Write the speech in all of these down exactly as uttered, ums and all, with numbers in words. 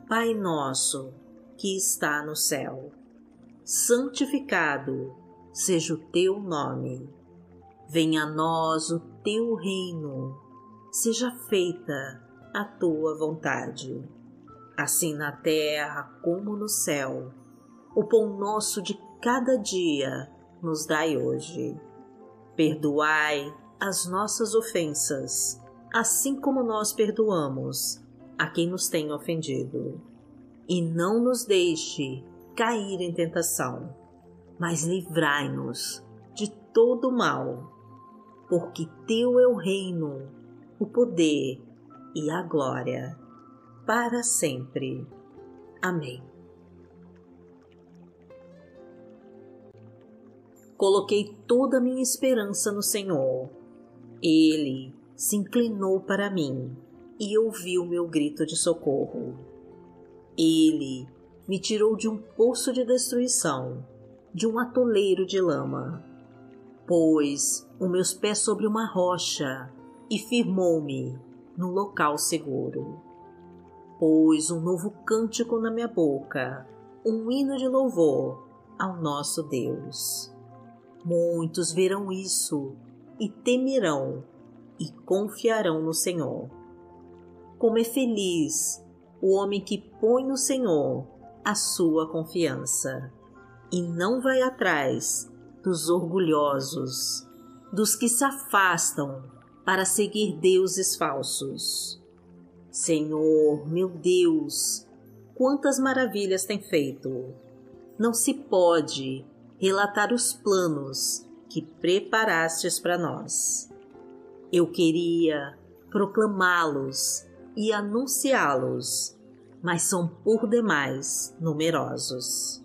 Pai nosso, que está no céu, santificado seja o teu nome. Venha a nós o teu reino, seja feita a tua vontade, assim na terra como no céu. O pão nosso de cada dia nos dai hoje. Perdoai as nossas ofensas, assim como nós perdoamos a quem nos tem ofendido. E não nos deixe cair em tentação, mas livrai-nos de todo mal, porque teu é o reino, o poder e a glória, para sempre. Amém. Coloquei toda a minha esperança no Senhor. Ele se inclinou para mim e ouviu meu grito de socorro. Ele me tirou de um poço de destruição, de um atoleiro de lama. Pôs os meus pés sobre uma rocha e firmou-me no local seguro. Pôs um novo cântico na minha boca, um hino de louvor ao nosso Deus. Muitos verão isso e temerão e confiarão no Senhor. Como é feliz o homem que põe no Senhor a sua confiança e não vai atrás dos orgulhosos, dos que se afastam para seguir deuses falsos. Senhor, meu Deus, quantas maravilhas tem feito! Não se pode relatar os planos que preparastes para nós. Eu queria proclamá-los e anunciá-los, mas são por demais numerosos.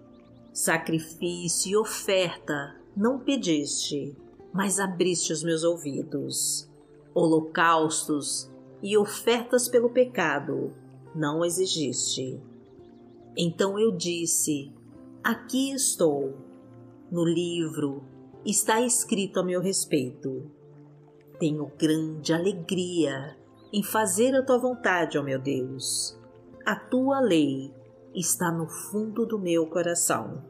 Sacrifício e oferta não pediste, mas abriste os meus ouvidos. Holocaustos e ofertas pelo pecado não exigiste. Então eu disse: aqui estou. No livro está escrito a meu respeito. Tenho grande alegria em fazer a tua vontade, ó meu Deus. A tua lei está no fundo do meu coração.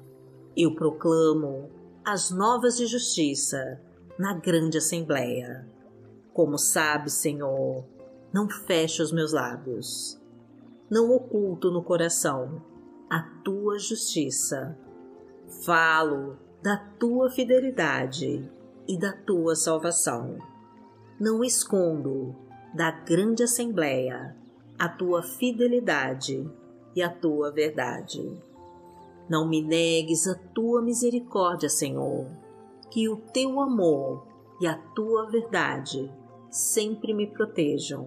Eu proclamo as novas de justiça na grande assembleia. Como sabes, Senhor, não fecho os meus lábios. Não oculto no coração a tua justiça. Falo da tua fidelidade e da tua salvação. Não escondo da grande assembleia a tua fidelidade e a tua verdade. Não me negues a tua misericórdia, Senhor, que o teu amor e a tua verdade sempre me protejam,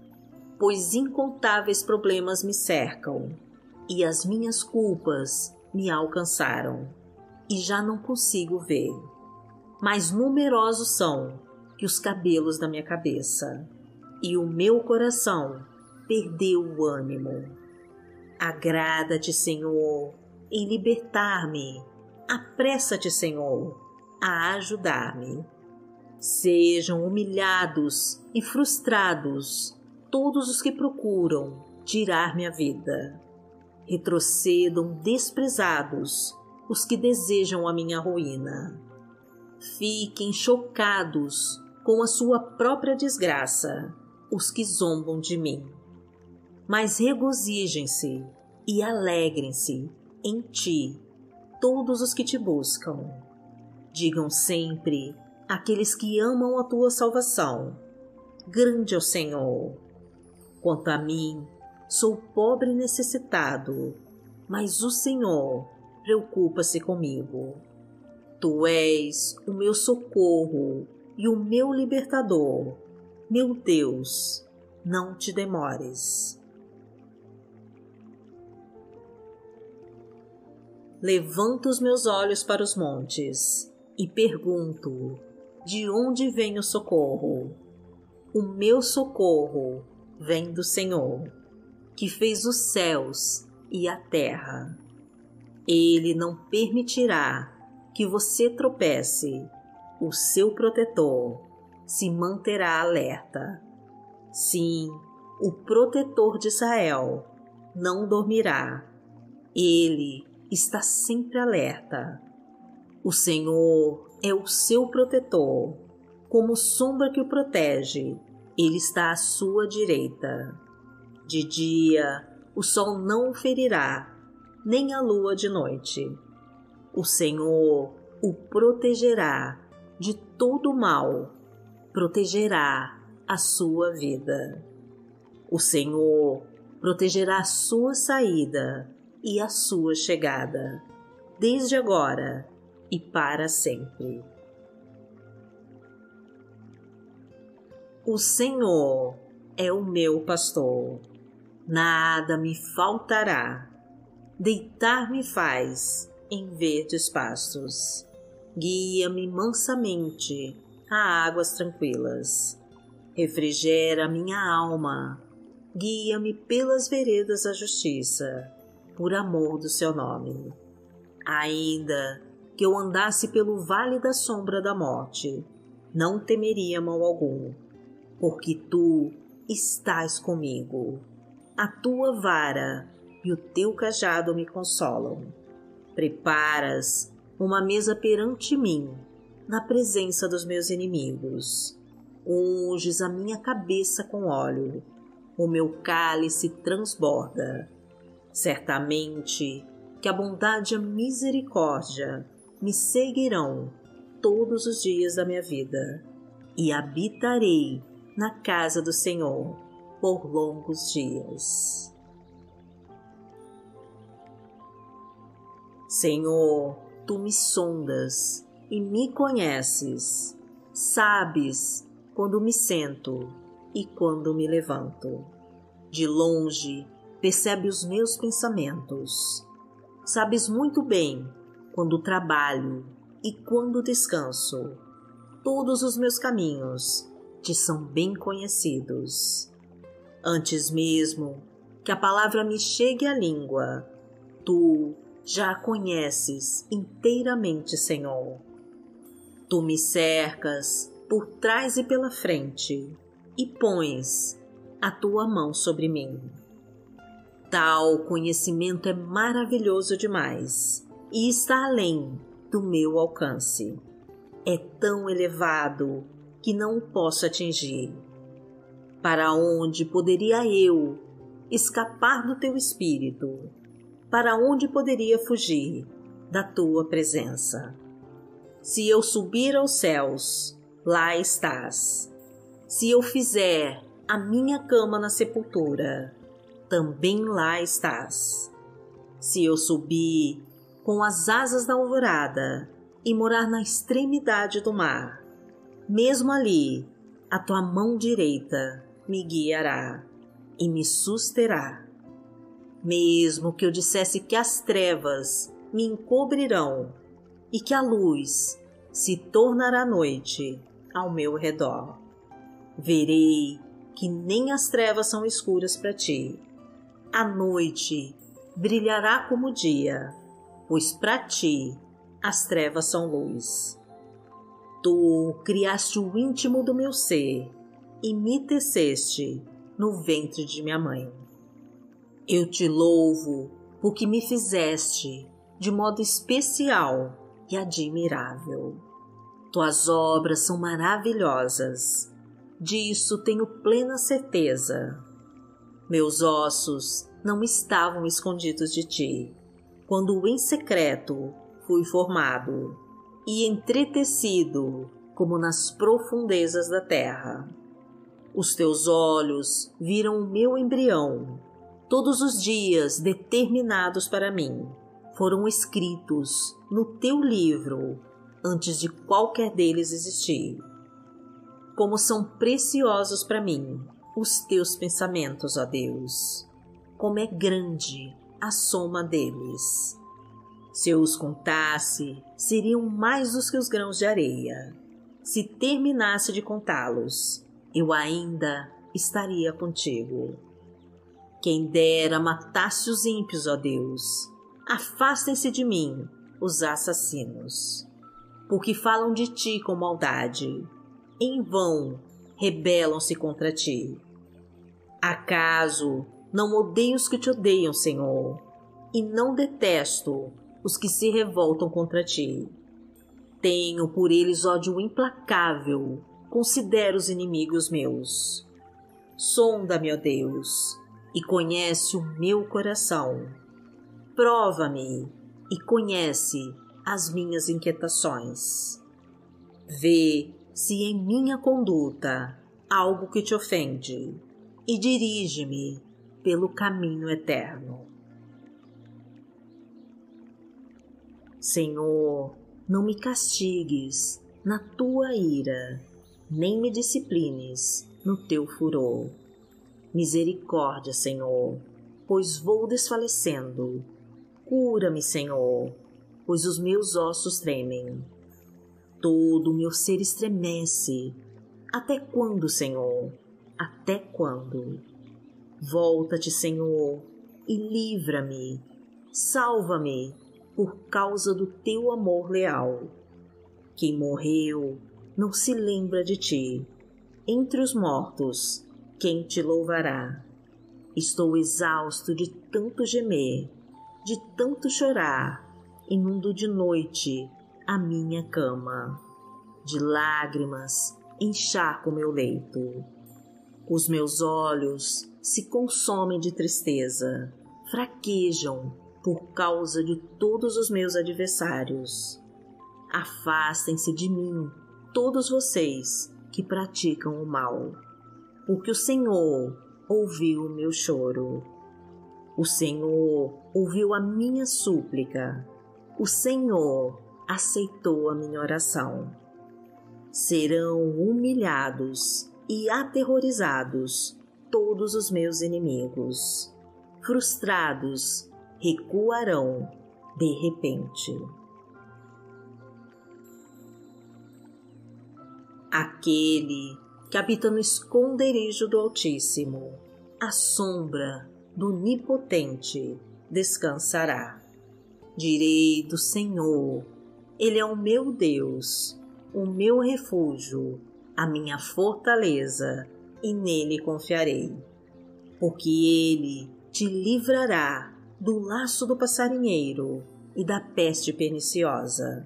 pois incontáveis problemas me cercam e as minhas culpas me alcançaram e já não consigo ver. Mais numerosos são que os cabelos da minha cabeça, e o meu coração perdeu o ânimo. Agrada-te, Senhor, em libertar-me. Apressa-te, Senhor, a ajudar-me. Sejam humilhados e frustrados todos os que procuram tirar minha vida. Retrocedam desprezados os que desejam a minha ruína. Fiquem chocados com a sua própria desgraça os que zombam de mim. Mas regozijem-se e alegrem-se em ti todos os que te buscam. Digam sempre aqueles que amam a tua salvação: grande é o Senhor. Quanto a mim, sou pobre e necessitado, mas o Senhor preocupa-se comigo. Tu és o meu socorro e o meu libertador. Meu Deus, não te demores. Levanto os meus olhos para os montes e pergunto: de onde vem o socorro? O meu socorro vem do Senhor, que fez os céus e a terra. Ele não permitirá que você tropece. O seu protetor se manterá alerta. Sim, o protetor de Israel não dormirá. Ele está sempre alerta. O Senhor é o seu protetor. Como sombra que o protege, Ele está à sua direita. De dia, o sol não o ferirá, nem a lua de noite. O Senhor o protegerá de todo mal, protegerá a sua vida. O Senhor protegerá a sua saída e a sua chegada, desde agora e para sempre. O Senhor é o meu pastor, nada me faltará. Deitar-me faz em verdes pastos, guia-me mansamente a águas tranquilas. Refrigera minha alma, guia-me pelas veredas da justiça, por amor do seu nome. Ainda que eu andasse pelo vale da sombra da morte, não temeria mal algum, porque tu estás comigo. A tua vara e o teu cajado me consolam. Preparas uma mesa perante mim, na presença dos meus inimigos. Unges a minha cabeça com óleo, o meu cálice transborda. Certamente que a bondade e a misericórdia me seguirão todos os dias da minha vida, e habitarei na casa do Senhor por longos dias. Senhor, tu me sondas e me conheces, sabes quando me sento e quando me levanto. De longe percebe os meus pensamentos. Sabes muito bem quando trabalho e quando descanso. Todos os meus caminhos te são bem conhecidos. Antes mesmo que a palavra me chegue à língua, tu já a conheces inteiramente, Senhor. Tu me cercas por trás e pela frente e pões a tua mão sobre mim. Tal conhecimento é maravilhoso demais e está além do meu alcance. É tão elevado que não o posso atingir. Para onde poderia eu escapar do teu espírito? Para onde poderia fugir da tua presença? Se eu subir aos céus, lá estás. Se eu fizer a minha cama na sepultura, também lá estás. Se eu subir com as asas da alvorada e morar na extremidade do mar, mesmo ali, a tua mão direita me guiará e me susterá. Mesmo que eu dissesse que as trevas me encobrirão e que a luz se tornará noite ao meu redor, verei que nem as trevas são escuras para ti. A noite brilhará como o dia, pois para ti as trevas são luz. Tu criaste o íntimo do meu ser e me teceste no ventre de minha mãe. Eu te louvo porque me fizeste de modo especial e admirável. Tuas obras são maravilhosas, disso tenho plena certeza. Meus ossos não estavam escondidos de ti, quando em secreto fui formado e entretecido como nas profundezas da terra. Os teus olhos viram o meu embrião. Todos os dias determinados para mim foram escritos no teu livro antes de qualquer deles existir. Como são preciosos para mim os teus pensamentos, ó Deus! Como é grande a soma deles! Se eu os contasse, seriam mais dos que os grãos de areia. Se terminasse de contá-los, eu ainda estaria contigo. Quem dera matasse os ímpios, ó Deus! Afastem-se de mim os assassinos, porque falam de ti com maldade. Em vão rebelam-se contra ti. Acaso Não odeio os que te odeiam, Senhor, e não detesto os que se revoltam contra ti. Tenho por eles ódio implacável, considero os inimigos meus. Sonda-me, ó Deus, e conhece o meu coração. Prova-me e conhece as minhas inquietações. Vê se em minha conduta há algo que te ofende e dirige-me pelo caminho eterno. Senhor, não me castigues na tua ira, nem me disciplines no teu furor. Misericórdia, Senhor, pois vou desfalecendo. Cura-me, Senhor, pois os meus ossos tremem. Todo o meu ser estremece. Até quando, Senhor? Até quando? Volta-te, Senhor, e livra-me. Salva-me por causa do teu amor leal. Quem morreu não se lembra de ti. Entre os mortos, quem te louvará? Estou exausto de tanto gemer, de tanto chorar, imundo de noite a minha cama. De lágrimas encharco meu leito. Os meus olhos se consomem de tristeza, fraquejam por causa de todos os meus adversários. Afastem-se de mim, todos vocês que praticam o mal, porque o Senhor ouviu o meu choro. O Senhor ouviu a minha súplica. O Senhor aceitou a minha oração. Serão humilhados e aterrorizados todos os meus inimigos. Frustrados, recuarão de repente. Aquele que habita no esconderijo do Altíssimo, à sombra do Onipotente, descansará. Direi do Senhor, Ele é o meu Deus, o meu refúgio, a minha fortaleza, e nele confiarei. Porque Ele te livrará do laço do passarinheiro e da peste perniciosa.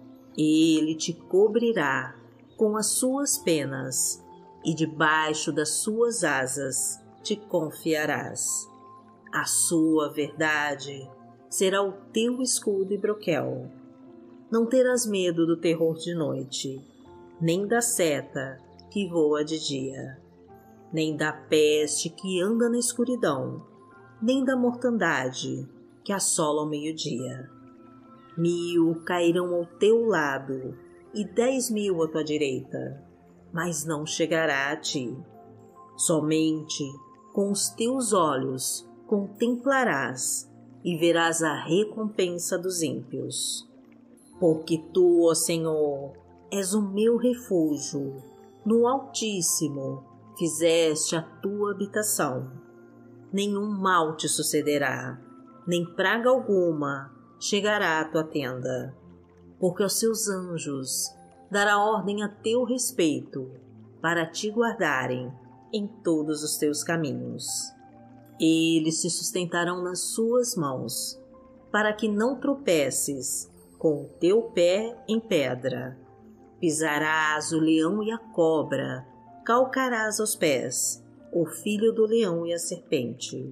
Ele te cobrirá com as suas penas, e debaixo das suas asas te confiarás. A sua verdade será o teu escudo e broquel. Não terás medo do terror de noite, nem da seta que voa de dia, nem da peste que anda na escuridão, nem da mortandade que assola ao meio-dia. Mil cairão ao teu lado e dez mil à tua direita, mas não chegará a ti. Somente com os teus olhos contemplarás e verás a recompensa dos ímpios. Porque tu, ó Senhor, és o meu refúgio, no Altíssimo fizeste a tua habitação. Nenhum mal te sucederá, nem praga alguma chegará à tua tenda, porque aos seus anjos dará ordem a teu respeito, para te guardarem em todos os teus caminhos. Eles se sustentarão nas suas mãos, para que não tropeces com o teu pé em pedra. Pisarás o leão e a cobra, calcarás aos pés o filho do leão e a serpente.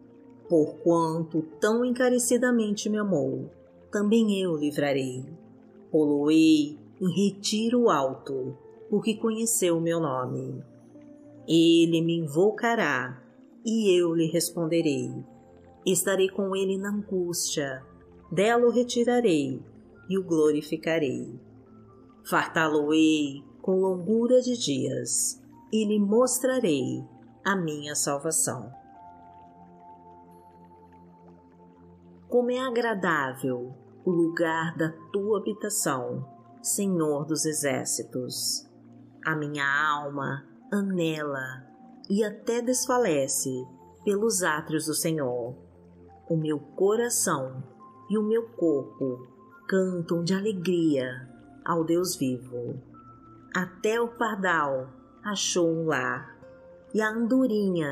Porquanto tão encarecidamente me amou, também eu livrarei. Poloei em retiro alto, porque conheceu o meu nome. Ele me invocará, e eu lhe responderei. Estarei com ele na angústia, dela o retirarei e o glorificarei. Fartá-lo-ei com longura de dias, e lhe mostrarei a minha salvação. Como é agradável o lugar da tua habitação, Senhor dos exércitos. A minha alma anela e até desfalece pelos átrios do Senhor. O meu coração e o meu corpo cantam de alegria ao Deus vivo. Até o pardal achou um lar, e a andorinha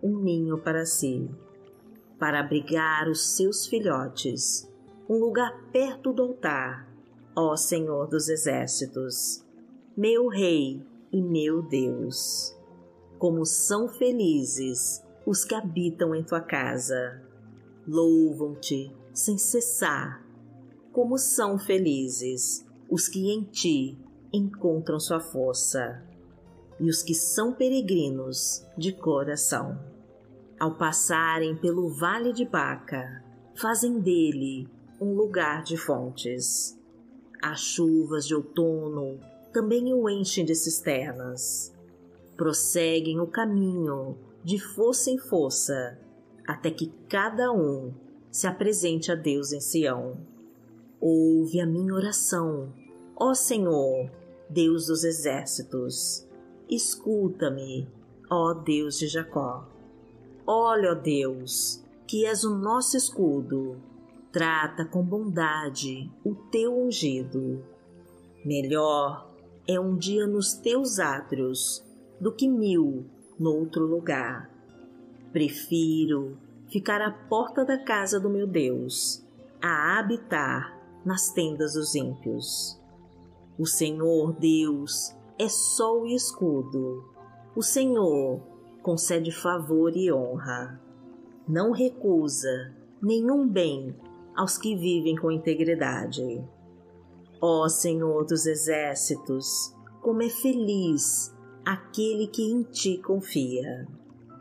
um ninho para si, para abrigar os seus filhotes, um lugar perto do altar, ó Senhor dos Exércitos, meu Rei e meu Deus. Como são felizes os que habitam em tua casa, louvam-te sem cessar. Como são felizes os que em ti encontram sua força, e os que são peregrinos de coração. Ao passarem pelo vale de Baca, fazem dele um lugar de fontes. As chuvas de outono também o enchem de cisternas. Prosseguem o caminho de força em força, até que cada um se apresente a Deus em Sião. Ouve a minha oração, ó Senhor, Deus dos exércitos. Escuta-me, ó Deus de Jacó. Olha, ó Deus, que és o nosso escudo. Trata com bondade o teu ungido. Melhor é um dia nos teus átrios do que mil noutro lugar. Prefiro ficar à porta da casa do meu Deus a habitar nas tendas dos ímpios. O Senhor Deus é sol e escudo. O Senhor concede favor e honra. Não recusa nenhum bem aos que vivem com integridade. Ó Senhor dos exércitos, como é feliz aquele que em ti confia.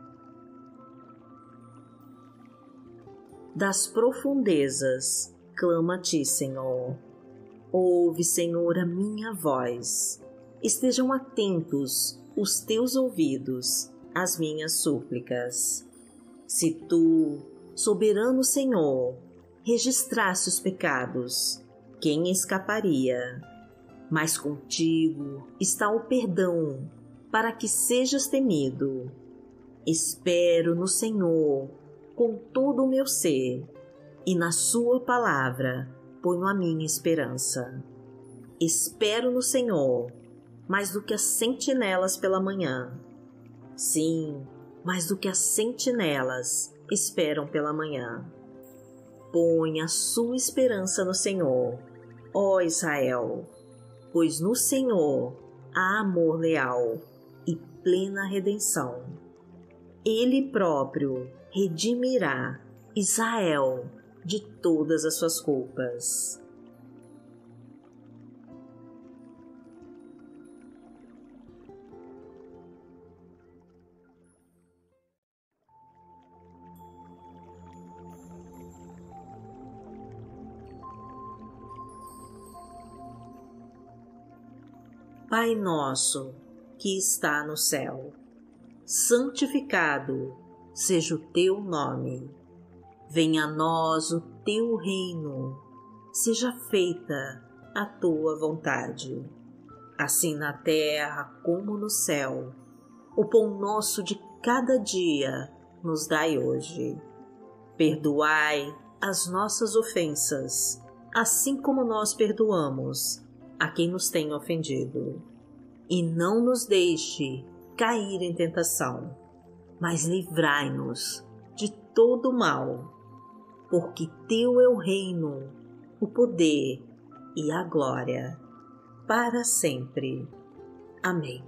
Das profundezas clama a ti, Senhor. Ouve, Senhor, a minha voz. Estejam atentos os teus ouvidos às minhas súplicas. Se tu, soberano Senhor, registrasse os pecados, quem escaparia? Mas contigo está o perdão, para que sejas temido. Espero no Senhor com todo o meu ser, e na sua palavra ponho a minha esperança. Espero no Senhor mais do que as sentinelas pela manhã. Sim, mais do que as sentinelas esperam pela manhã. Põe a sua esperança no Senhor, ó Israel, pois no Senhor há amor leal e plena redenção. Ele próprio redimirá Israel de todas as suas culpas. Pai nosso, que está no céu, santificado seja o teu nome. Venha a nós o teu reino, seja feita a tua vontade, assim na terra como no céu. O pão nosso de cada dia nos dai hoje. Perdoai as nossas ofensas, assim como nós perdoamos a quem nos tem ofendido. E não nos deixe cair em tentação, mas livrai-nos de todo mal, porque teu é o reino, o poder e a glória, para sempre. Amém.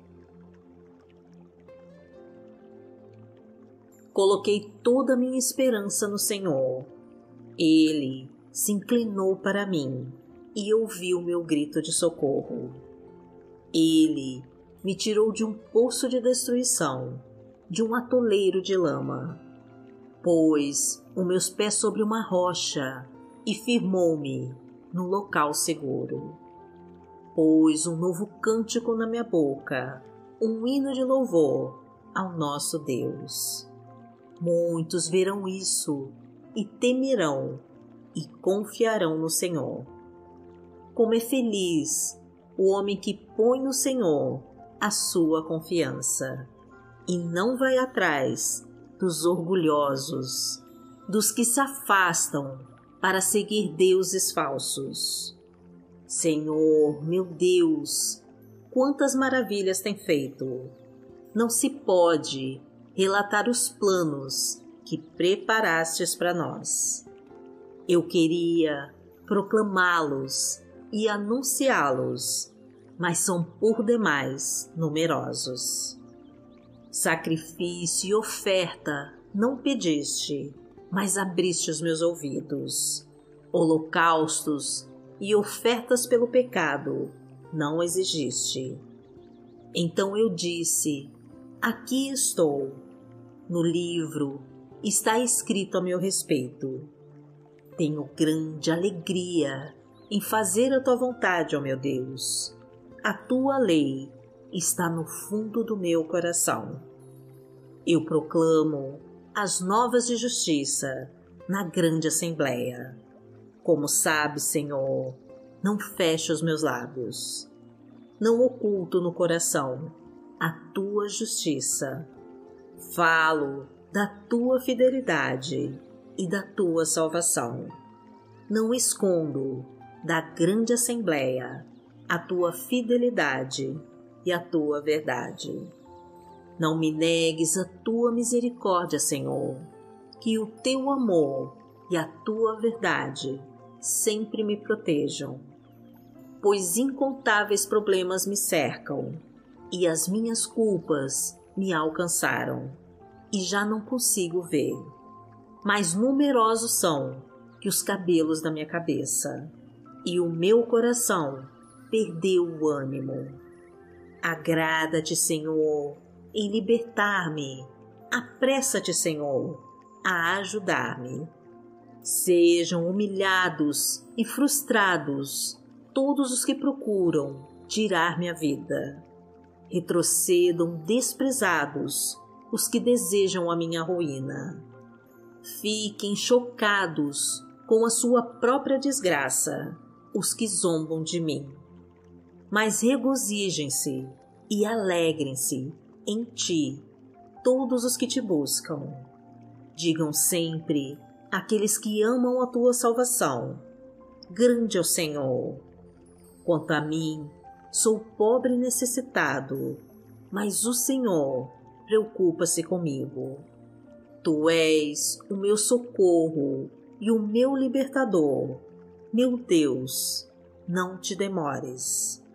Coloquei toda a minha esperança no Senhor. Ele se inclinou para mim e ouviu meu grito de socorro. Ele me tirou de um poço de destruição, de um atoleiro de lama. Pôs os meus pés sobre uma rocha e firmou-me num local seguro. Pôs um novo cântico na minha boca, um hino de louvor ao nosso Deus. Muitos verão isso e temerão e confiarão no Senhor. Como é feliz o homem que põe no Senhor a sua confiança e não vai atrás dos orgulhosos, dos que se afastam para seguir deuses falsos. Senhor, meu Deus, quantas maravilhas tem feito! Não se pode relatar os planos que preparastes para nós. Eu queria proclamá-los e anunciá-los, mas são por demais numerosos. Sacrifício e oferta não pediste, mas abriste os meus ouvidos. Holocaustos e ofertas pelo pecado não exigiste. Então eu disse: aqui estou. No livro está escrito a meu respeito. Tenho grande alegria em fazer a tua vontade, ó meu Deus. A tua lei está no fundo do meu coração. Eu proclamo as novas de justiça na grande assembleia. Como sabes, Senhor, não fecho os meus lábios. Não oculto no coração a tua justiça. Falo da tua fidelidade e da tua salvação. Não escondo da grande assembleia a tua fidelidade e a tua verdade. Não me negues a tua misericórdia, Senhor, que o teu amor e a tua verdade sempre me protejam, pois incontáveis problemas me cercam e as minhas culpas me alcançaram e já não consigo ver. Mas numerosos são que os cabelos da minha cabeça, e o meu coração perdeu o ânimo. Agrada-te, Senhor, em libertar-me. Apressa-te, Senhor, a ajudar-me. Sejam humilhados e frustrados todos os que procuram tirar minha vida. Retrocedam desprezados os que desejam a minha ruína. Fiquem chocados com a sua própria desgraça os que zombam de mim. Mas regozijem-se e alegrem-se em ti todos os que te buscam. Digam sempre aqueles que amam a tua salvação: grande é o Senhor. Quanto a mim, sou pobre e necessitado, mas o Senhor preocupa-se comigo. Tu és o meu socorro e o meu libertador. Meu Deus, não te demores.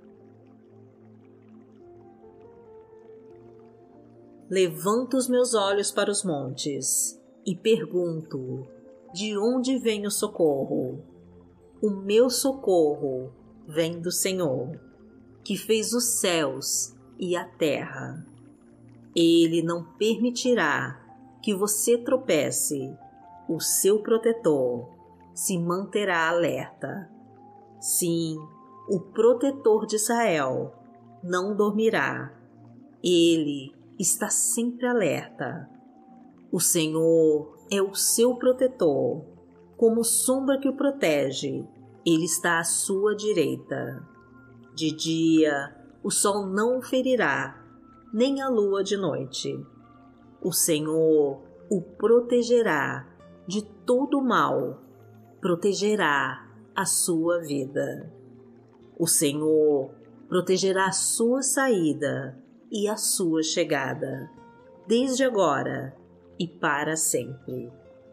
Levanto os meus olhos para os montes e pergunto: de onde vem o socorro? O meu socorro vem do Senhor, que fez os céus e a terra. Ele não permitirá que você tropece. O seu protetor se manterá alerta. Sim, o protetor de Israel não dormirá. Ele está sempre alerta. O Senhor é o seu protetor. Como sombra que o protege, ele está à sua direita. De dia, o sol não o ferirá, nem a lua de noite. O Senhor o protegerá de todo mal, protegerá a sua vida. O Senhor protegerá a sua saída e a sua chegada, desde agora e para sempre.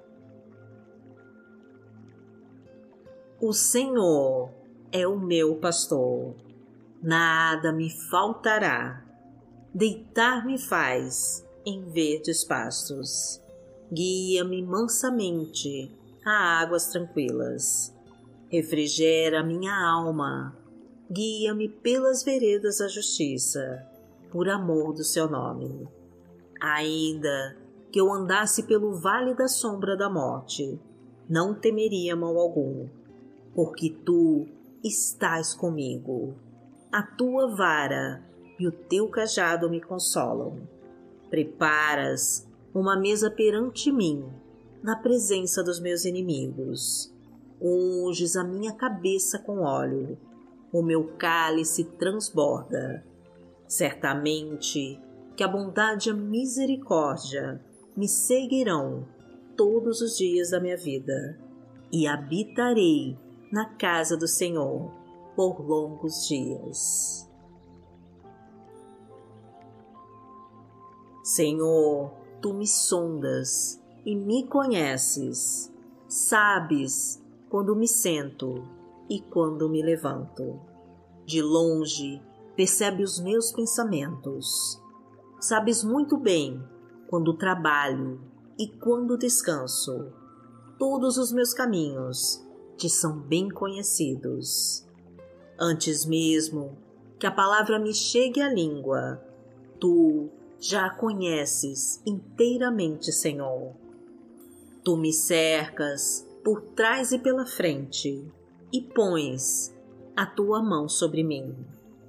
O Senhor é o meu pastor, nada me faltará. Deitar-me faz em verdes pastos. Guia-me mansamente a águas tranquilas. Refrigera minha alma. Guia-me pelas veredas da justiça, por amor do seu nome. Ainda que eu andasse pelo vale da sombra da morte, não temeria mal algum, porque tu estás comigo. A tua vara e o teu cajado me consolam. Preparas uma mesa perante mim, na presença dos meus inimigos. Unges a minha cabeça com óleo, o meu cálice transborda. Certamente que a bondade e a misericórdia me seguirão todos os dias da minha vida, e habitarei na casa do Senhor por longos dias. Senhor, Tu me sondas e me conheces. Sabes quando me sento e quando me levanto. De longe percebe os meus pensamentos. Sabes muito bem quando trabalho e quando descanso. Todos os meus caminhos te são bem conhecidos. Antes mesmo que a palavra me chegue à língua, tu já a conheces inteiramente, Senhor. Tu me cercas por trás e pela frente e pões a tua mão sobre mim.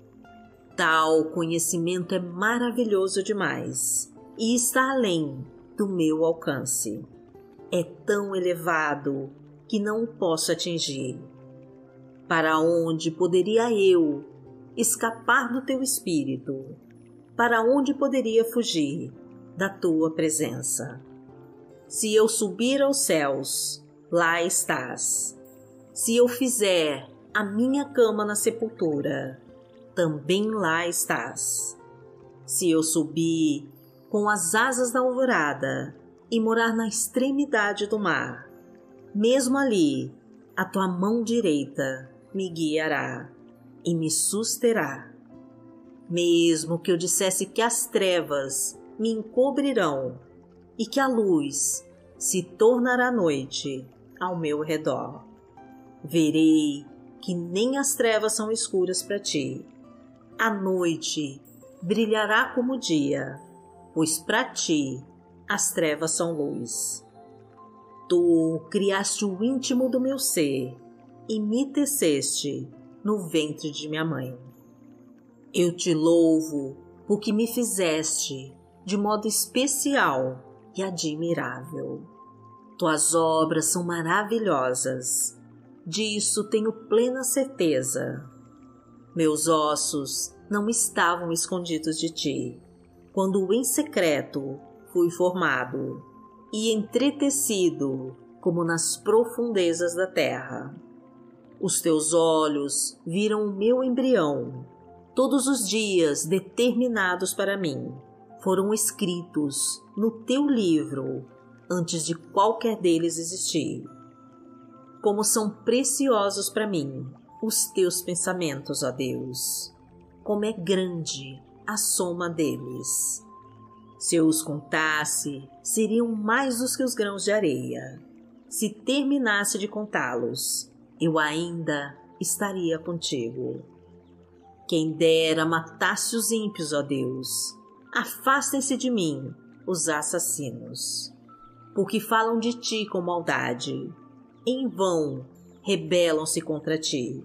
Tal conhecimento é maravilhoso demais e está além do meu alcance. É tão elevado que não o posso atingir. Para onde poderia eu escapar do teu espírito? Para onde poderia fugir da tua presença? Se eu subir aos céus, lá estás. Se eu fizer a minha cama na sepultura, também lá estás. Se eu subir com as asas da alvorada e morar na extremidade do mar, mesmo ali a tua mão direita me guiará e me susterá. Mesmo que eu dissesse que as trevas me encobrirão e que a luz se tornará noite ao meu redor, verei que nem as trevas são escuras para ti. A noite brilhará como o dia, pois para ti as trevas são luz. Tu criaste o íntimo do meu ser e me teceste no ventre de minha mãe. Eu te louvo porque me fizeste de modo especial e admirável. Tuas obras são maravilhosas, disso tenho plena certeza. Meus ossos não estavam escondidos de ti, quando em secreto fui formado e entretecido como nas profundezas da terra. Os teus olhos viram o meu embrião. Todos os dias determinados para mim foram escritos no teu livro antes de qualquer deles existir. Como são preciosos para mim os teus pensamentos, ó Deus! Como é grande a soma deles! Se eu os contasse, seriam mais dos que os grãos de areia. Se terminasse de contá-los, eu ainda estaria contigo. Quem dera matasse os ímpios, ó Deus! Afastem-se de mim os assassinos, porque falam de ti com maldade. Em vão rebelam-se contra ti.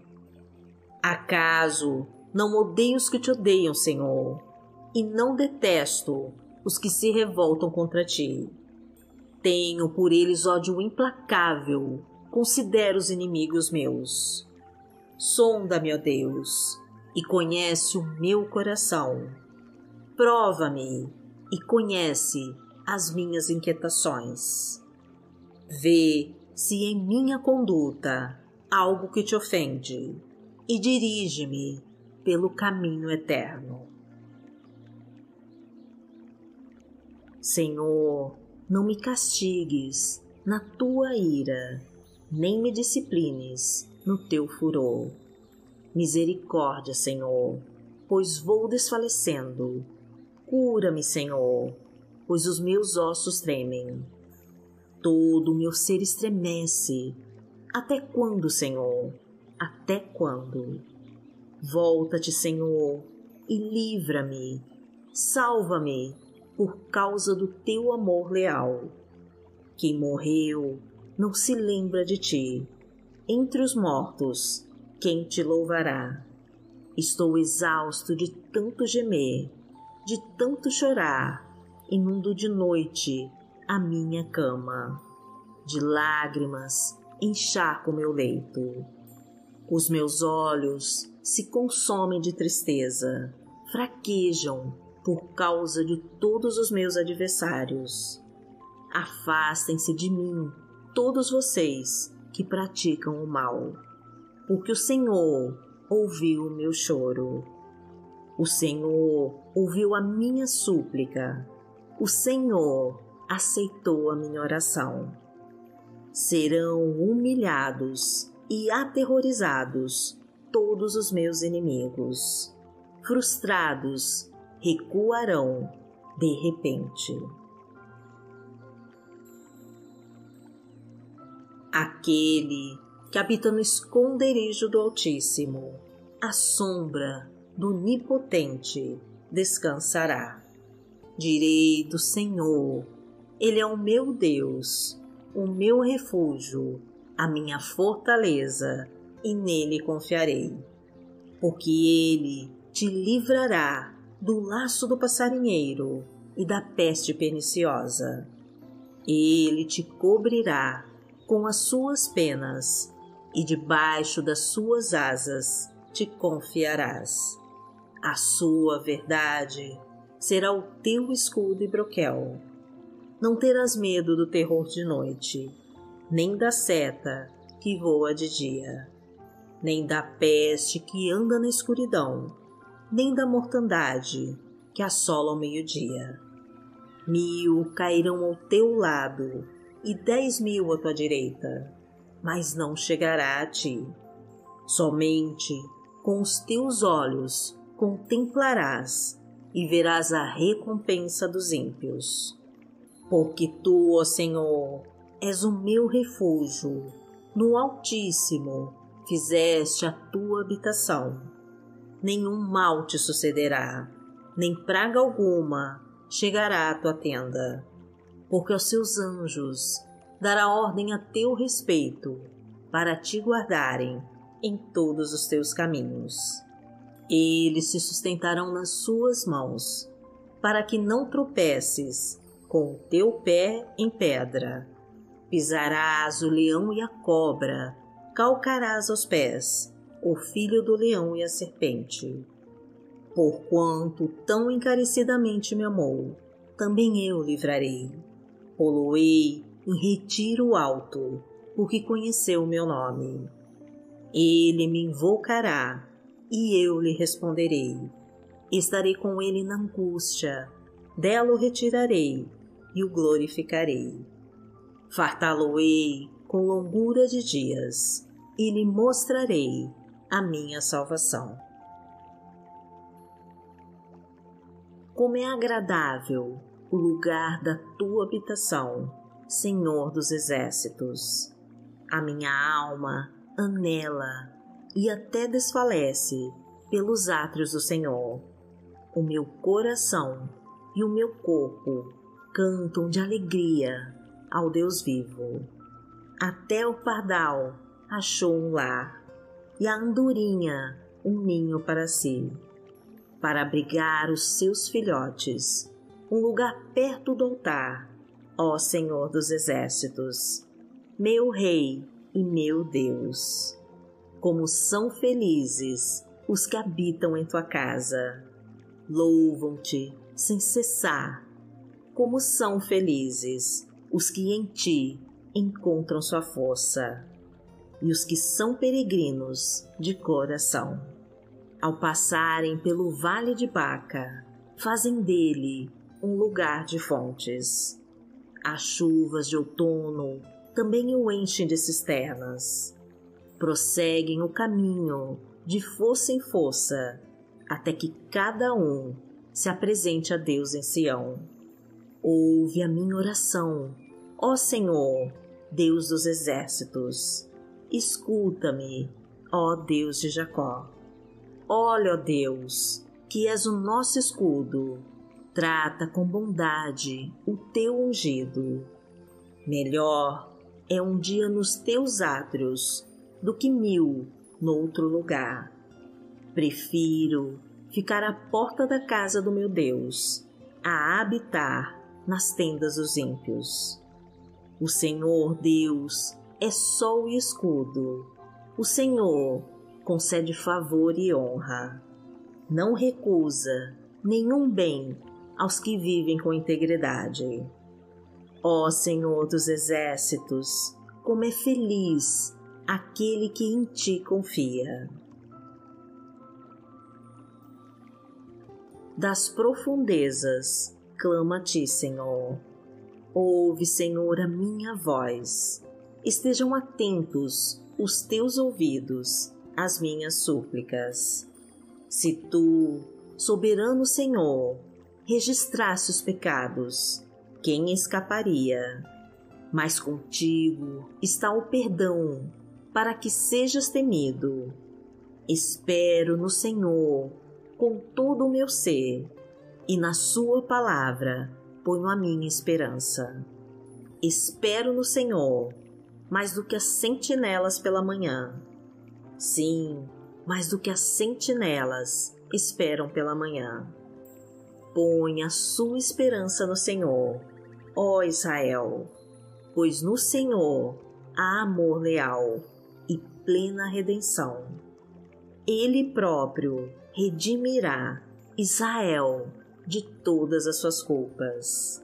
Acaso não odeio os que te odeiam, Senhor, e não detesto os que se revoltam contra ti? Tenho por eles ódio implacável, considero os inimigos meus. Sonda-me, ó Deus, e conhece o meu coração. Prova-me e conhece as minhas inquietações. Vê se em minha conduta há algo que te ofende e dirige-me pelo caminho eterno. Senhor, não me castigues na tua ira, nem me disciplines no teu furor. Misericórdia, Senhor, pois vou desfalecendo. Cura-me, Senhor, pois os meus ossos tremem. Todo o meu ser estremece. Até quando, Senhor? Até quando? Volta-te, Senhor, e livra-me. Salva-me por causa do teu amor leal. Quem morreu não se lembra de ti. Entre os mortos, quem te louvará? Estou exausto de tanto gemer, de tanto chorar, inundo de noite a minha cama. De lágrimas encharco meu leito. Os meus olhos se consomem de tristeza, fraquejam por causa de todos os meus adversários. Afastem-se de mim, todos vocês que praticam o mal, porque o Senhor ouviu o meu choro. O Senhor ouviu a minha súplica. o Senhor aceitou a minha oração. Serão humilhados e aterrorizados todos os meus inimigos. Frustrados, recuarão de repente. Aquele que habita no esconderijo do Altíssimo, à sombra do Onipotente, descansará. Direi do Senhor, Ele é o meu Deus, o meu refúgio, a minha fortaleza, e nele confiarei. Porque Ele te livrará do laço do passarinheiro e da peste perniciosa. Ele te cobrirá com as suas penas, e debaixo das suas asas te confiarás. A sua verdade será o teu escudo e broquel. Não terás medo do terror de noite, nem da seta que voa de dia, nem da peste que anda na escuridão, nem da mortandade que assola ao meio-dia. Mil cairão ao teu lado e dez mil à tua direita, mas não chegará a ti. Somente com os teus olhos contemplarás e verás a recompensa dos ímpios. Porque tu, ó Senhor, és o meu refúgio, no Altíssimo fizeste a tua habitação. Nenhum mal te sucederá, nem praga alguma chegará à tua tenda, porque aos seus anjos dará ordem a teu respeito, para te guardarem em todos os teus caminhos. Eles se sustentarão nas suas mãos, para que não tropeces com o teu pé em pedra. Pisarás o leão e a cobra, calcarás aos pés o filho do leão e a serpente. Porquanto tão encarecidamente me amou, também eu livrarei. Poloei em retiro alto, porque conheceu o meu nome. Ele me invocará, e eu lhe responderei. Estarei com ele na angústia, dela o retirarei e o glorificarei. Fartá-lo-ei com longura de dias, e lhe mostrarei a minha salvação. Como é agradável o lugar da tua habitação, Senhor dos exércitos! A minha alma anela e até desfalece pelos átrios do Senhor. O meu coração e o meu corpo cantam de alegria ao Deus vivo. Até o pardal achou um lar, e a andorinha um ninho para si, para abrigar os seus filhotes, um lugar perto do altar, ó Senhor dos exércitos, meu Rei e meu Deus. Como são felizes os que habitam em tua casa, louvam-te sem cessar. Como são felizes os que em ti encontram sua força, e os que são peregrinos de coração. Ao passarem pelo vale de Baca, fazem dele um lugar de fontes. As chuvas de outono também o enchem de cisternas. Prosseguem o caminho de força em força, até que cada um se apresente a Deus em Sião. Ouve a minha oração, ó Senhor, Deus dos exércitos. Escuta-me, ó Deus de Jacó. Olha, ó Deus, que és o nosso escudo. Trata com bondade o teu ungido. Melhor é um dia nos teus átrios do que mil noutro lugar. Prefiro ficar à porta da casa do meu Deus, a habitar nas tendas dos ímpios. O Senhor Deus é sol e escudo. O Senhor concede favor e honra. Não recusa nenhum bem aos que vivem com integridade. Ó Senhor dos exércitos, como é feliz aquele que em ti confia. Das profundezas clamo a Ti, Senhor. Ouve, Senhor, a minha voz. Estejam atentos os Teus ouvidos às minhas súplicas. Se Tu, soberano Senhor, registrasse os pecados, quem escaparia? Mas contigo está o perdão, para que sejas temido. Espero no Senhor com todo o meu ser, e na Sua palavra ponho a minha esperança. Espero no Senhor mais do que as sentinelas pela manhã. Sim, mais do que as sentinelas esperam pela manhã. Põe a sua esperança no Senhor, ó Israel, pois no Senhor há amor leal e plena redenção. Ele próprio redimirá Israel de todas as suas culpas.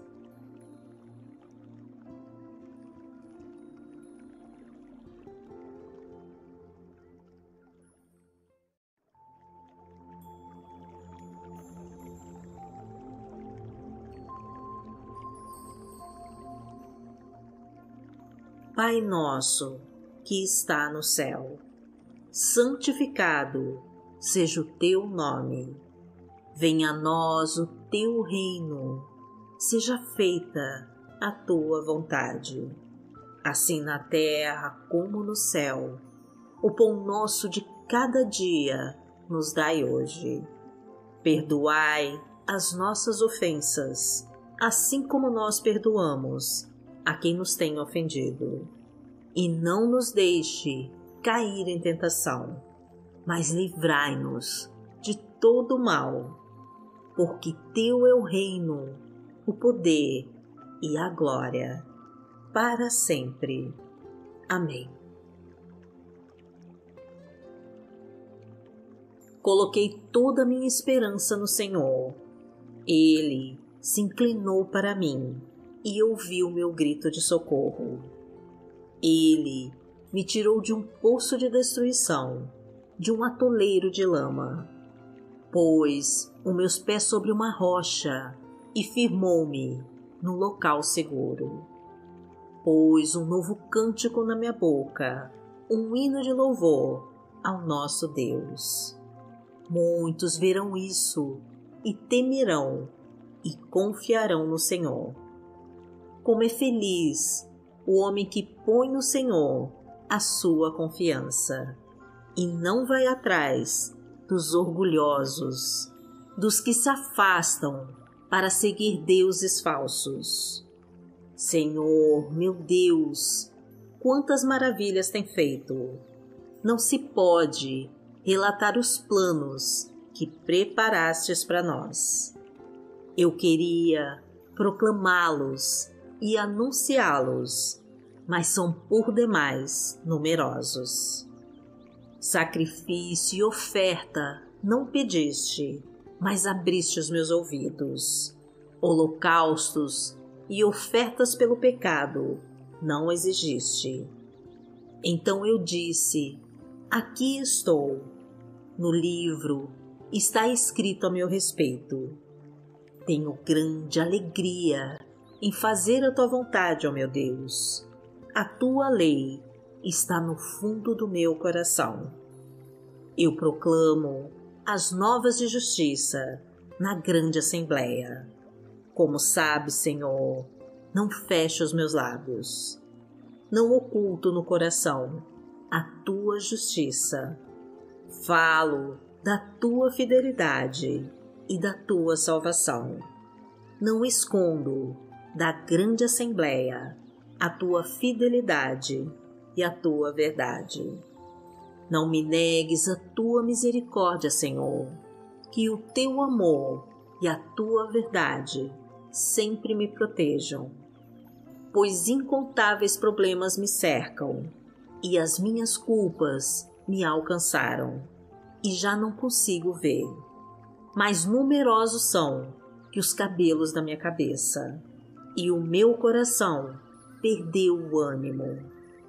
Pai nosso, que está no céu, santificado seja o Teu nome. Venha a nós o Teu reino, seja feita a Tua vontade, assim na terra como no céu. O pão nosso de cada dia nos dai hoje. Perdoai as nossas ofensas, assim como nós perdoamos a quem nos tem ofendido. E não nos deixe cair em tentação, mas livrai-nos de todo mal, porque Teu é o reino, o poder e a glória, para sempre. Amém. Coloquei toda a minha esperança no Senhor. Ele se inclinou para mim e ouviu meu grito de socorro. Ele me tirou de um poço de destruição, de um atoleiro de lama. Pôs os meus pés sobre uma rocha e firmou-me no local seguro. Pôs um novo cântico na minha boca, um hino de louvor ao nosso Deus. Muitos verão isso e temerão e confiarão no Senhor. Como é feliz o homem que põe no Senhor a sua confiança e não vai atrás dos orgulhosos, dos que se afastam para seguir deuses falsos. Senhor, meu Deus, quantas maravilhas tem feito! Não se pode relatar os planos que preparastes para nós. Eu queria proclamá-los e anunciá-los, mas são por demais numerosos. Sacrifício e oferta não pediste, mas abriste os meus ouvidos. Holocaustos e ofertas pelo pecado não exigiste. Então eu disse: aqui estou. No livro está escrito a meu respeito. Tenho grande alegria em fazer a Tua vontade, ó meu Deus. A Tua lei está no fundo do meu coração. Eu proclamo as novas de justiça na grande assembleia. Como sabes, Senhor, não fecho os meus lábios. Não oculto no coração a Tua justiça. Falo da Tua fidelidade e da Tua salvação. Não escondo da grande assembleia a Tua fidelidade e a Tua verdade. Não me negues a Tua misericórdia, Senhor, que o Teu amor e a Tua verdade sempre me protejam, pois incontáveis problemas me cercam e as minhas culpas me alcançaram e já não consigo ver. Mais numerosos são que os cabelos da minha cabeça, e o meu coração perdeu o ânimo.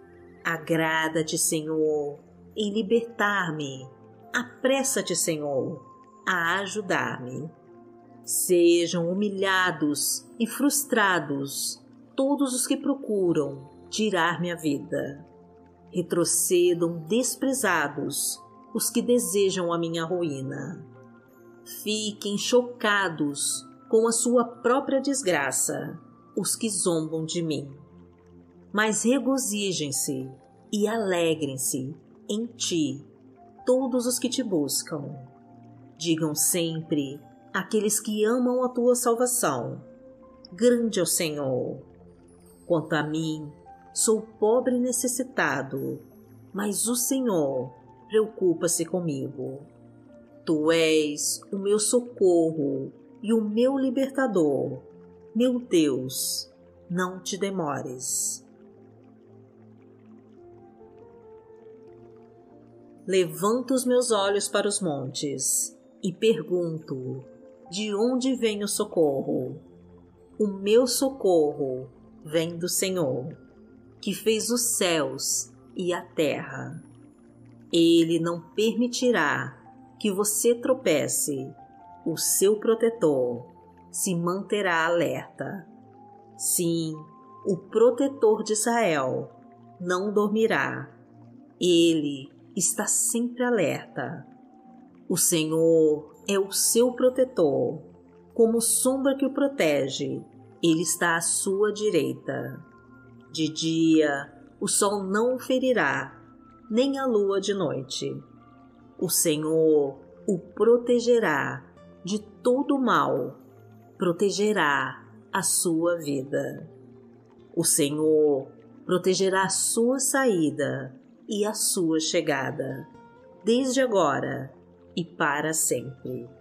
Agrada-te, Senhor, em libertar-me. Apressa-te, Senhor, a ajudar-me. Sejam humilhados e frustrados todos os que procuram tirar minha vida. Retrocedam desprezados os que desejam a minha ruína. Fiquem chocados com a sua própria desgraça os que zombam de mim. Mas regozijem-se e alegrem-se em ti todos os que te buscam. Digam sempre aqueles que amam a tua salvação: grande é o Senhor. Quanto a mim, sou pobre e necessitado, mas o Senhor preocupa-se comigo. Tu és o meu socorro e o meu libertador. Meu Deus, não te demores. Levanto os meus olhos para os montes e pergunto: de onde vem o socorro? O meu socorro vem do Senhor, que fez os céus e a terra. Ele não permitirá que você tropece. O seu protetor se manterá alerta. Sim, o protetor de Israel não dormirá. Ele está sempre alerta. O Senhor é o seu protetor. Como sombra que o protege, Ele está à sua direita. De dia, o sol não o ferirá, nem a lua de noite. O Senhor o protegerá de todo o mal, protegerá a sua vida. O Senhor protegerá a sua saída e a sua chegada, desde agora e para sempre.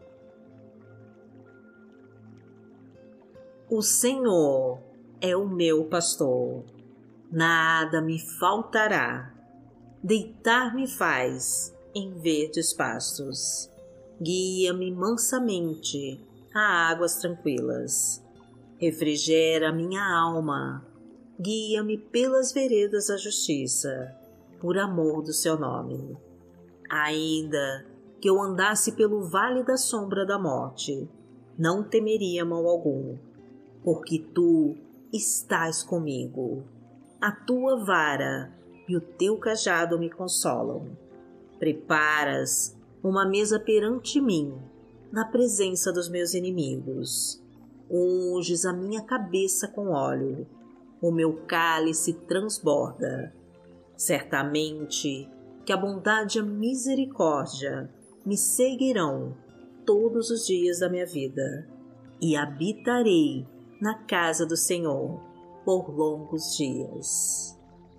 O Senhor é o meu pastor, nada me faltará. Deitar-me faz em verdes pastos, guia-me mansamente a águas tranquilas. Refrigera minha alma, guia-me pelas veredas da justiça, por amor do seu nome. Ainda que eu andasse pelo vale da sombra da morte, não temeria mal algum, porque tu estás comigo. A tua vara e o teu cajado me consolam. Preparas uma mesa perante mim, na presença dos meus inimigos. Unges a minha cabeça com óleo, o meu cálice transborda. Certamente que a bondade e a misericórdia me seguirão todos os dias da minha vida, e habitarei na casa do Senhor por longos dias.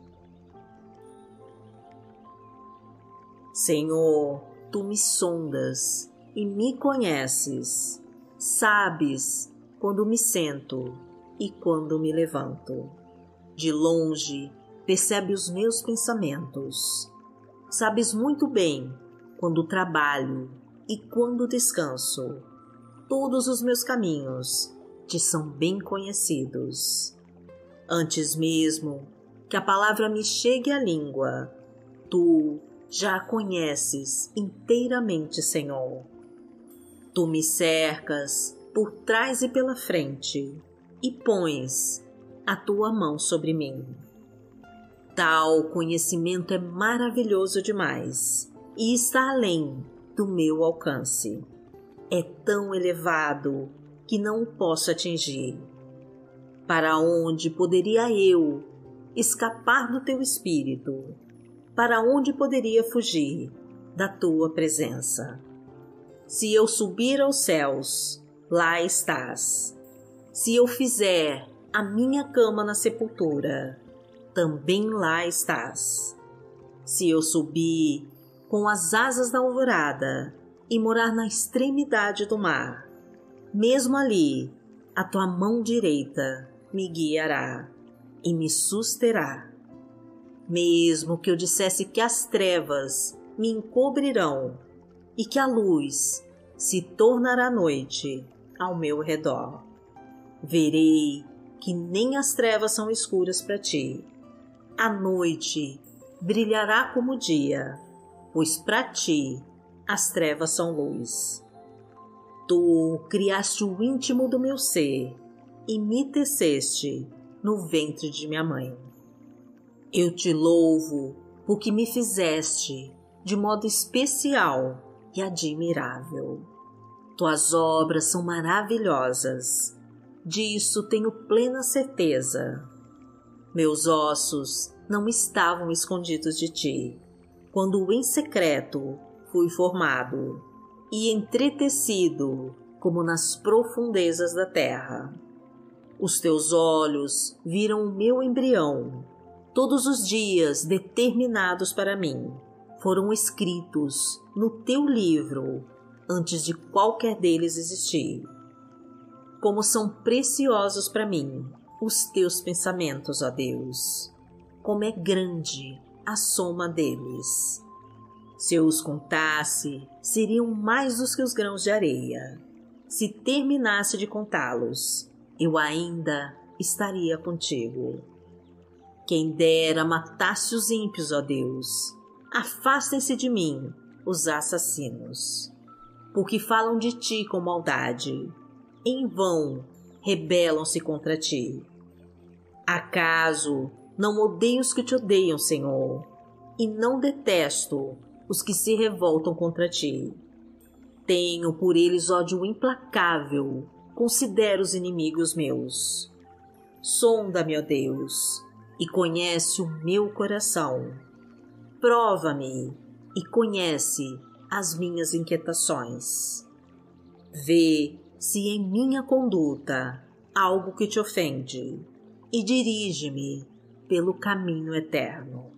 Senhor, tu me sondas e me conheces. Sabes quando me sento e quando me levanto. De longe percebe os meus pensamentos. Sabes muito bem quando trabalho e quando descanso. Todos os meus caminhos te são bem conhecidos. Antes mesmo que a palavra me chegue à língua, tu já a conheces inteiramente, Senhor. Tu me cercas por trás e pela frente e pões a tua mão sobre mim. Tal conhecimento é maravilhoso demais e está além do meu alcance. É tão elevado que não o posso atingir. Para onde poderia eu escapar do teu espírito? Para onde poderia fugir da tua presença? Se eu subir aos céus, lá estás. Se eu fizer a minha cama na sepultura, também lá estás. Se eu subir com as asas da alvorada e morar na extremidade do mar, mesmo ali a tua mão direita me guiará e me susterá. Mesmo que eu dissesse que as trevas me encobrirão e que a luz se tornará noite ao meu redor, verei que nem as trevas são escuras para ti. A noite brilhará como o dia, pois para ti as trevas são luz. Tu criaste o íntimo do meu ser e me teceste no ventre de minha mãe. Eu te louvo porque me fizeste de modo especial e admirável. Tuas obras são maravilhosas, disso tenho plena certeza. Meus ossos não estavam escondidos de ti, quando em secreto fui formado e entretecido como nas profundezas da terra. Os teus olhos viram o meu embrião. Todos os dias determinados para mim foram escritos no teu livro antes de qualquer deles existir. Como são preciosos para mim os teus pensamentos, ó Deus! Como é grande a soma deles! Se eu os contasse, seriam mais do que os grãos de areia. Se terminasse de contá-los, eu ainda estaria contigo. Quem dera matasse os ímpios, ó Deus! Afastem-se de mim os assassinos, porque falam de ti com maldade. Em vão rebelam-se contra ti. Acaso não odeio os que te odeiam, Senhor, e não detesto os que se revoltam contra ti? Tenho por eles ódio implacável, considero os inimigos meus. Sonda-me, ó Deus, e conhece o meu coração. Prova-me e conhece as minhas inquietações. Vê se em minha conduta há algo que te ofende e dirige-me pelo caminho eterno.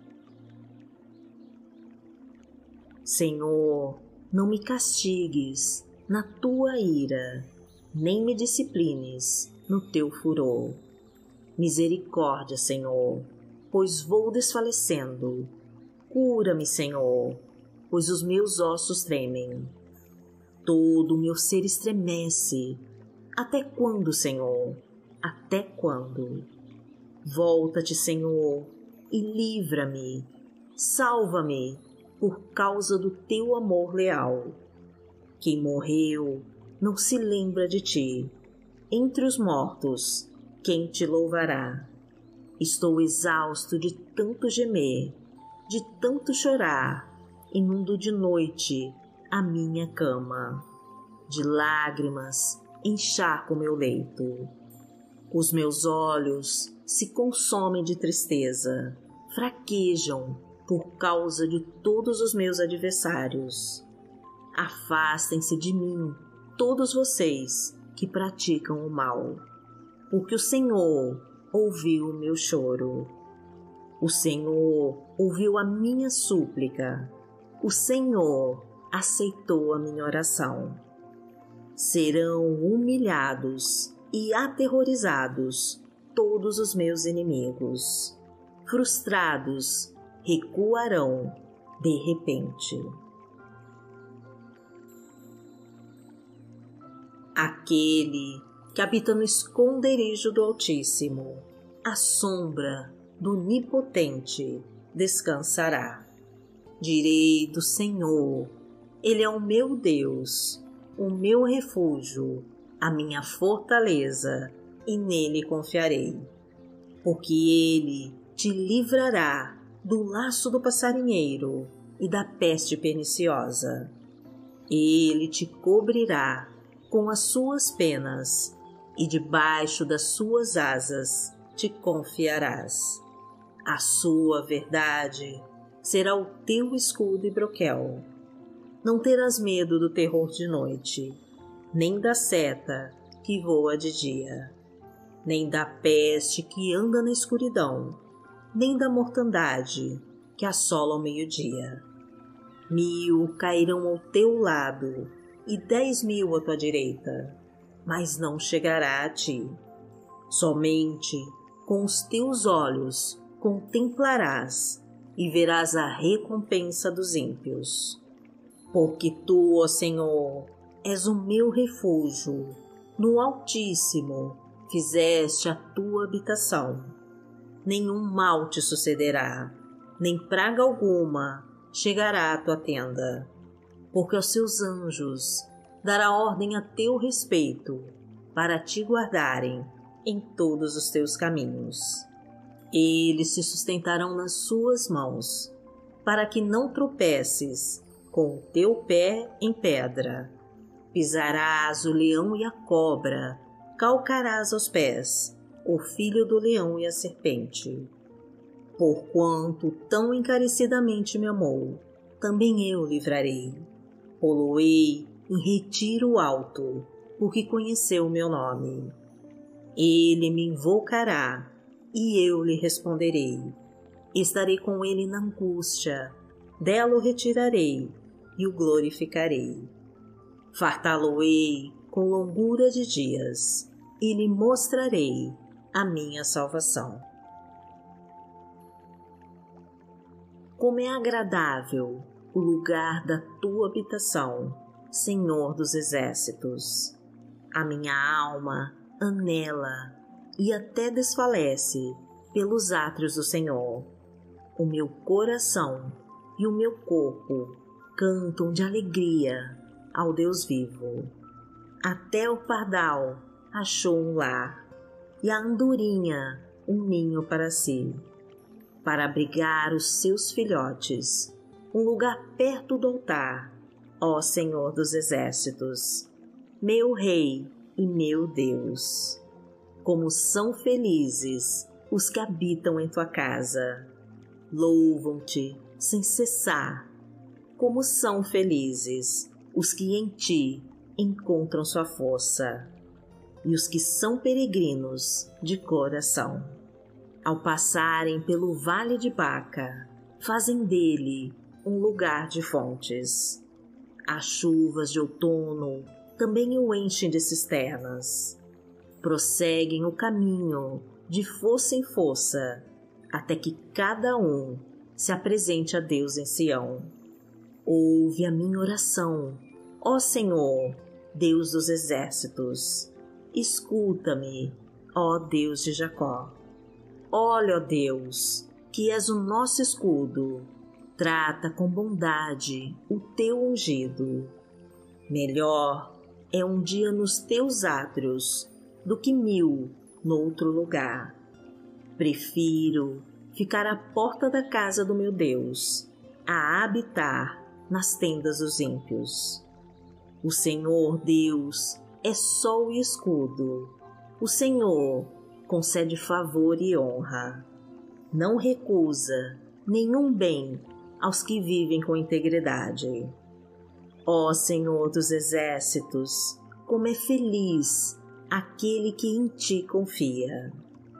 Senhor, não me castigues na tua ira, nem me disciplines no teu furor. Misericórdia, Senhor, pois vou desfalecendo. Cura-me, Senhor, pois os meus ossos tremem. Todo o meu ser estremece. Até quando, Senhor? Até quando? Volta-te, Senhor, e livra-me. Salva-me por causa do teu amor leal. Quem morreu não se lembra de ti. Entre os mortos, quem te louvará? Estou exausto de tanto gemer, de tanto chorar, inundo de noite a minha cama. De lágrimas encharco meu leito. Os meus olhos se consomem de tristeza, fraquejam por causa de todos os meus adversários. Afastem-se de mim, todos vocês que praticam o mal, porque o Senhor ouviu o meu choro. O Senhor ouviu a minha súplica. O Senhor aceitou a minha oração. Serão humilhados e aterrorizados todos os meus inimigos. Frustrados, recuarão de repente. Aquele que habita no esconderijo do Altíssimo, à sombra do Onipotente descansará. Direi do Senhor, Ele é o meu Deus, o meu refúgio, a minha fortaleza, e nele confiarei. Porque Ele te livrará do laço do passarinheiro e da peste perniciosa. Ele te cobrirá com as suas penas, e debaixo das suas asas te confiarás. A sua verdade será o teu escudo e broquel. Não terás medo do terror de noite, nem da seta que voa de dia, nem da peste que anda na escuridão, nem da mortandade que assola ao meio-dia. Mil cairão ao teu lado e dez mil à tua direita, mas não chegará a ti. Somente com os teus olhos contemplarás e verás a recompensa dos ímpios. Porque tu, ó Senhor, és o meu refúgio, no Altíssimo fizeste a tua habitação. Nenhum mal te sucederá, nem praga alguma chegará à tua tenda, porque aos seus anjos dará ordem a teu respeito, para te guardarem em todos os teus caminhos. Eles se sustentarão nas suas mãos, para que não tropeces com o teu pé em pedra. Pisarás o leão e a cobra, calcarás aos pés o filho do leão e a serpente. Porquanto tão encarecidamente me amou, também eu livrarei. Poloei em retiro alto, porque conheceu o meu nome. Ele me invocará, e eu lhe responderei. Estarei com ele na angústia, dela o retirarei, e o glorificarei. Fartá-lo-ei com longura de dias, e lhe mostrarei a minha salvação. Como é agradável o lugar da tua habitação, Senhor dos exércitos. A minha alma anela e até desfalece pelos átrios do Senhor. O meu coração e o meu corpo cantam de alegria ao Deus vivo. Até o pardal achou um lar, e a andorinha um ninho para si, para abrigar os seus filhotes, um lugar perto do altar, ó Senhor dos exércitos, meu Rei e meu Deus. Como são felizes os que habitam em tua casa, louvam-te sem cessar. Como são felizes os que em ti encontram sua força, e os que são peregrinos de coração. Ao passarem pelo vale de Baca, fazem dele um lugar de fontes. As chuvas de outono também o enchem de cisternas. Prosseguem o caminho de força em força, até que cada um se apresente a Deus em Sião. Ouve a minha oração, ó Senhor, Deus dos exércitos. Escuta-me, ó Deus de Jacó. Olha, ó Deus, que és o nosso escudo. Trata com bondade o teu ungido. Melhor é um dia nos teus átrios do que mil noutro lugar. Prefiro ficar à porta da casa do meu Deus a habitar nas tendas dos ímpios. O Senhor Deus é sol e escudo. O Senhor concede favor e honra. Não recusa nenhum bem aos que vivem com integridade. Ó Senhor dos exércitos, como é feliz aquele que em ti confia.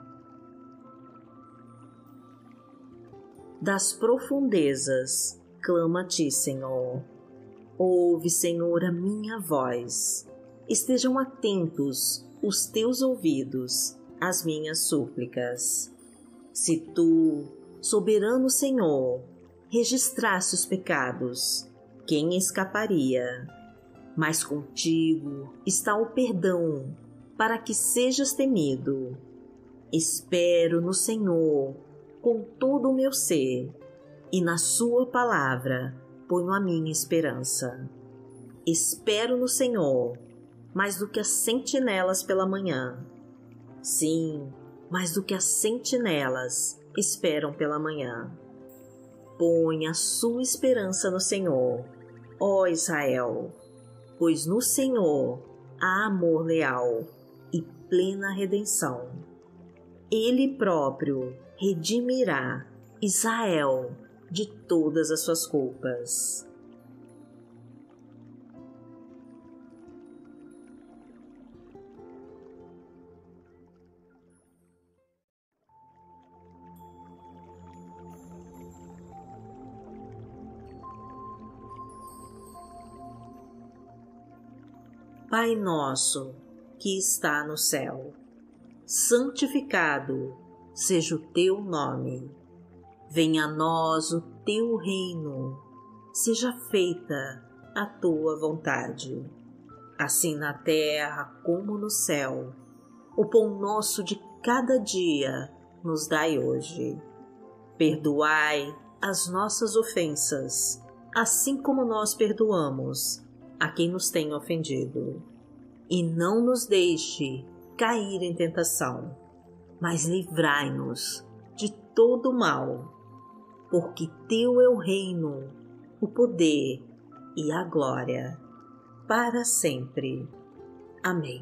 Das profundezas clama a ti, Senhor. Ouve, Senhor, a minha voz. Estejam atentos os teus ouvidos às minhas súplicas. Se tu, soberano Senhor, registrasse os pecados, quem escaparia? Mas contigo está o perdão, para que sejas temido. Espero no Senhor com todo o meu ser, e na sua palavra ponho a minha esperança. Espero no Senhor, mais do que as sentinelas pela manhã. Sim, mais do que as sentinelas esperam pela manhã. Põe a sua esperança no Senhor, ó Israel, pois no Senhor há amor leal e plena redenção. Ele próprio redimirá Israel de todas as suas culpas. Pai nosso, que está no céu, santificado seja o teu nome. Venha a nós o teu reino, seja feita a tua vontade, assim na terra como no céu. O pão nosso de cada dia nos dai hoje. Perdoai as nossas ofensas, assim como nós perdoamos a quem nos tem ofendido. E não nos deixe cair em tentação, mas livrai-nos de todo mal, porque teu é o reino, o poder e a glória, para sempre. Amém.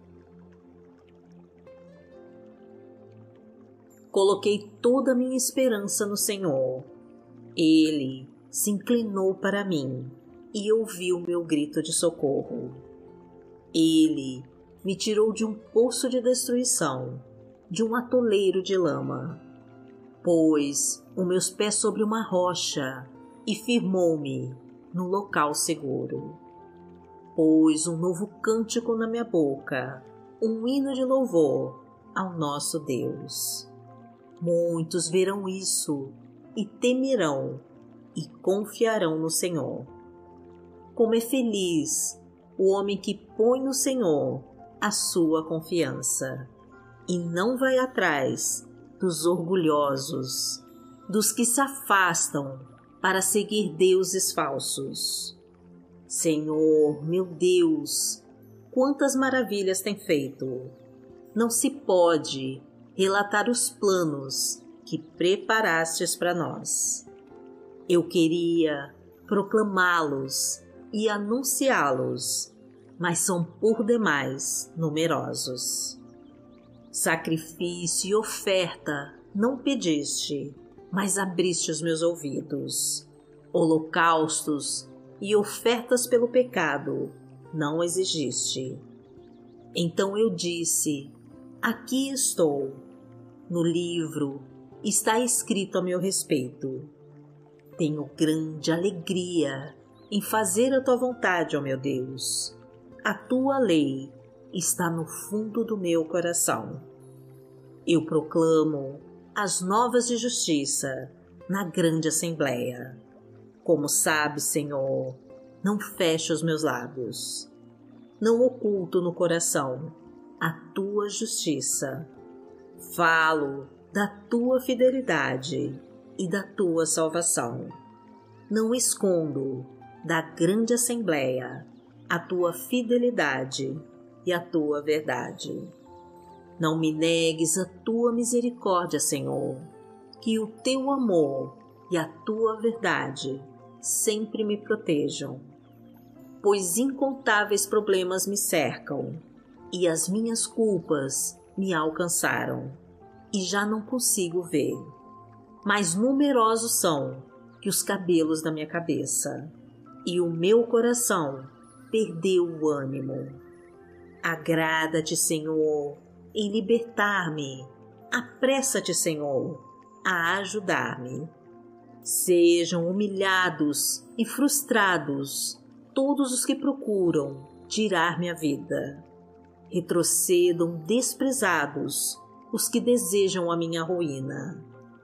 Coloquei toda a minha esperança no Senhor. Ele se inclinou para mim e ouviu meu grito de socorro. Ele me tirou de um poço de destruição, de um atoleiro de lama. Pôs os meus pés sobre uma rocha e firmou-me num local seguro. Pôs um novo cântico na minha boca, um hino de louvor ao nosso Deus. Muitos verão isso e temerão e confiarão no Senhor. Como é feliz o homem que põe no Senhor a sua confiança e não vai atrás dos orgulhosos, dos que se afastam para seguir deuses falsos. Senhor, meu Deus, quantas maravilhas tem feito! Não se pode relatar os planos que preparastes para nós. Eu queria proclamá-los e anunciá-los, mas são por demais numerosos. Sacrifício e oferta não pediste, mas abriste os meus ouvidos. Holocaustos e ofertas pelo pecado não exigiste. Então eu disse: aqui estou. No livro está escrito a meu respeito. Tenho grande alegria em fazer a tua vontade, ó meu Deus. A tua lei está no fundo do meu coração. Eu proclamo as novas de justiça na grande assembleia. Como sabes, Senhor, não fecho os meus lábios. Não oculto no coração a tua justiça. Falo da tua fidelidade e da tua salvação. Não escondo da grande assembleia a tua fidelidade e a tua verdade. Não me negues a tua misericórdia, Senhor, que o teu amor e a tua verdade sempre me protejam, pois incontáveis problemas me cercam e as minhas culpas me alcançaram e já não consigo ver. Mas numerosos são que os cabelos da minha cabeça, e o meu coração perdeu o ânimo. Agrada-te, Senhor, em libertar-me. Apressa-te, Senhor, a ajudar-me. Sejam humilhados e frustrados todos os que procuram tirar minha vida. Retrocedam desprezados os que desejam a minha ruína.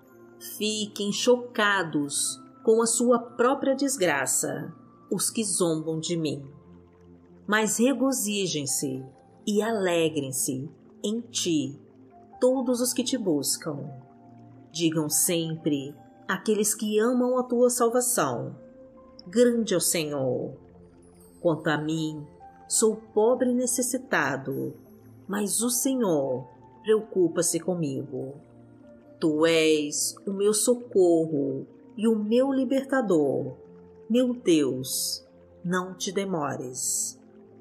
Fiquem chocados com a sua própria desgraça os que zombam de mim. Mas regozijem-se e alegrem-se em ti todos os que te buscam. Digam sempre aqueles que amam a tua salvação: grande é o Senhor. Quanto a mim, sou pobre e necessitado, mas o Senhor preocupa-se comigo. Tu és o meu socorro e o meu libertador. Meu Deus, não te demores.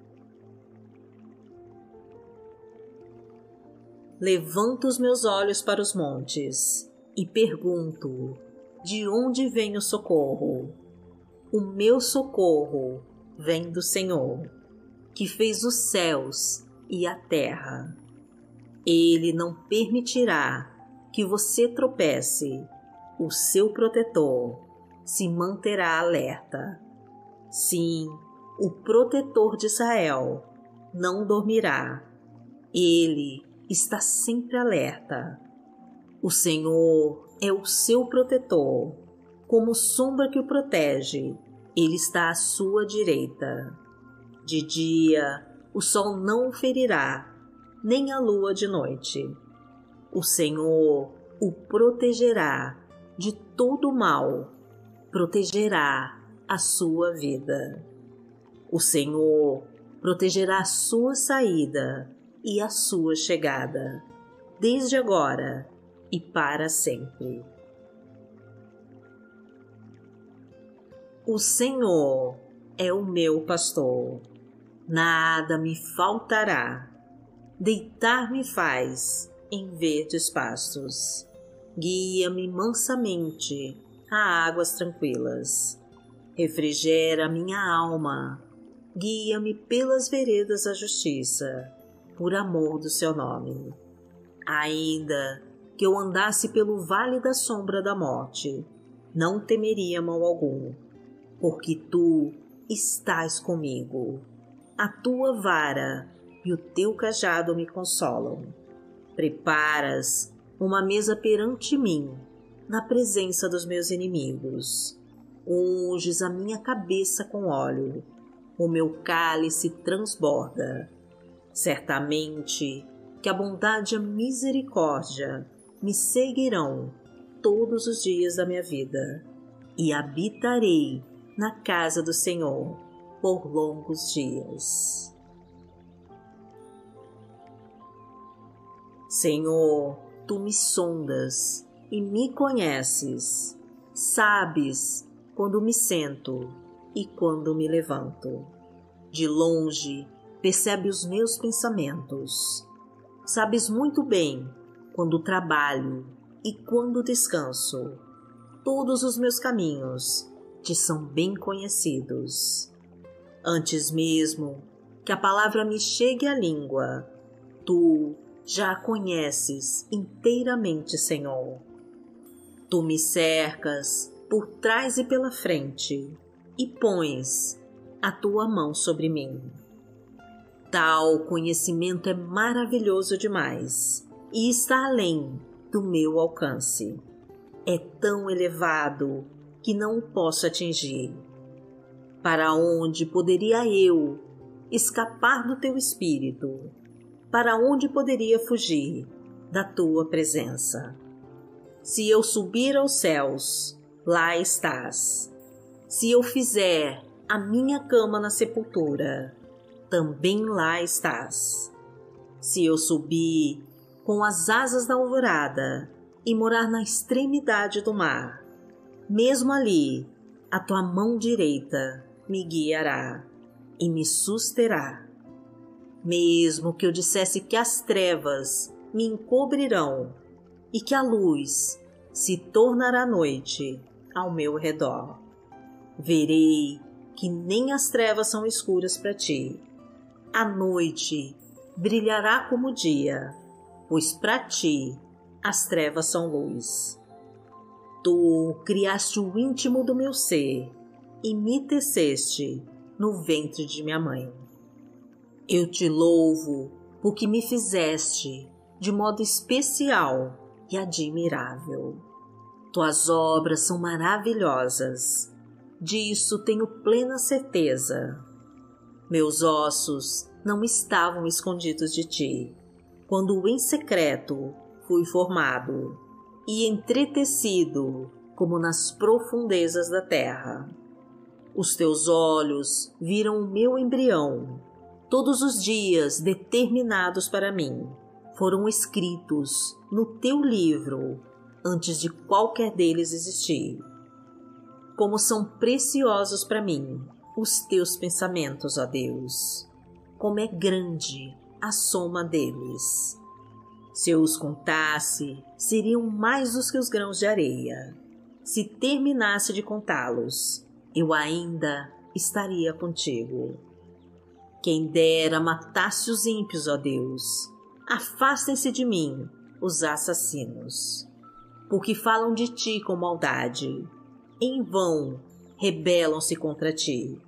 Levanto os meus olhos para os montes e pergunto: de onde vem o socorro? O meu socorro vem do Senhor, que fez os céus e a terra. Ele não permitirá que você tropece. O seu protetor se manterá alerta. Sim, o protetor de Israel não dormirá. Ele está sempre alerta. O Senhor é o seu protetor. Como sombra que o protege, ele está à sua direita. De dia, o sol não o ferirá, nem a lua de noite. O Senhor o protegerá de todo o mal, protegerá a sua vida. O Senhor protegerá a sua saída e a sua chegada, desde agora e para sempre. O Senhor é o meu pastor, nada me faltará. Deitar-me faz em verdes pastos, guia-me mansamente a águas tranquilas. Refrigera minha alma, guia-me pelas veredas da justiça, por amor do seu nome. Ainda que eu andasse pelo vale da sombra da morte, não temeria mal algum, porque tu estás comigo. A tua vara e o teu cajado me consolam. Preparas uma mesa perante mim, na presença dos meus inimigos. Unges a minha cabeça com óleo, o meu cálice transborda. Certamente que a bondade e a misericórdia me seguirão todos os dias da minha vida, e habitarei na casa do Senhor por longos dias. Senhor, tu me sondas e me conheces, sabes quando me sento e quando me levanto. De longe percebe os meus pensamentos. Sabes muito bem quando trabalho e quando descanso. Todos os meus caminhos te são bem conhecidos. Antes mesmo que a palavra me chegue à língua, tu já a conheces inteiramente, Senhor. Tu me cercas por trás e pela frente e pões a tua mão sobre mim. Tal conhecimento é maravilhoso demais e está além do meu alcance. É tão elevado que não o posso atingir. Para onde poderia eu escapar do teu espírito? Para onde poderia fugir da tua presença? Se eu subir aos céus, lá estás. Se eu fizer a minha cama na sepultura, também lá estás. Se eu subir com as asas da alvorada e morar na extremidade do mar, mesmo ali a tua mão direita me guiará e me susterá. Mesmo que eu dissesse que as trevas me encobrirão e que a luz se tornará noite ao meu redor, verei que nem as trevas são escuras para ti. A noite brilhará como o dia, pois para ti as trevas são luz. Tu criaste o íntimo do meu ser e me teceste no ventre de minha mãe. Eu te louvo porque me fizeste de modo especial e admirável. Tuas obras são maravilhosas, disso tenho plena certeza. Meus ossos não estavam escondidos de ti, quando em secreto fui formado e entretecido como nas profundezas da terra. Os teus olhos viram o meu embrião. Todos os dias determinados para mim foram escritos no teu livro antes de qualquer deles existir. Como são preciosos para mim os teus pensamentos, ó Deus! Como é grande a soma deles! Se eu os contasse, seriam mais dos que os grãos de areia. Se terminasse de contá-los, eu ainda estaria contigo. Quem dera matasse os ímpios, ó Deus! Afastem-se de mim os assassinos, porque falam de ti com maldade. Em vão rebelam-se contra ti.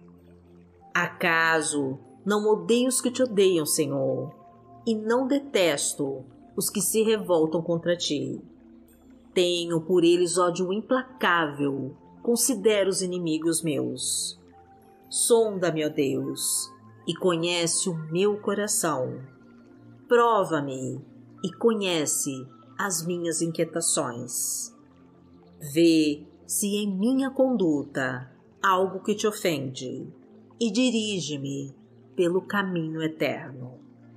Acaso não odeio os que te odeiam, Senhor, e não detesto os que se revoltam contra ti? Tenho por eles ódio implacável, considero os inimigos meus. Sonda-me, ó Deus, e conhece o meu coração. Prova-me e conhece as minhas inquietações. Vê se em minha conduta há algo que te ofende. e dirige-me pelo caminho eterno.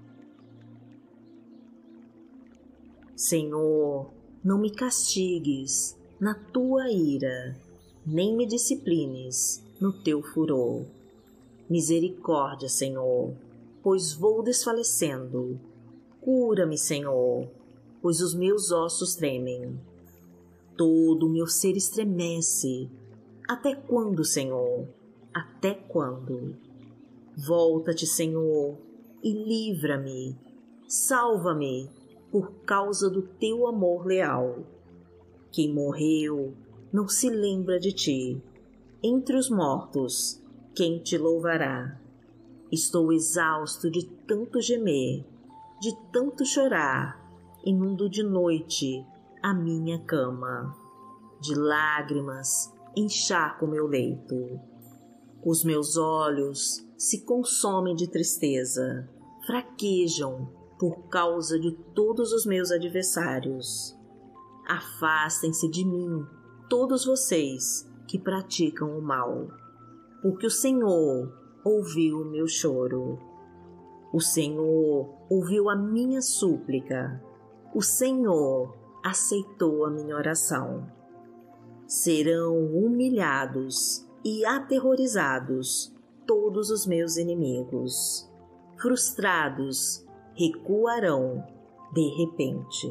Senhor, não me castigues na tua ira, nem me disciplines no teu furor. Misericórdia, Senhor, pois vou desfalecendo. Cura-me, Senhor, pois os meus ossos tremem. Todo o meu ser estremece. Até quando, Senhor? Até quando? Volta-te, Senhor, e livra-me. Salva-me por causa do teu amor leal. Quem morreu não se lembra de ti. Entre os mortos, quem te louvará? Estou exausto de tanto gemer, de tanto chorar, inundo de noite a minha cama. De lágrimas encharco meu leito. Os meus olhos se consomem de tristeza, fraquejam por causa de todos os meus adversários. Afastem-se de mim, todos vocês que praticam o mal, porque o Senhor ouviu o meu choro. O Senhor ouviu a minha súplica. O Senhor aceitou a minha oração. Serão humilhados e aterrorizados todos os meus inimigos. Frustrados, recuarão de repente.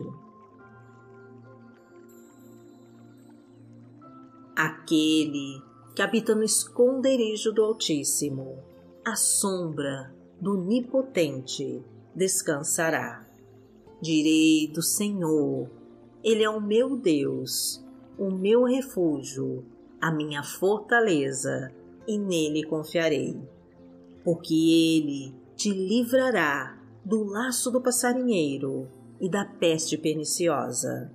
Aquele que habita no esconderijo do Altíssimo, à sombra do Onipotente, descansará. Direi do Senhor, Ele é o meu Deus, o meu refúgio, a minha fortaleza, e nele confiarei. Porque Ele te livrará do laço do passarinheiro e da peste perniciosa.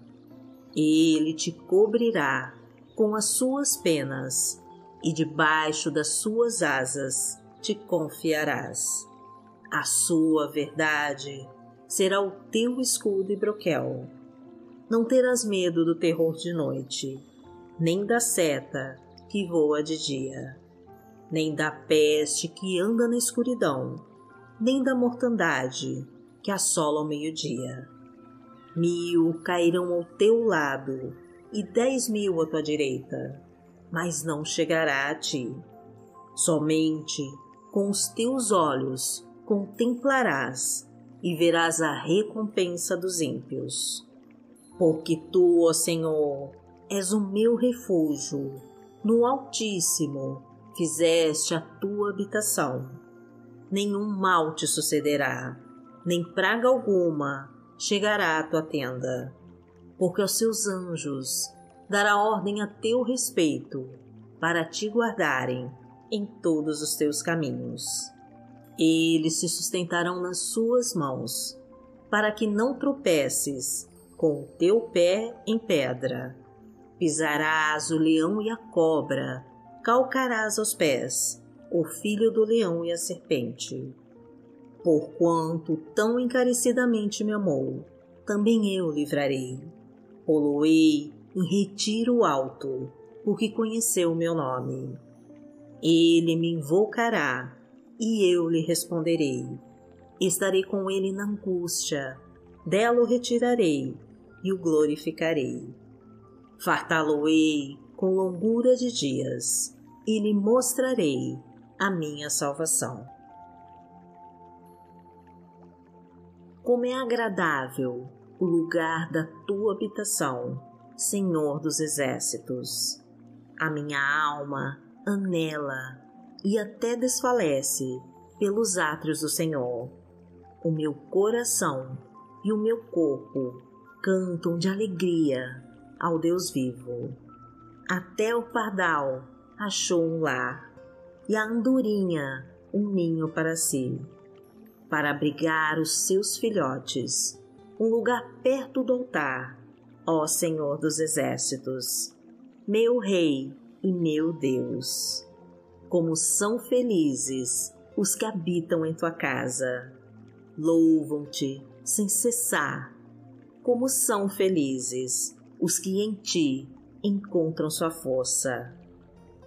Ele te cobrirá com as suas penas, e debaixo das suas asas te confiarás. A sua verdade será o teu escudo e broquel. Não terás medo do terror de noite, nem da seta que voa de dia, nem da peste que anda na escuridão, nem da mortandade que assola ao meio-dia. Mil cairão ao teu lado e dez mil à tua direita, mas não chegará a ti. Somente com os teus olhos contemplarás e verás a recompensa dos ímpios. Porque tu, ó Senhor, és o meu refúgio, no Altíssimo fizeste a tua habitação. Nenhum mal te sucederá, nem praga alguma chegará à tua tenda, porque aos seus anjos dará ordem a teu respeito, para te guardarem em todos os teus caminhos. Eles se sustentarão nas suas mãos, para que não tropeces com o teu pé em pedra. Pisarás o leão e a cobra, calcarás aos pés o filho do leão e a serpente. Porquanto tão encarecidamente me amou, também eu livrarei. Poloei em retiro alto, porque conheceu o meu nome. Ele me invocará, e eu lhe responderei. Estarei com ele na angústia, dela o retirarei e o glorificarei. Fartá-lo-ei com longura de dias, e lhe mostrarei a minha salvação. Como é agradável o lugar da tua habitação, Senhor dos exércitos. A minha alma anela e até desfalece pelos átrios do Senhor. O meu coração e o meu corpo cantam de alegria ao Deus vivo. Até o pardal achou um lar, e a andorinha um ninho para si, para abrigar os seus filhotes, um lugar perto do altar, ó Senhor dos exércitos, meu Rei e meu Deus. Como são felizes os que habitam em tua casa, louvam-te sem cessar. Como são felizes os que em ti encontram sua força.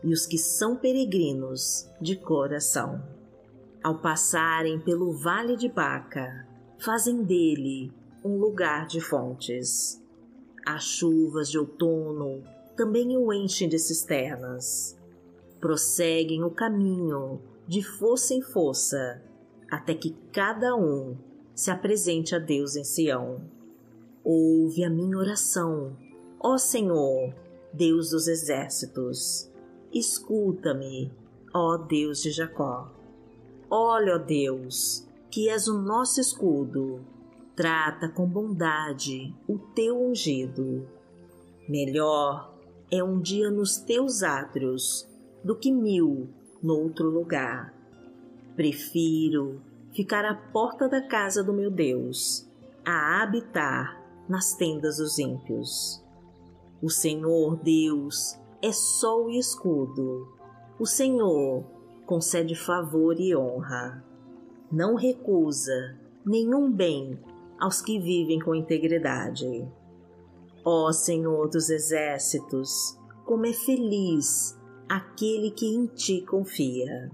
e os que são peregrinos de coração. Ao passarem pelo vale de Baca, fazem dele um lugar de fontes. As chuvas de outono também o enchem de cisternas. Prosseguem o caminho de força em força, até que cada um se apresente a Deus em Sião. Ouve a minha oração, ó Senhor, Deus dos exércitos. Escuta-me, ó Deus de Jacó. Olha, ó Deus, que és o nosso escudo. Trata com bondade o teu ungido. Melhor é um dia nos teus átrios do que mil noutro lugar. Prefiro ficar à porta da casa do meu Deus a habitar nas tendas dos ímpios. O Senhor Deus é sol e escudo. O Senhor concede favor e honra. Não recusa nenhum bem aos que vivem com integridade. Ó Senhor dos exércitos, como é feliz aquele que em ti confia.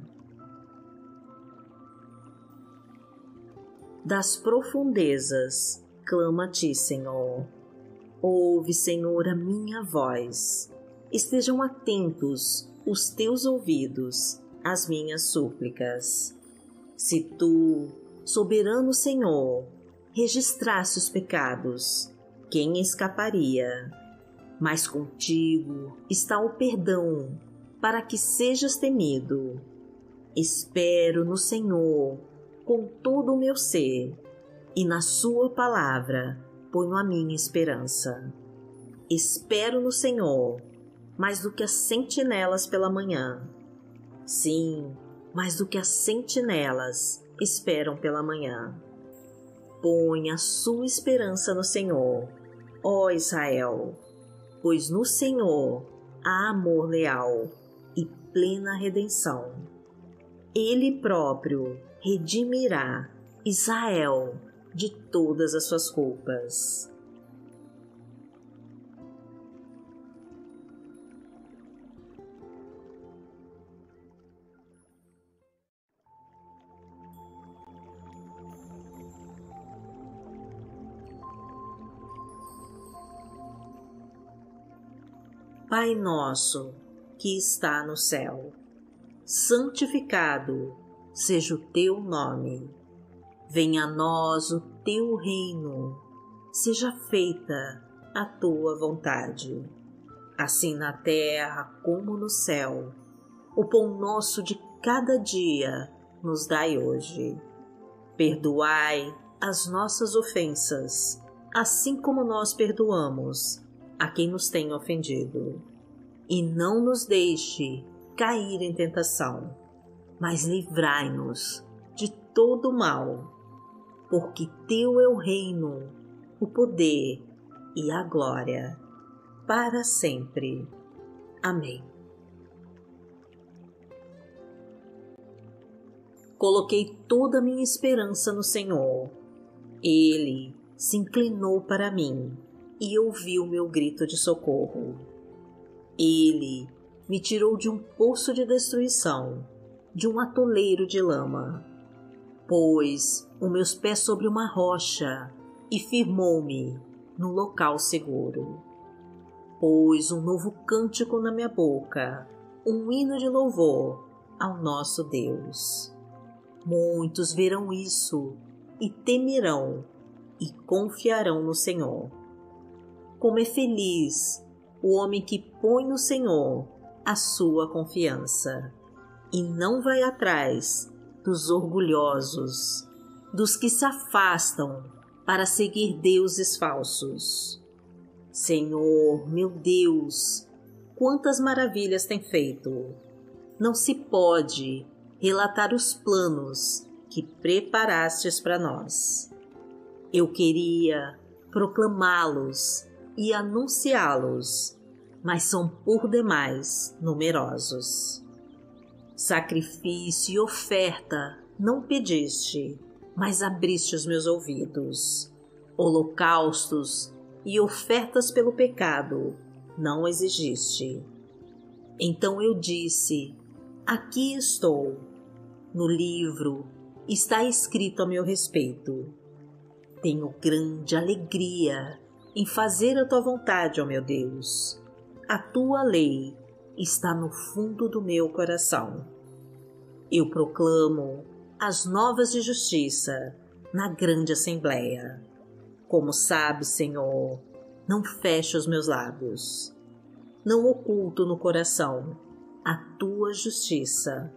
Das profundezas clamo a ti, Senhor. Ouve, Senhor, a minha voz. Estejam atentos os teus ouvidos às minhas súplicas. Se tu, soberano Senhor, registrasse os pecados, quem escaparia? Mas contigo está o perdão, para que sejas temido. Espero no Senhor com todo o meu ser, e na sua palavra ponho a minha esperança. Espero no Senhor, mais do que as sentinelas pela manhã. Sim, mais do que as sentinelas esperam pela manhã. Põe a sua esperança no Senhor, ó Israel, pois no Senhor há amor leal e plena redenção. Ele próprio redimirá Israel de todas as suas culpas. Pai nosso, que está no céu, santificado seja o teu nome. Venha a nós o teu reino, seja feita a tua vontade, assim na terra como no céu. O pão nosso de cada dia nos dai hoje. Perdoai as nossas ofensas, assim como nós perdoamos a quem nos tem ofendido. E não nos deixe cair em tentação, mas livrai-nos de todo mal, porque teu é o reino, o poder e a glória, para sempre. Amém. Coloquei toda a minha esperança no Senhor. Ele se inclinou para mim e ouviu meu grito de socorro. Ele me tirou de um poço de destruição, de um atoleiro de lama. Pôs os meus pés sobre uma rocha e firmou-me num local seguro. Pôs um novo cântico na minha boca, um hino de louvor ao nosso Deus. Muitos verão isso e temerão e confiarão no Senhor. Como é feliz o homem que põe no Senhor a sua confiança e não vai atrás dos orgulhosos, dos que se afastam para seguir deuses falsos. Senhor, meu Deus, quantas maravilhas tem feito! Não se pode relatar os planos que preparastes para nós. Eu queria proclamá-los e anunciá-los, mas são por demais numerosos. Sacrifício e oferta não pediste, mas abriste os meus ouvidos. Holocaustos e ofertas pelo pecado não exigiste. Então eu disse: aqui estou. No livro está escrito a meu respeito. Tenho grande alegria em fazer a tua vontade, ó meu Deus. A tua lei está no fundo do meu coração. Eu proclamo as novas de justiça na grande assembleia. Como sabes, Senhor, não fecho os meus lábios. Não oculto no coração a tua justiça.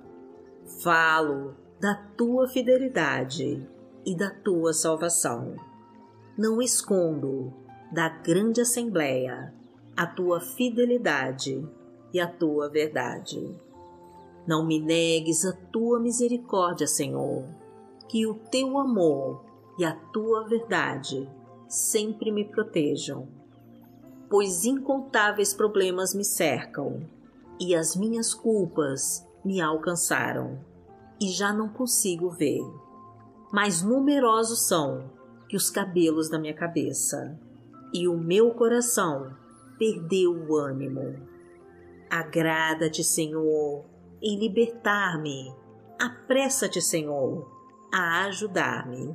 Falo da tua fidelidade e da tua salvação. Não escondo da grande assembleia a tua fidelidade e a tua verdade. Não me negues a tua misericórdia, Senhor, que o teu amor e a tua verdade sempre me protejam, pois incontáveis problemas me cercam e as minhas culpas me alcançaram e já não consigo ver. Mais numerosos são que os cabelos da minha cabeça, e o meu coração perdeu o ânimo. Agrada-te, Senhor, em libertar-me. Apressa-te, Senhor, a ajudar-me.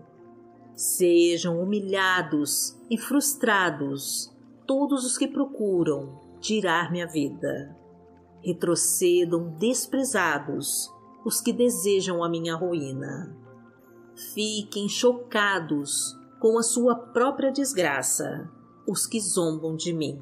Sejam humilhados e frustrados todos os que procuram tirar minha vida. Retrocedam desprezados os que desejam a minha ruína. Fiquem chocados com a sua própria desgraça os que zombam de mim.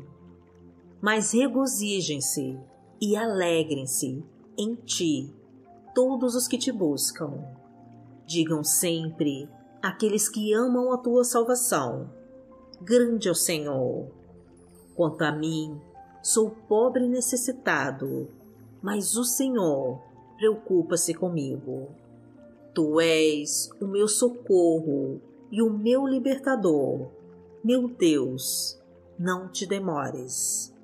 Mas regozijem-se e alegrem-se em ti todos os que te buscam. Digam sempre aqueles que amam a tua salvação: grande é o Senhor. Quanto a mim, sou pobre e necessitado, mas o Senhor preocupa-se comigo. Tu és o meu socorro e o meu libertador. Meu Deus, não te demores.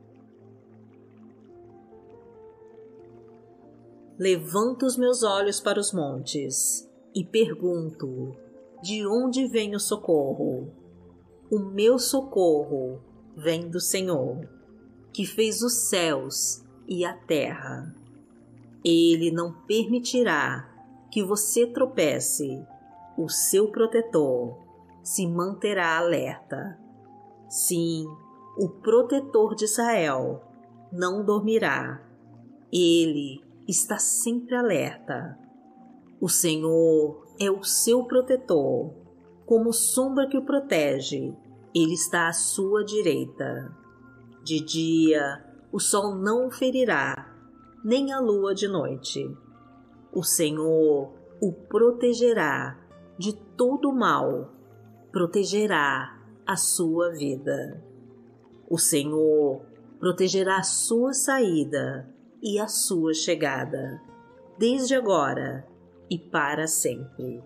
Levanto os meus olhos para os montes e pergunto: de onde vem o socorro? O meu socorro vem do Senhor, que fez os céus e a terra. Ele não permitirá que você tropece. O seu protetor se manterá alerta. Sim, o protetor de Israel não dormirá. Ele está sempre alerta. O Senhor é o seu protetor. Como sombra que o protege, ele está à sua direita. De dia, o sol não o ferirá, nem a lua de noite. O Senhor o protegerá de todo mal, protegerá a sua vida. O Senhor protegerá a sua saída e a sua chegada, desde agora e para sempre.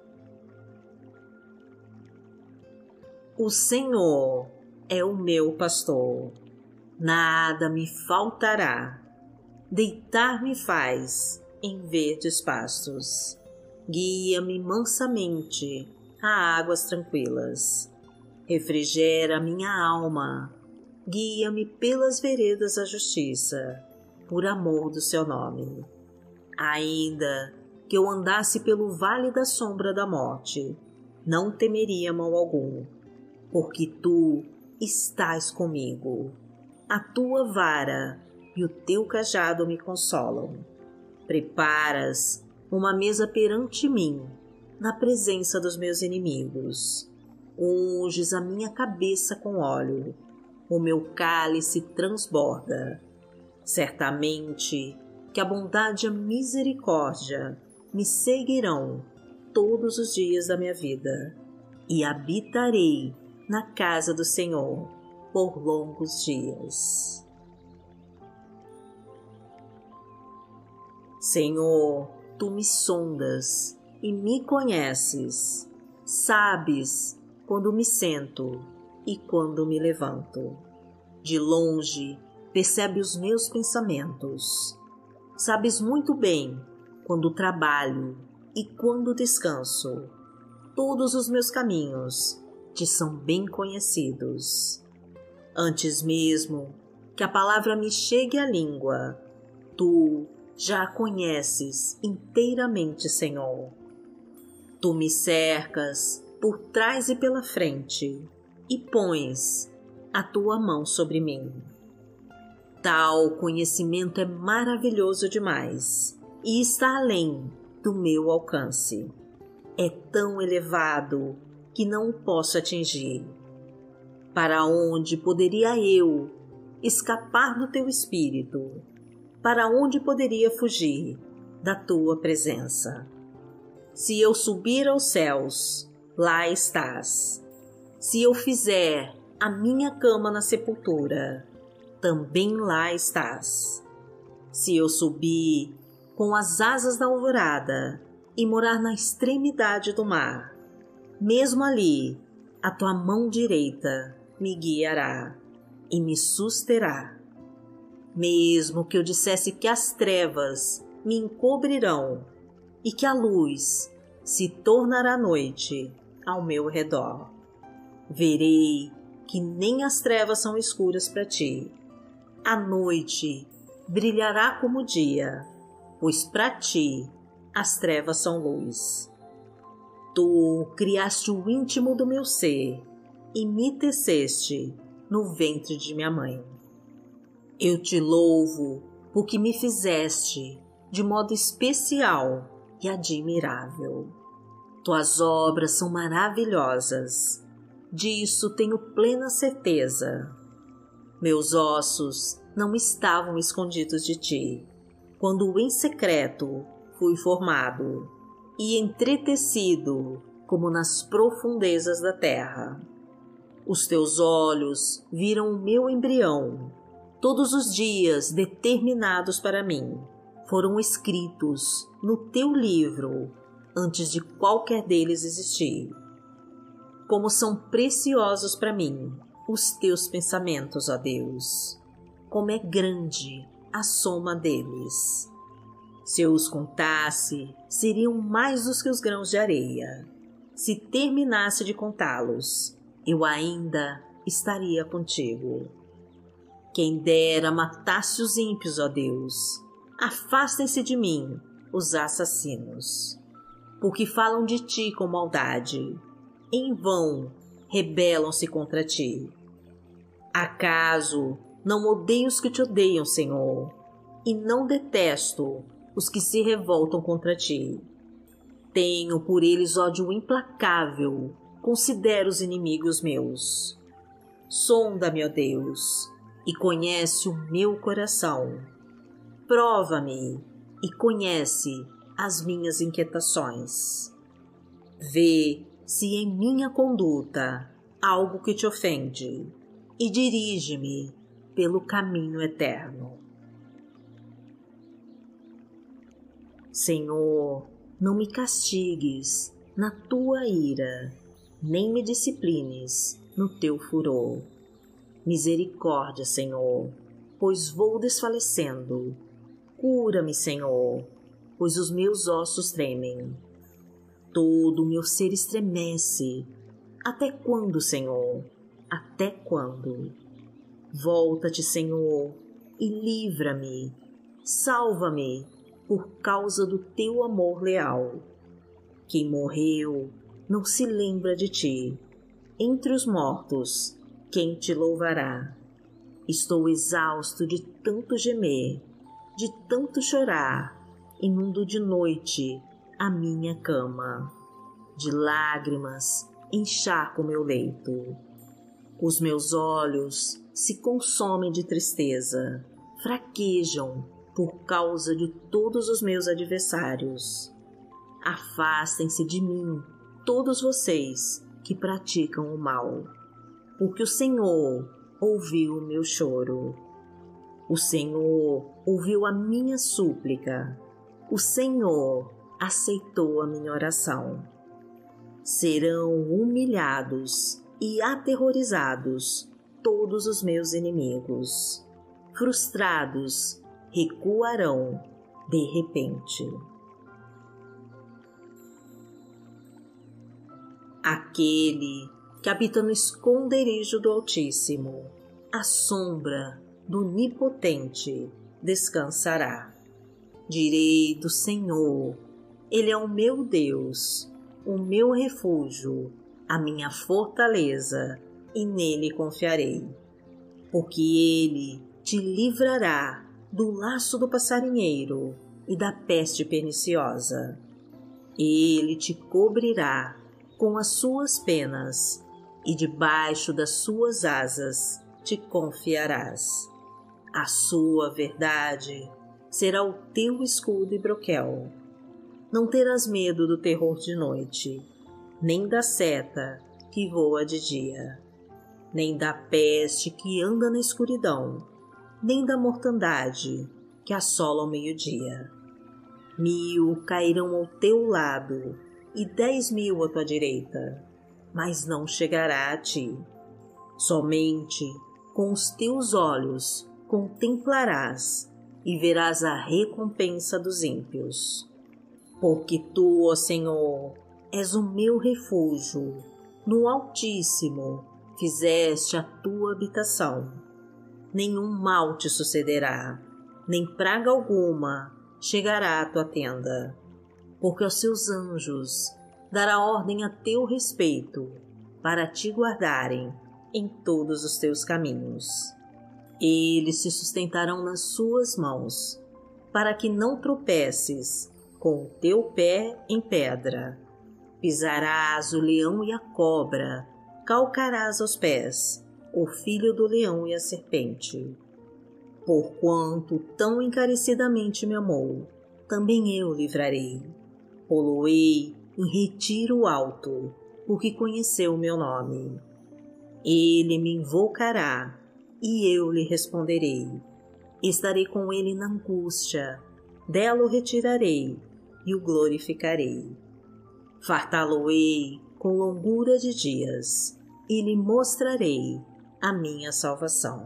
O Senhor é o meu pastor, nada me faltará. Deitar-me faz em verdes pastos, guia-me mansamente a águas tranquilas. Refrigera minha alma, guia-me pelas veredas da justiça, por amor do seu nome. Ainda que eu andasse pelo vale da sombra da morte, não temeria mal algum, porque tu estás comigo. A tua vara e o teu cajado me consolam. Preparas uma mesa perante mim, na presença dos meus inimigos. Unges a minha cabeça com óleo, o meu cálice transborda. Certamente que a bondade e a misericórdia me seguirão todos os dias da minha vida, e habitarei na casa do Senhor por longos dias. Senhor, tu me sondas e me conheces. Sabes quando me sento e quando me levanto. De longe percebe os meus pensamentos. Sabes muito bem quando trabalho e quando descanso. Todos os meus caminhos te são bem conhecidos. Antes mesmo que a palavra me chegue à língua. Tu já a conheces inteiramente, Senhor. Tu me cercas por trás e pela frente e pões a tua mão sobre mim. Tal conhecimento é maravilhoso demais e está além do meu alcance. É tão elevado que não o posso atingir. Para onde poderia eu escapar do teu espírito? Para onde poderia fugir da tua presença? Se eu subir aos céus, lá estás. Se eu fizer a minha cama na sepultura, também lá estás. Se eu subir com as asas da alvorada e morar na extremidade do mar, mesmo ali a tua mão direita me guiará e me susterá. Mesmo que eu dissesse que as trevas me encobrirão e que a luz se tornará noite ao meu redor, verei que nem as trevas são escuras para ti. A noite brilhará como o dia, pois para ti as trevas são luz. Tu criaste o íntimo do meu ser e me teceste no ventre de minha mãe. Eu te louvo porque me fizeste de modo especial e admirável. Tuas obras são maravilhosas, disso tenho plena certeza. Meus ossos não estavam escondidos de ti, quando em secreto fui formado e entretecido como nas profundezas da terra. Os teus olhos viram o meu embrião. Todos os dias determinados para mim foram escritos no teu livro antes de qualquer deles existir. Como são preciosos para mim os teus pensamentos, ó Deus! Como é grande a soma deles! Se eu os contasse, seriam mais dos que os grãos de areia. Se terminasse de contá-los, eu ainda estaria contigo. Quem dera matasse os ímpios, ó Deus! Afastem-se de mim os assassinos, porque falam de ti com maldade. Em vão rebelam-se contra ti. Acaso não odeio os que te odeiam, Senhor, e não detesto os que se revoltam contra ti? Tenho por eles ódio implacável, considero os inimigos meus. Sonda-me, ó Deus, e conhece o meu coração. Prova-me e conhece as minhas inquietações. Vê se em minha conduta há algo que te ofende e dirige-me pelo caminho eterno. Senhor, não me castigues na tua ira, nem me disciplines no teu furor. Misericórdia, Senhor, pois vou desfalecendo. Cura-me, Senhor, pois os meus ossos tremem. Todo o meu ser estremece. Até quando, Senhor? Até quando? Volta-te, Senhor, e livra-me. Salva-me por causa do teu amor leal. Quem morreu não se lembra de ti. Entre os mortos, quem te louvará? Estou exausto de tanto gemer, de tanto chorar, inundo de noite a minha cama. De lágrimas encharco meu leito. Os meus olhos se consomem de tristeza, fraquejam por causa de todos os meus adversários. Afastem-se de mim, todos vocês que praticam o mal, porque o Senhor ouviu o meu choro. O Senhor ouviu a minha súplica. O Senhor aceitou a minha oração. Serão humilhados e aterrorizados todos os meus inimigos. Frustrados, recuarão de repente. Aquele que habita no esconderijo do Altíssimo, à sombra do Onipotente descansará. Direi do Senhor, Ele é o meu Deus, o meu refúgio, a minha fortaleza, e nele confiarei. Porque Ele te livrará do laço do passarinheiro e da peste perniciosa. Ele te cobrirá com as suas penas, e debaixo das suas asas te confiarás. A sua verdade será o teu escudo e broquel. Não terás medo do terror de noite, nem da seta que voa de dia, nem da peste que anda na escuridão, nem da mortandade que assola ao meio-dia. Mil cairão ao teu lado e dez mil à tua direita, mas não chegará a ti. Somente com os teus olhos contemplarás e verás a recompensa dos ímpios. Porque tu, ó Senhor, és o meu refúgio, no Altíssimo fizeste a tua habitação. Nenhum mal te sucederá, nem praga alguma chegará à tua tenda, porque aos seus anjos dará ordem a teu respeito, para te guardarem em todos os teus caminhos. Eles se sustentarão nas suas mãos, para que não tropeces com o teu pé em pedra. Pisarás o leão e a cobra, calcarás aos pés o filho do leão e a serpente. Porquanto tão encarecidamente me amou, também eu livrarei. Poloei em retiro alto, porque conheceu o meu nome. Ele me invocará, e eu lhe responderei. Estarei com ele na angústia, dela o retirarei, e o glorificarei. Fartá-lo-ei com longura de dias, e lhe mostrarei a minha salvação.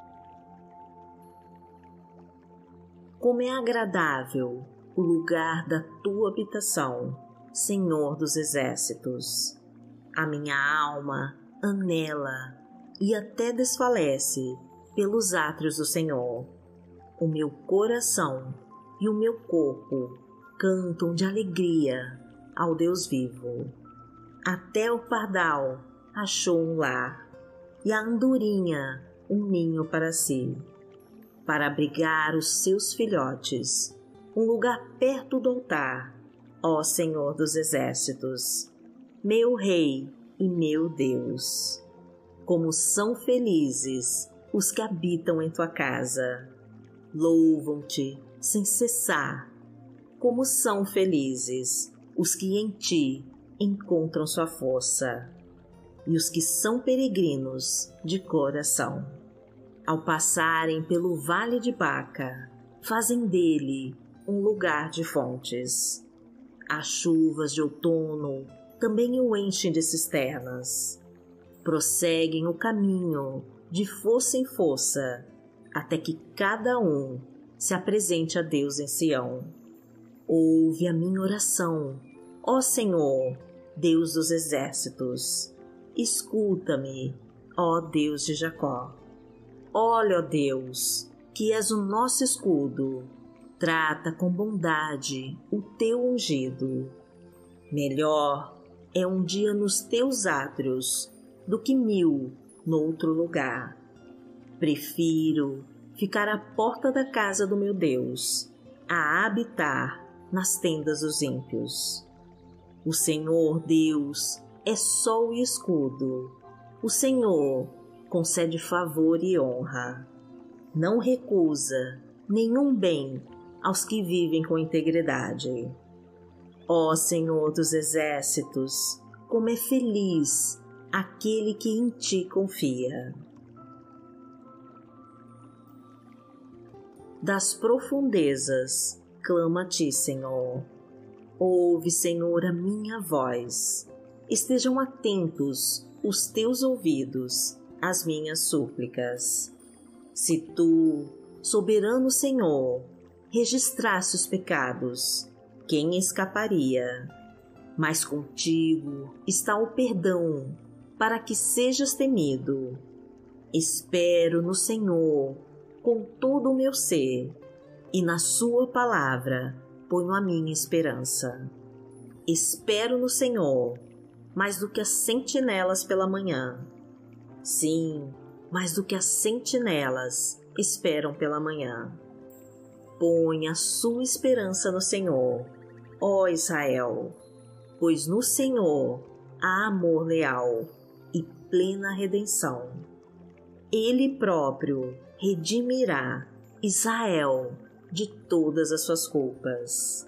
Como é agradável o lugar da tua habitação, Senhor dos exércitos. A minha alma anela e até desfalece pelos átrios do Senhor. O meu coração e o meu corpo cantam de alegria ao Deus vivo. Até o pardal achou um lar, e a andorinha um ninho para si, para abrigar os seus filhotes, um lugar perto do altar, ó Senhor dos exércitos, meu Rei e meu Deus. Como são felizes os que habitam em tua casa, louvam-te sem cessar. Como são felizes os que em ti encontram sua força, e os que são peregrinos de coração. Ao passarem pelo vale de Baca, fazem dele um lugar de fontes. As chuvas de outono também o enchem de cisternas. Prosseguem o caminho de força em força, até que cada um se apresente a Deus em Sião. Ouve a minha oração, ó Senhor, Deus dos exércitos. Escuta-me, ó Deus de Jacó. Olha, ó Deus, que és o nosso escudo. Trata com bondade o teu ungido. Melhor é um dia nos teus átrios do que mil noutro lugar. Prefiro ficar à porta da casa do meu Deus a habitar nas tendas dos ímpios. O Senhor Deus é sol e escudo. O Senhor concede favor e honra. Não recusa nenhum bem aos que vivem com integridade. Ó Senhor dos exércitos, como é feliz aquele que em ti confia. Das profundezas clama a ti, Senhor. Ouve, Senhor, a minha voz. Estejam atentos os teus ouvidos às minhas súplicas. Se tu, soberano Senhor, registrasse os pecados, quem escaparia? Mas contigo está o perdão, para que sejas temido. Espero no Senhor, com todo o meu ser, e na sua palavra ponho a minha esperança. Espero no Senhor, mais do que as sentinelas pela manhã. Sim, mais do que as sentinelas esperam pela manhã. Põe a sua esperança no Senhor, ó Israel, pois no Senhor há amor leal e plena redenção. Ele próprio redimirá Israel de todas as suas culpas.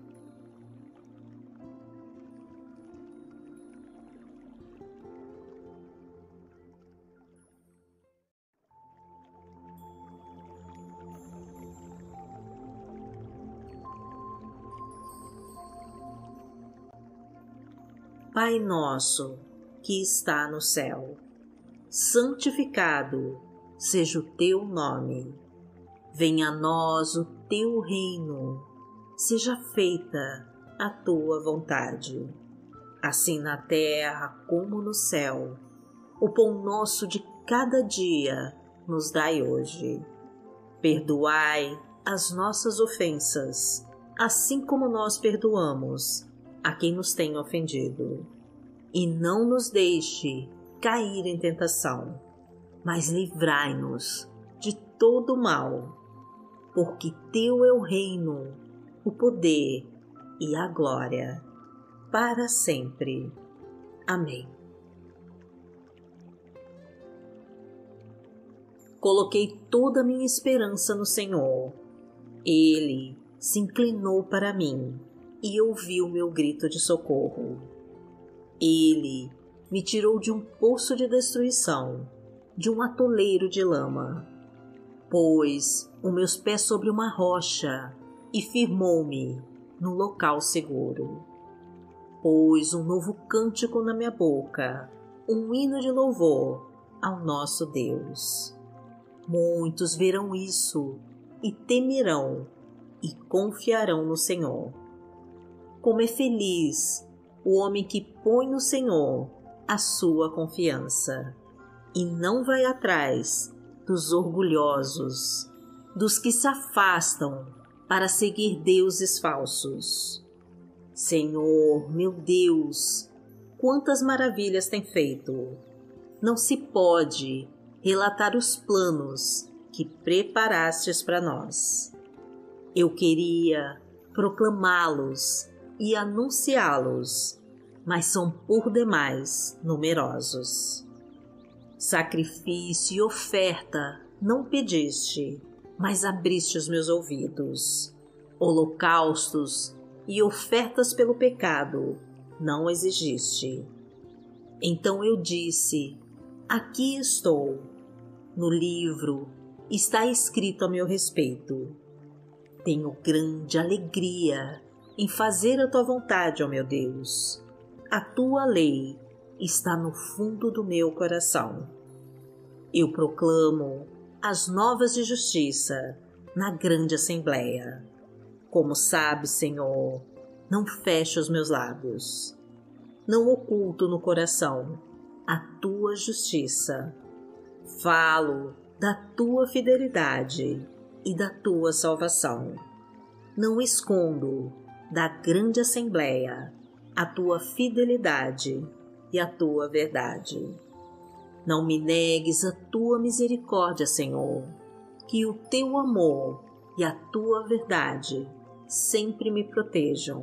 Pai nosso, que está no céu, santificado seja o teu nome. Venha a nós o teu reino, seja feita a tua vontade, assim na terra como no céu. O pão nosso de cada dia nos dai hoje. Perdoai as nossas ofensas, assim como nós perdoamos a quem nos tem ofendido. E não nos deixe cair em tentação, mas livrai-nos de todo mal, porque teu é o reino, o poder e a glória, para sempre. Amém. Coloquei toda a minha esperança no Senhor. Ele se inclinou para mim e ouviu meu grito de socorro. Ele me tirou de um poço de destruição, de um atoleiro de lama. Pôs os meus pés sobre uma rocha e firmou-me no local seguro. Pôs um novo cântico na minha boca, um hino de louvor ao nosso Deus. Muitos verão isso e temerão e confiarão no Senhor. Como é feliz o homem que põe no Senhor a sua confiança e não vai atrás dos orgulhosos, dos que se afastam para seguir deuses falsos. Senhor, meu Deus, quantas maravilhas tem feito! Não se pode relatar os planos que preparastes para nós. Eu queria proclamá-los e anunciá-los, mas são por demais numerosos. Sacrifício e oferta não pediste, mas abriste os meus ouvidos. Holocaustos e ofertas pelo pecado não exigiste. Então eu disse: aqui estou. No livro está escrito a meu respeito. Tenho grande alegria em fazer a tua vontade, ó meu Deus. A tua lei está no fundo do meu coração. Eu proclamo as novas de justiça na grande assembleia. Como sabes, Senhor, não fecho os meus lábios. Não oculto no coração a tua justiça. Falo da tua fidelidade e da tua salvação. Não escondo da grande assembleia a tua fidelidade e a tua verdade. Não me negues a tua misericórdia, Senhor, que o teu amor e a tua verdade sempre me protejam,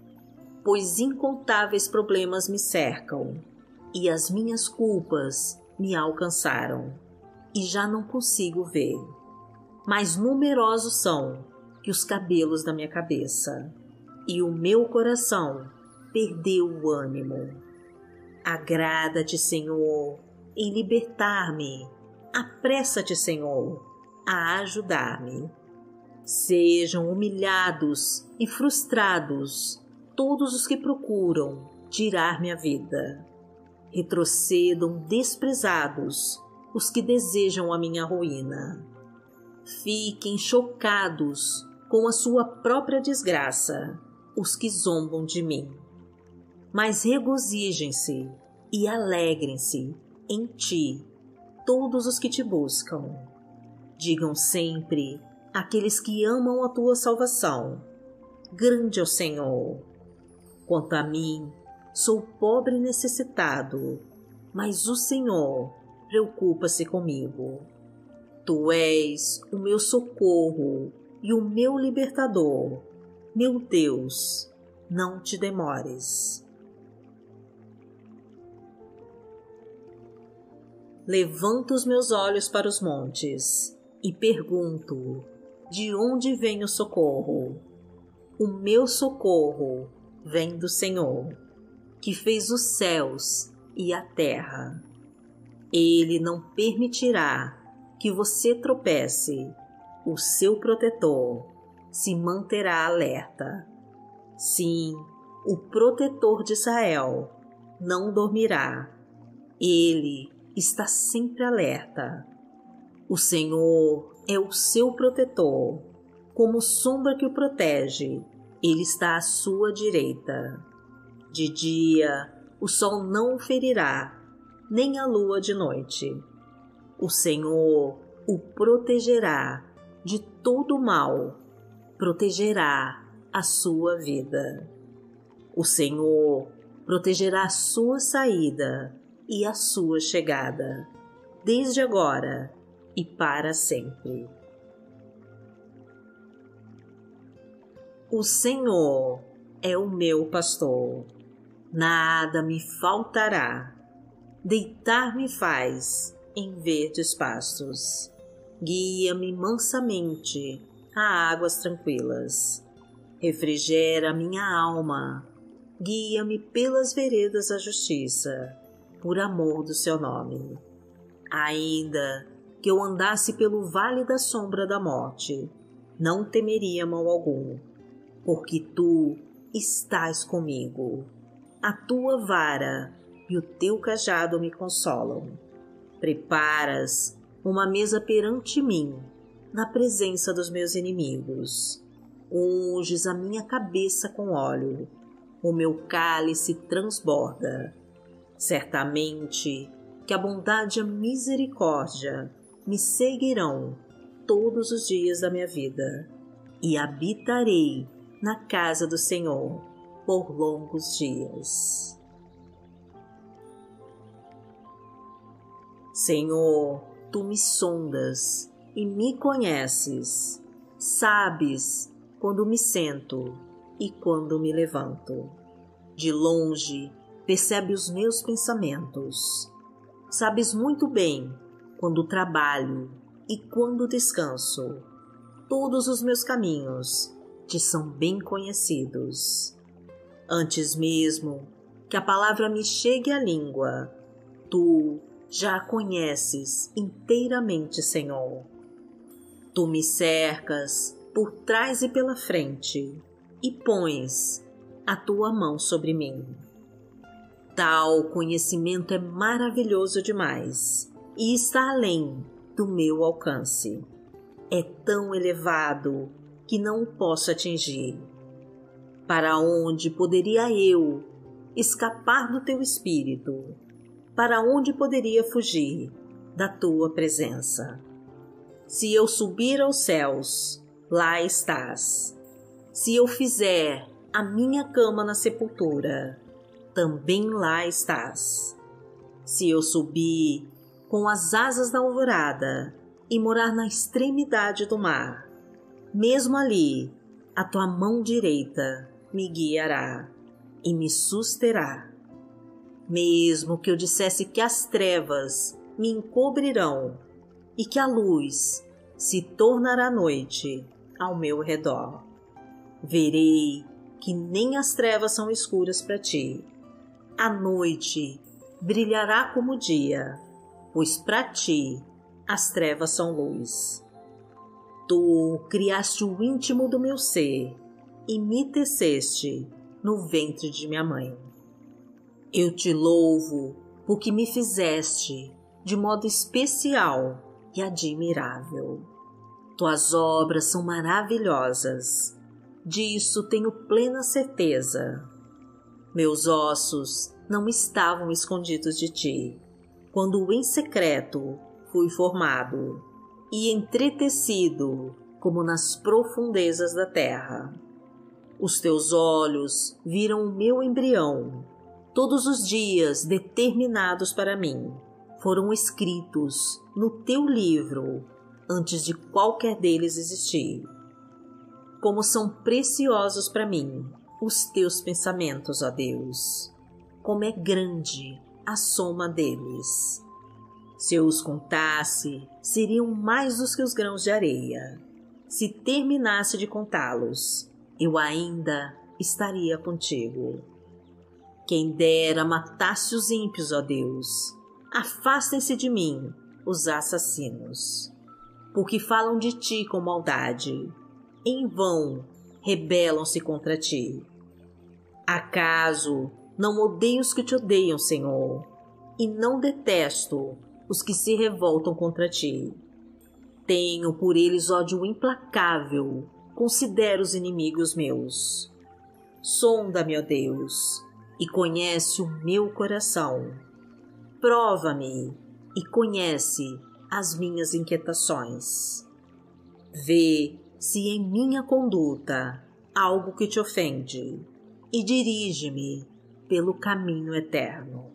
pois incontáveis problemas me cercam e as minhas culpas me alcançaram e já não consigo ver. Mais numerosos são que os cabelos da minha cabeça, e o meu coração perdeu o ânimo. Agrada-te, Senhor, em libertar-me. Apressa-te, Senhor, a ajudar-me. Sejam humilhados e frustrados todos os que procuram tirar minha vida. Retrocedam desprezados os que desejam a minha ruína. Fiquem chocados com a sua própria desgraça os que zombam de mim. Mas regozijem-se e alegrem-se em ti todos os que te buscam. Digam sempre aqueles que amam a tua salvação: grande é o Senhor. Quanto a mim, sou pobre e necessitado, mas o Senhor preocupa-se comigo. Tu és o meu socorro e o meu libertador. Meu Deus, não te demores. Levanto os meus olhos para os montes e pergunto: de onde vem o socorro? O meu socorro vem do Senhor, que fez os céus e a terra. Ele não permitirá que você tropece. O seu protetor se manterá alerta. Sim, o protetor de Israel não dormirá. Ele está sempre alerta. O Senhor é o seu protetor. Como sombra que o protege, Ele está à sua direita. De dia, o sol não o ferirá, nem a lua de noite. O Senhor o protegerá de todo mal, protegerá a sua vida. O Senhor protegerá a sua saída e a sua chegada, desde agora e para sempre. O Senhor é o meu pastor, nada me faltará. Deitar-me faz em verdes pastos, guia-me mansamente a águas tranquilas. Refrigera minha alma, guia-me pelas veredas da justiça, por amor do seu nome. Ainda que eu andasse pelo vale da sombra da morte, não temeria mal algum, porque tu estás comigo. A tua vara e o teu cajado me consolam. Preparas uma mesa perante mim, na presença dos meus inimigos. Unges a minha cabeça com óleo, o meu cálice transborda. Certamente que a bondade e a misericórdia me seguirão todos os dias da minha vida, e habitarei na casa do Senhor por longos dias. Senhor, tu me sondas e me conheces, sabes quando me sento e quando me levanto. De longe percebe os meus pensamentos. Sabes muito bem quando trabalho e quando descanso. Todos os meus caminhos te são bem conhecidos. Antes mesmo que a palavra me chegue à língua, tu já a conheces inteiramente, Senhor. Tu me cercas por trás e pela frente e pões a tua mão sobre mim. Tal conhecimento é maravilhoso demais e está além do meu alcance. É tão elevado que não o posso atingir. Para onde poderia eu escapar do teu espírito? Para onde poderia fugir da tua presença? Se eu subir aos céus, lá estás. Se eu fizer a minha cama na sepultura, também lá estás. Se eu subir com as asas da alvorada e morar na extremidade do mar, mesmo ali a tua mão direita me guiará e me susterá. Mesmo que eu dissesse que as trevas me encobrirão e que a luz se tornará noite ao meu redor, verei que nem as trevas são escuras para ti. A noite brilhará como o dia, pois para ti as trevas são luz. Tu criaste o íntimo do meu ser e me teceste no ventre de minha mãe. Eu te louvo porque me fizeste de modo especial e admirável. Tuas obras são maravilhosas, disso tenho plena certeza. Meus ossos não estavam escondidos de ti, quando em secreto fui formado, e entretecido como nas profundezas da terra. Os teus olhos viram o meu embrião. Todos os dias determinados para mim foram escritos no teu livro antes de qualquer deles existir. Como são preciosos para mim os teus pensamentos, ó Deus! Como é grande a soma deles! Se eu os contasse, seriam mais dos que os grãos de areia. Se terminasse de contá-los, eu ainda estaria contigo. Quem dera matasse os ímpios, ó Deus! Afastem-se de mim os assassinos, porque falam de ti com maldade. Em vão rebelam-se contra ti. Acaso não odeio os que te odeiam, Senhor, e não detesto os que se revoltam contra ti? Tenho por eles ódio implacável, considero os inimigos meus. Sonda-me, ó Deus, e conhece o meu coração. Prova-me e conhece as minhas inquietações. Vê se em minha conduta há algo que te ofende e dirige-me pelo caminho eterno.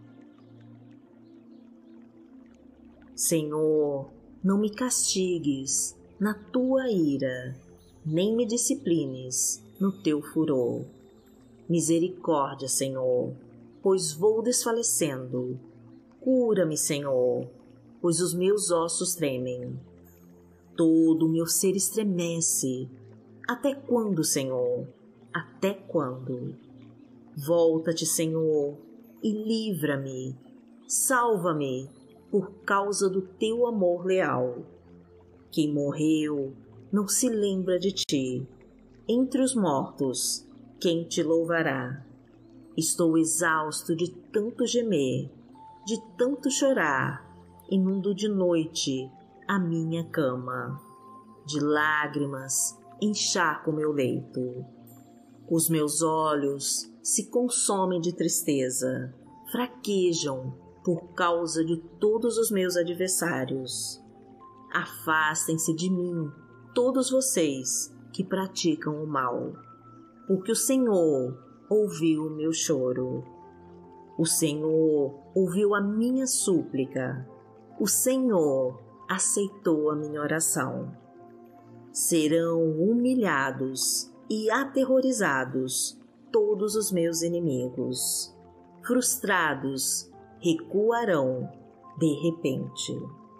Senhor, não me castigues na tua ira, nem me disciplines no teu furor. Misericórdia, Senhor, pois vou desfalecendo. Cura-me, Senhor, pois os meus ossos tremem. Todo o meu ser estremece. Até quando, Senhor? Até quando? Volta-te, Senhor, e livra-me. Salva-me por causa do teu amor leal. Quem morreu não se lembra de ti. Entre os mortos, quem te louvará? Estou exausto de tanto gemer, de tanto chorar, inundo de noite a minha cama. De lágrimas encharco meu leito. Os meus olhos se consomem de tristeza, fraquejam por causa de todos os meus adversários. Afastem-se de mim, todos vocês que praticam o mal, porque o Senhor ouviu o meu choro. O Senhor ouviu a minha súplica. O Senhor aceitou a minha oração. Serão humilhados e aterrorizados todos os meus inimigos. Frustrados, recuarão de repente.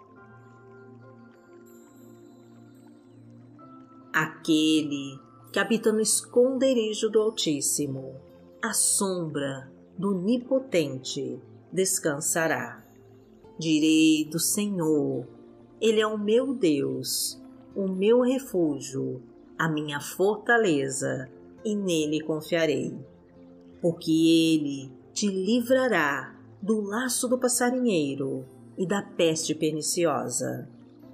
Aquele que habita no esconderijo do Altíssimo, à sombra do Onipotente, descansará. Direi do Senhor, Ele é o meu Deus, o meu refúgio, a minha fortaleza, e nele confiarei. Porque Ele te livrará do laço do passarinheiro e da peste perniciosa.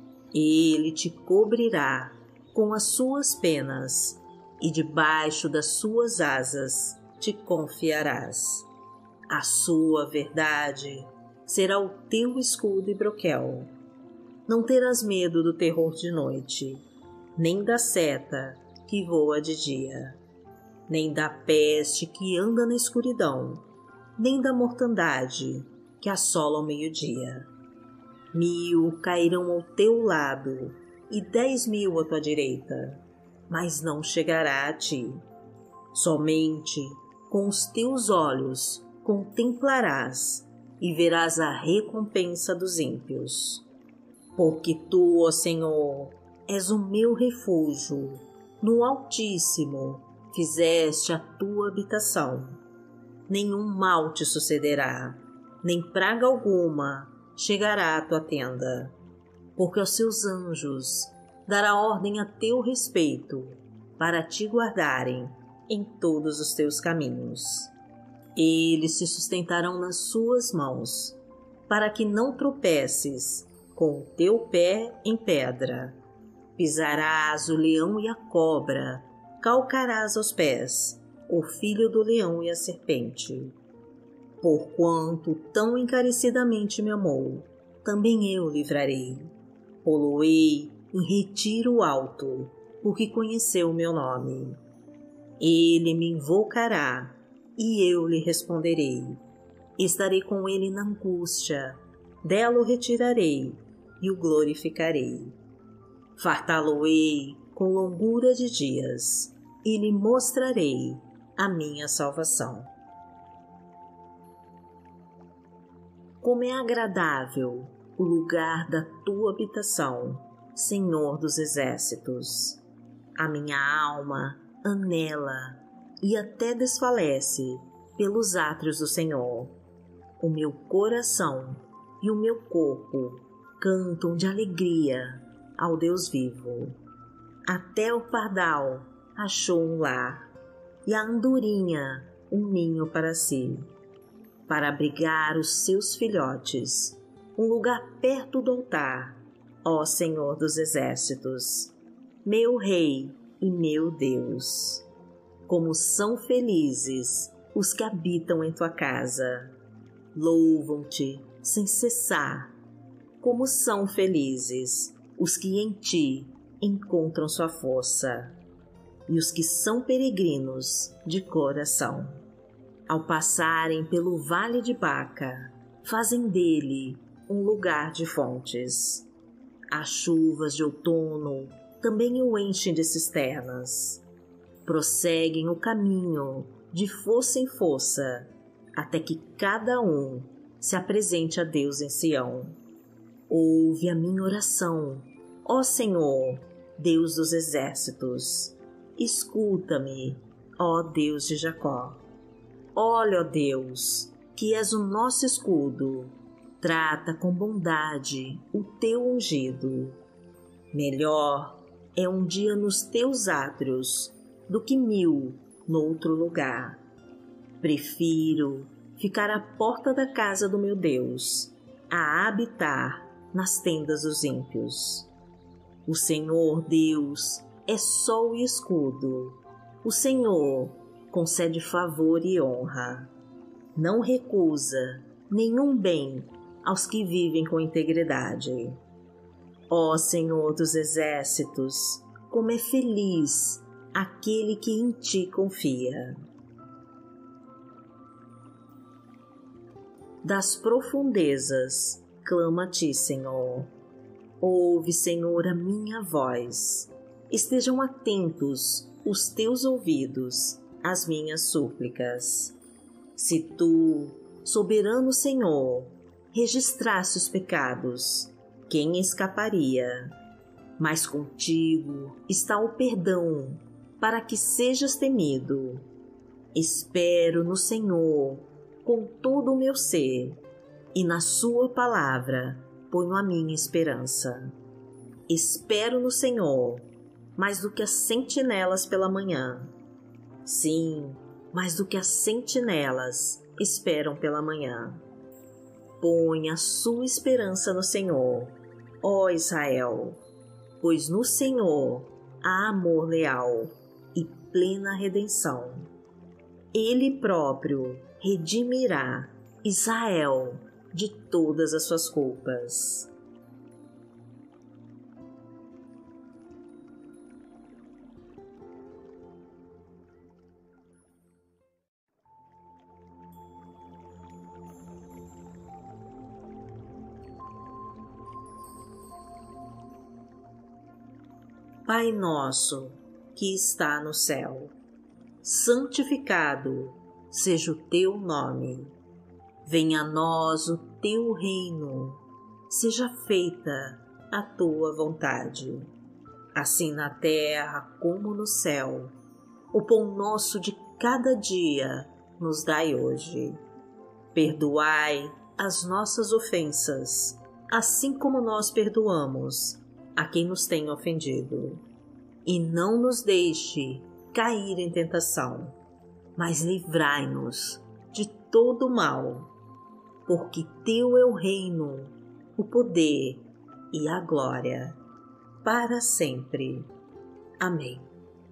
Ele te cobrirá com as suas penas, e debaixo das suas asas te confiarás. A sua verdade será o teu escudo e broquel. Não terás medo do terror de noite, nem da seta que voa de dia, nem da peste que anda na escuridão, nem da mortandade que assola ao meio-dia. Mil cairão ao teu lado e dez mil à tua direita, mas não chegará a ti. Somente com os teus olhos contemplarás e verás a recompensa dos ímpios. Porque tu, ó Senhor, és o meu refúgio, no Altíssimo fizeste a tua habitação. Nenhum mal te sucederá, nem praga alguma chegará à tua tenda, porque aos seus anjos dará ordem a teu respeito, para te guardarem em todos os teus caminhos. Eles se sustentarão nas suas mãos, para que não tropeces com o teu pé em pedra. Pisarás o leão e a cobra, calcarás aos pés o filho do leão e a serpente. Porquanto tão encarecidamente me amou, também eu livrarei. Poloei em retiro alto, porque conheceu o meu nome. Ele me invocará, e eu lhe responderei. Estarei com ele na angústia, dela o retirarei e o glorificarei. Fartá-lo-ei com longura de dias, e lhe mostrarei a minha salvação. Como é agradável o lugar da tua habitação, Senhor dos exércitos. A minha alma anela e até desfalece pelos átrios do Senhor. O meu coração e o meu corpo cantam de alegria ao Deus vivo. Até o pardal achou um lar, e a andorinha um ninho para si, para abrigar os seus filhotes, um lugar perto do altar, ó Senhor dos exércitos, meu Rei e meu Deus. Como são felizes os que habitam em tua casa, louvam-te sem cessar. Como são felizes os que em ti encontram sua força, e os que são peregrinos de coração. Ao passarem pelo vale de Baca, fazem dele um lugar de fontes. As chuvas de outono também o enchem de cisternas. Prosseguem o caminho de força em força, até que cada um se apresente a Deus em Sião. Ouve a minha oração, ó Senhor, Deus dos exércitos. Escuta-me, ó Deus de Jacó. Olha, ó Deus, que és o nosso escudo. Trata com bondade o teu ungido. Melhor é um dia nos teus átrios do que mil noutro lugar. Prefiro ficar à porta da casa do meu Deus a habitar nas tendas dos ímpios. O Senhor Deus é sol e escudo. O Senhor concede favor e honra. Não recusa nenhum bem aos que vivem com integridade. Ó Senhor dos exércitos, como é feliz aquele que em ti confia. Das profundezas clamo a ti, Senhor. Ouve, Senhor, a minha voz. Estejam atentos os teus ouvidos às minhas súplicas. Se tu, soberano Senhor, registrasse os pecados, quem escaparia? Mas contigo está o perdão, para que sejas temido. Espero no Senhor com todo o meu ser, e na sua palavra ponho a minha esperança. Espero no Senhor, mais do que as sentinelas pela manhã. Sim, mais do que as sentinelas esperam pela manhã. Põe a sua esperança no Senhor, ó Israel, pois no Senhor há amor leal e plena redenção. Ele próprio redimirá Israel de todas as suas culpas. Pai nosso, que está no céu, santificado seja o teu nome. Venha a nós o teu reino, seja feita a tua vontade, assim na terra como no céu. O pão nosso de cada dia nos dai hoje. Perdoai as nossas ofensas, assim como nós perdoamos a quem nos tem ofendido. E não nos deixe cair em tentação, mas livrai-nos de todo o mal, porque teu é o reino, o poder e a glória, para sempre. Amém.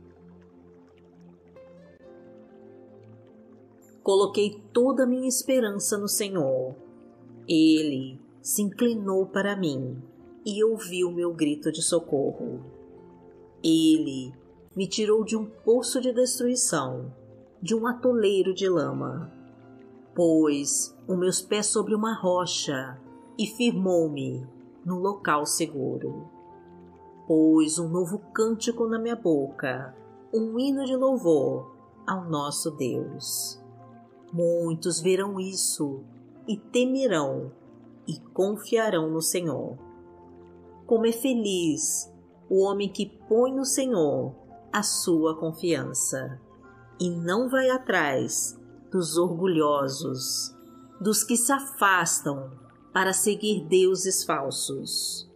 Coloquei toda a minha esperança no Senhor. Ele se inclinou para mim e ouviu meu grito de socorro. Ele me tirou de um poço de destruição, de um atoleiro de lama. Pôs os meus pés sobre uma rocha e firmou-me num local seguro. Pôs um novo cântico na minha boca, um hino de louvor ao nosso Deus. Muitos verão isso e temerão e confiarão no Senhor. Como é feliz o homem que põe no Senhor a sua confiança e não vai atrás dos orgulhosos, dos que se afastam para seguir deuses falsos.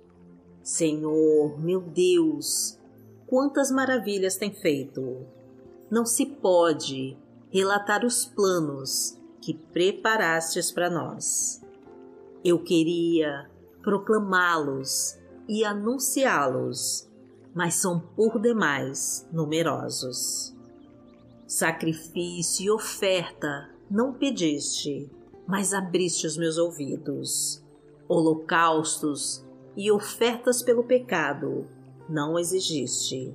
Senhor, meu Deus, quantas maravilhas tem feito! Não se pode relatar os planos que preparastes para nós. Eu queria proclamá-los e anunciá-los, mas são por demais numerosos. Sacrifício e oferta não pediste, mas abriste os meus ouvidos. Holocaustos e ofertas pelo pecado não exigiste.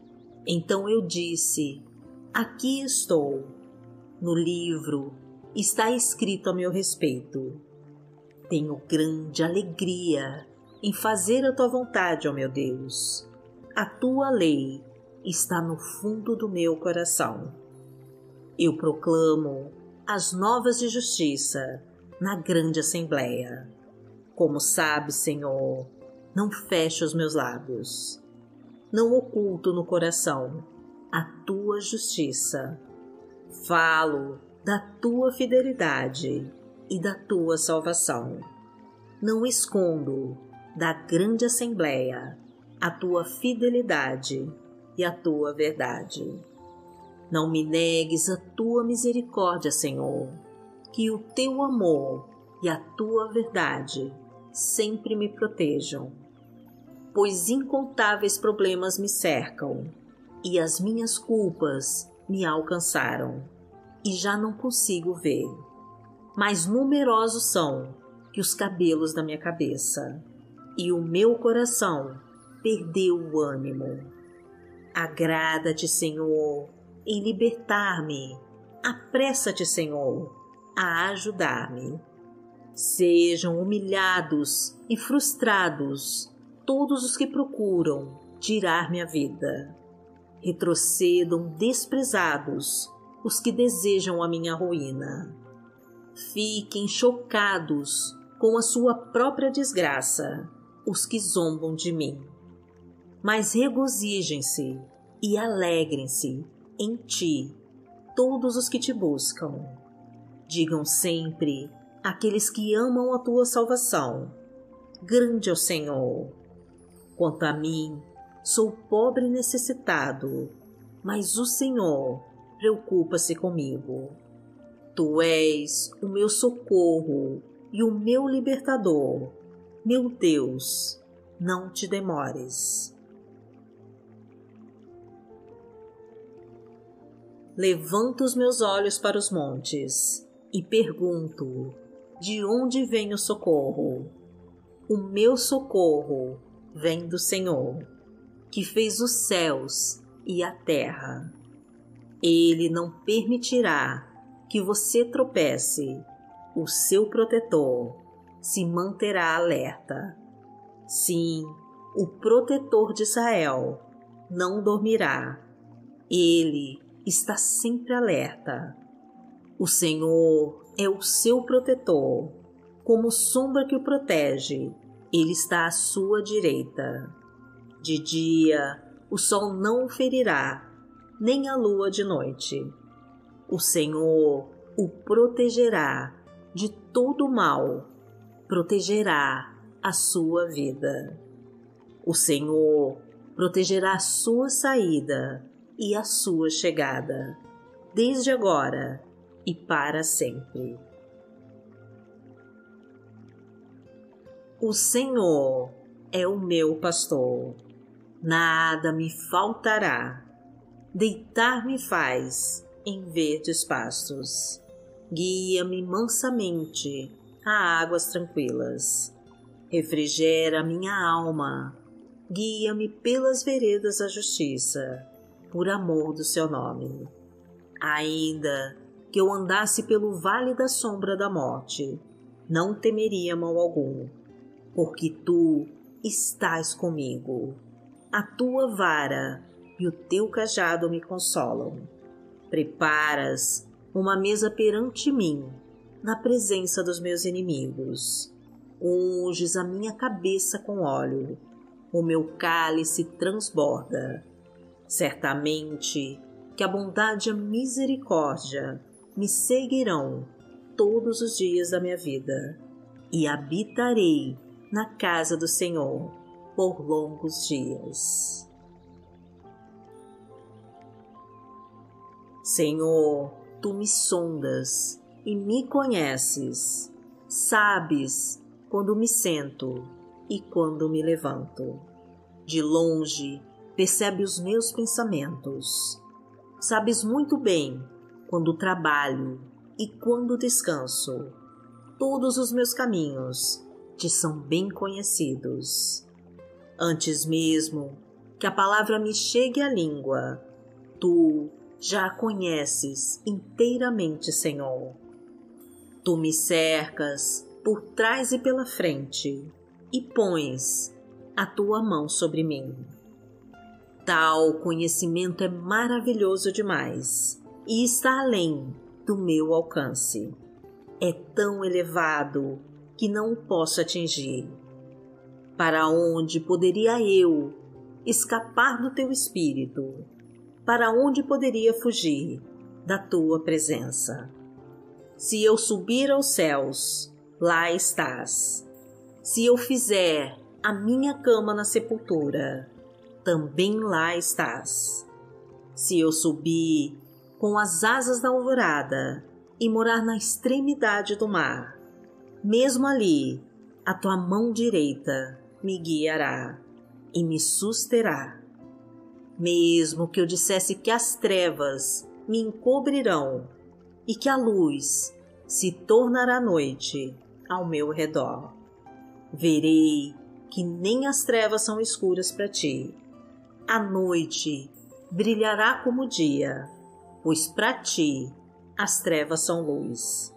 Então eu disse: aqui estou. No livro está escrito a meu respeito. Tenho grande alegria em fazer a tua vontade, ó meu Deus. A tua lei está no fundo do meu coração. Eu proclamo as novas de justiça na grande assembleia. Como sabes, Senhor, não fecho os meus lábios. Não oculto no coração a tua justiça. Falo da tua fidelidade e da tua salvação. Não escondo da grande assembleia a tua fidelidade e a tua verdade. Não me negues a tua misericórdia, Senhor, que o teu amor e a tua verdade sempre me protejam, pois incontáveis problemas me cercam e as minhas culpas me alcançaram e já não consigo ver. Mais numerosos são que os cabelos da minha cabeça, e o meu coração perdeu o ânimo. Agrada-te, Senhor, em libertar-me. Apressa-te, Senhor, a ajudar-me. Sejam humilhados e frustrados todos os que procuram tirar minha vida. Retrocedam desprezados os que desejam a minha ruína. Fiquem chocados com a sua própria desgraça os que zombam de mim. Mas regozijem-se e alegrem-se em ti todos os que te buscam. Digam sempre aqueles que amam a tua salvação: grande é o Senhor. Quanto a mim, sou pobre e necessitado, mas o Senhor preocupa-se comigo. Tu és o meu socorro e o meu libertador. Meu Deus, não te demores. Levanto os meus olhos para os montes e pergunto: de onde vem o socorro? O meu socorro vem do Senhor, que fez os céus e a terra. Ele não permitirá que você tropece. O seu protetor se manterá alerta. Sim, o protetor de Israel não dormirá. Ele está sempre alerta. O Senhor é o seu protetor. Como sombra que o protege, ele está à sua direita. De dia, o sol não o ferirá, nem a lua de noite. O Senhor o protegerá de todo mal, protegerá a sua vida. O Senhor protegerá a sua saída e a sua chegada, desde agora e para sempre. O Senhor é o meu pastor, nada me faltará. Deitar-me faz em verdes pastos, guia-me mansamente a águas tranquilas. refrigera minha alma, guia-me pelas veredas da justiça, por amor do seu nome. Ainda que eu andasse pelo vale da sombra da morte, não temeria mal algum, porque tu estás comigo. A tua vara e o teu cajado me consolam. Preparas uma mesa perante mim, na presença dos meus inimigos. Unges a minha cabeça com óleo, o meu cálice transborda. Certamente que a bondade e a misericórdia me seguirão todos os dias da minha vida, e habitarei na casa do Senhor por longos dias. Senhor, tu me sondas e me conheces, sabes quando me sento e quando me levanto. De longe percebe os meus pensamentos. Sabes muito bem quando trabalho e quando descanso. Todos os meus caminhos te são bem conhecidos. Antes mesmo que a palavra me chegue à língua, tu já a conheces inteiramente, Senhor. Tu me cercas por trás e pela frente e pões a tua mão sobre mim. Tal conhecimento é maravilhoso demais e está além do meu alcance. É tão elevado que não o posso atingir. Para onde poderia eu escapar do teu espírito? Para onde poderia fugir da tua presença? Se eu subir aos céus, lá estás. Se eu fizer a minha cama na sepultura, também lá estás. Se eu subir com as asas da alvorada e morar na extremidade do mar, mesmo ali a tua mão direita me guiará e me susterá. Mesmo que eu dissesse que as trevas me encobrirão e que a luz se tornará noite ao meu redor, verei que nem as trevas são escuras para ti. A noite brilhará como o dia, pois para ti as trevas são luz.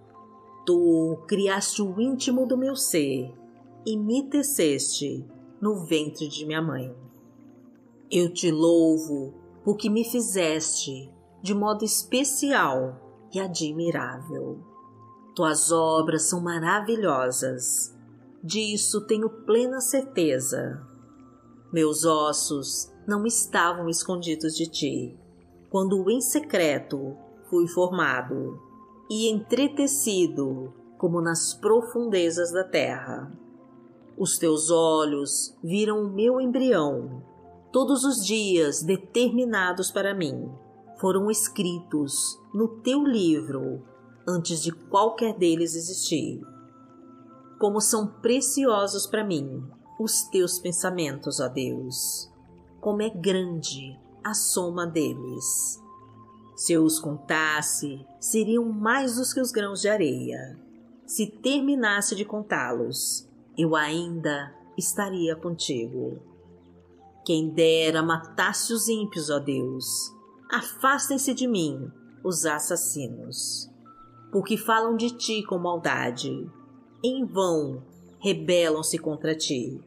Tu criaste o íntimo do meu ser e me teceste no ventre de minha mãe. Eu te louvo porque me fizeste de modo especial e admirável. Tuas obras são maravilhosas, disso tenho plena certeza. Meus ossos não estavam escondidos de ti, quando em secreto fui formado e entretecido como nas profundezas da terra. Os teus olhos viram o meu embrião. Todos os dias determinados para mim foram escritos no teu livro antes de qualquer deles existir. Como são preciosos para mim os teus pensamentos, ó Deus! Como é grande a soma deles! Se eu os contasse, seriam mais dos que os grãos de areia. Se terminasse de contá-los, eu ainda estaria contigo. Quem dera matasse os ímpios, ó Deus! Afastem-se de mim os assassinos, porque falam de ti com maldade. Em vão rebelam-se contra ti.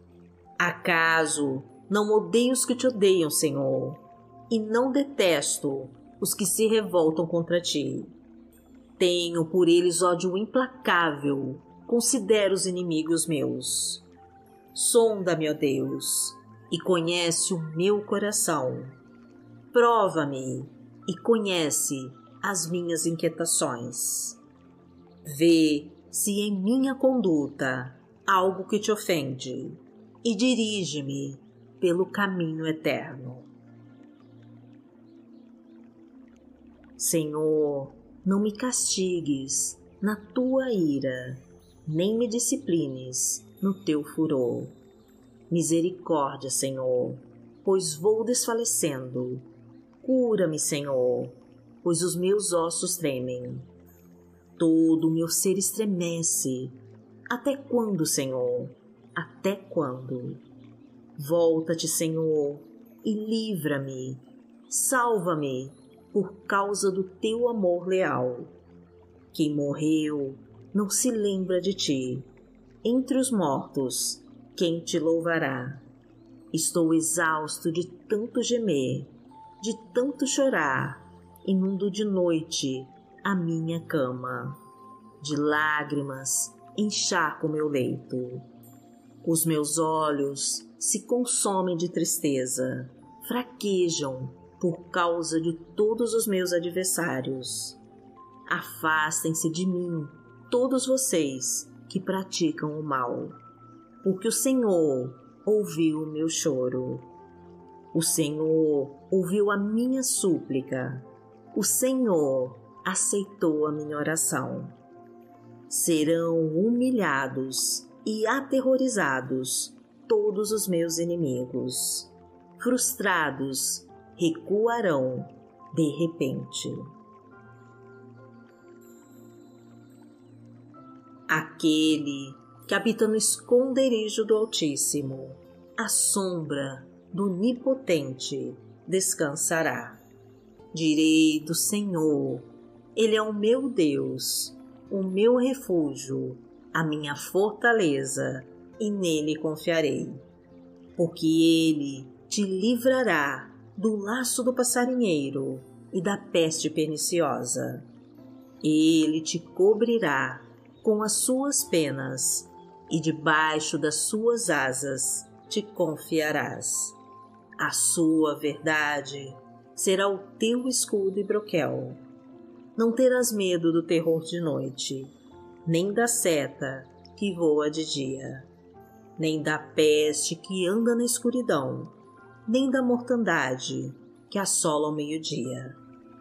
Acaso não odeio os que te odeiam, Senhor, e não detesto os que se revoltam contra ti? Tenho por eles ódio implacável, considero os inimigos meus. Sonda-me, ó Deus, e conhece o meu coração. Prova-me e conhece as minhas inquietações. Vê se em minha conduta há algo que te ofende e dirige-me pelo caminho eterno. Senhor, não me castigues na tua ira, nem me disciplines no teu furor. Misericórdia, Senhor, pois vou desfalecendo. Cura-me, Senhor, pois os meus ossos tremem. Todo o meu ser estremece. Até quando, Senhor? Até quando? Volta-te, Senhor, e livra-me, salva-me por causa do teu amor leal. Quem morreu não se lembra de ti. Entre os mortos, quem te louvará? Estou exausto de tanto gemer, de tanto chorar, inundo de noite a minha cama. De lágrimas encharco meu leito. Os meus olhos se consomem de tristeza, fraquejam por causa de todos os meus adversários. Afastem-se de mim, todos vocês que praticam o mal, porque o Senhor ouviu o meu choro. O Senhor ouviu a minha súplica. O Senhor aceitou a minha oração. Serão humilhados e aterrorizados todos os meus inimigos. Frustrados, recuarão de repente. Aquele que habita no esconderijo do Altíssimo, à sombra do Onipotente, descansará. Direi do Senhor, Ele é o meu Deus, o meu refúgio, a minha fortaleza, e nele confiarei. Porque Ele te livrará do laço do passarinheiro e da peste perniciosa. Ele te cobrirá com as suas penas, e debaixo das suas asas te confiarás. A sua verdade será o teu escudo e broquel. Não terás medo do terror de noite, nem da seta que voa de dia, nem da peste que anda na escuridão, nem da mortandade que assola ao meio-dia.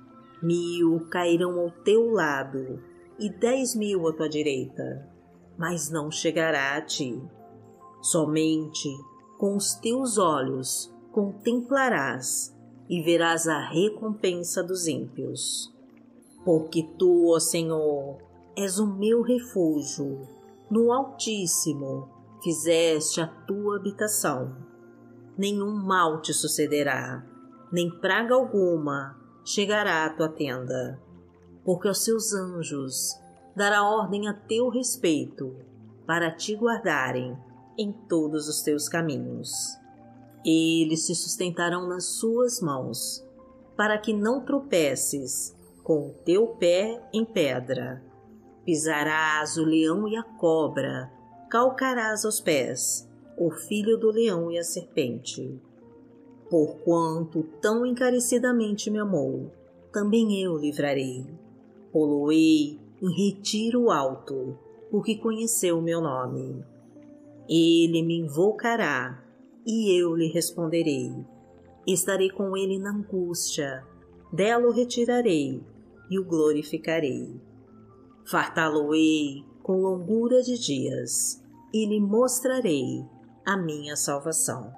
Mil cairão ao teu lado e dez mil à tua direita, mas não chegará a ti. Somente com os teus olhos contemplarás e verás a recompensa dos ímpios. Porque tu, ó Senhor, és o meu refúgio, no Altíssimo fizeste a tua habitação. Nenhum mal te sucederá, nem praga alguma chegará à tua tenda, porque aos seus anjos dará ordem a teu respeito, para te guardarem em todos os teus caminhos. Eles se sustentarão nas suas mãos, para que não tropeces com o teu pé em pedra. Pisarás o leão e a cobra, calcarás aos pés o filho do leão e a serpente. Porquanto tão encarecidamente me amou, também eu livrarei. Poloei em retiro alto, porque conheceu o meu nome. Ele me invocará, e eu lhe responderei. Estarei com ele na angústia, dela o retirarei e o glorificarei. Fartá-lo-ei com longura de dias, e lhe mostrarei a minha salvação.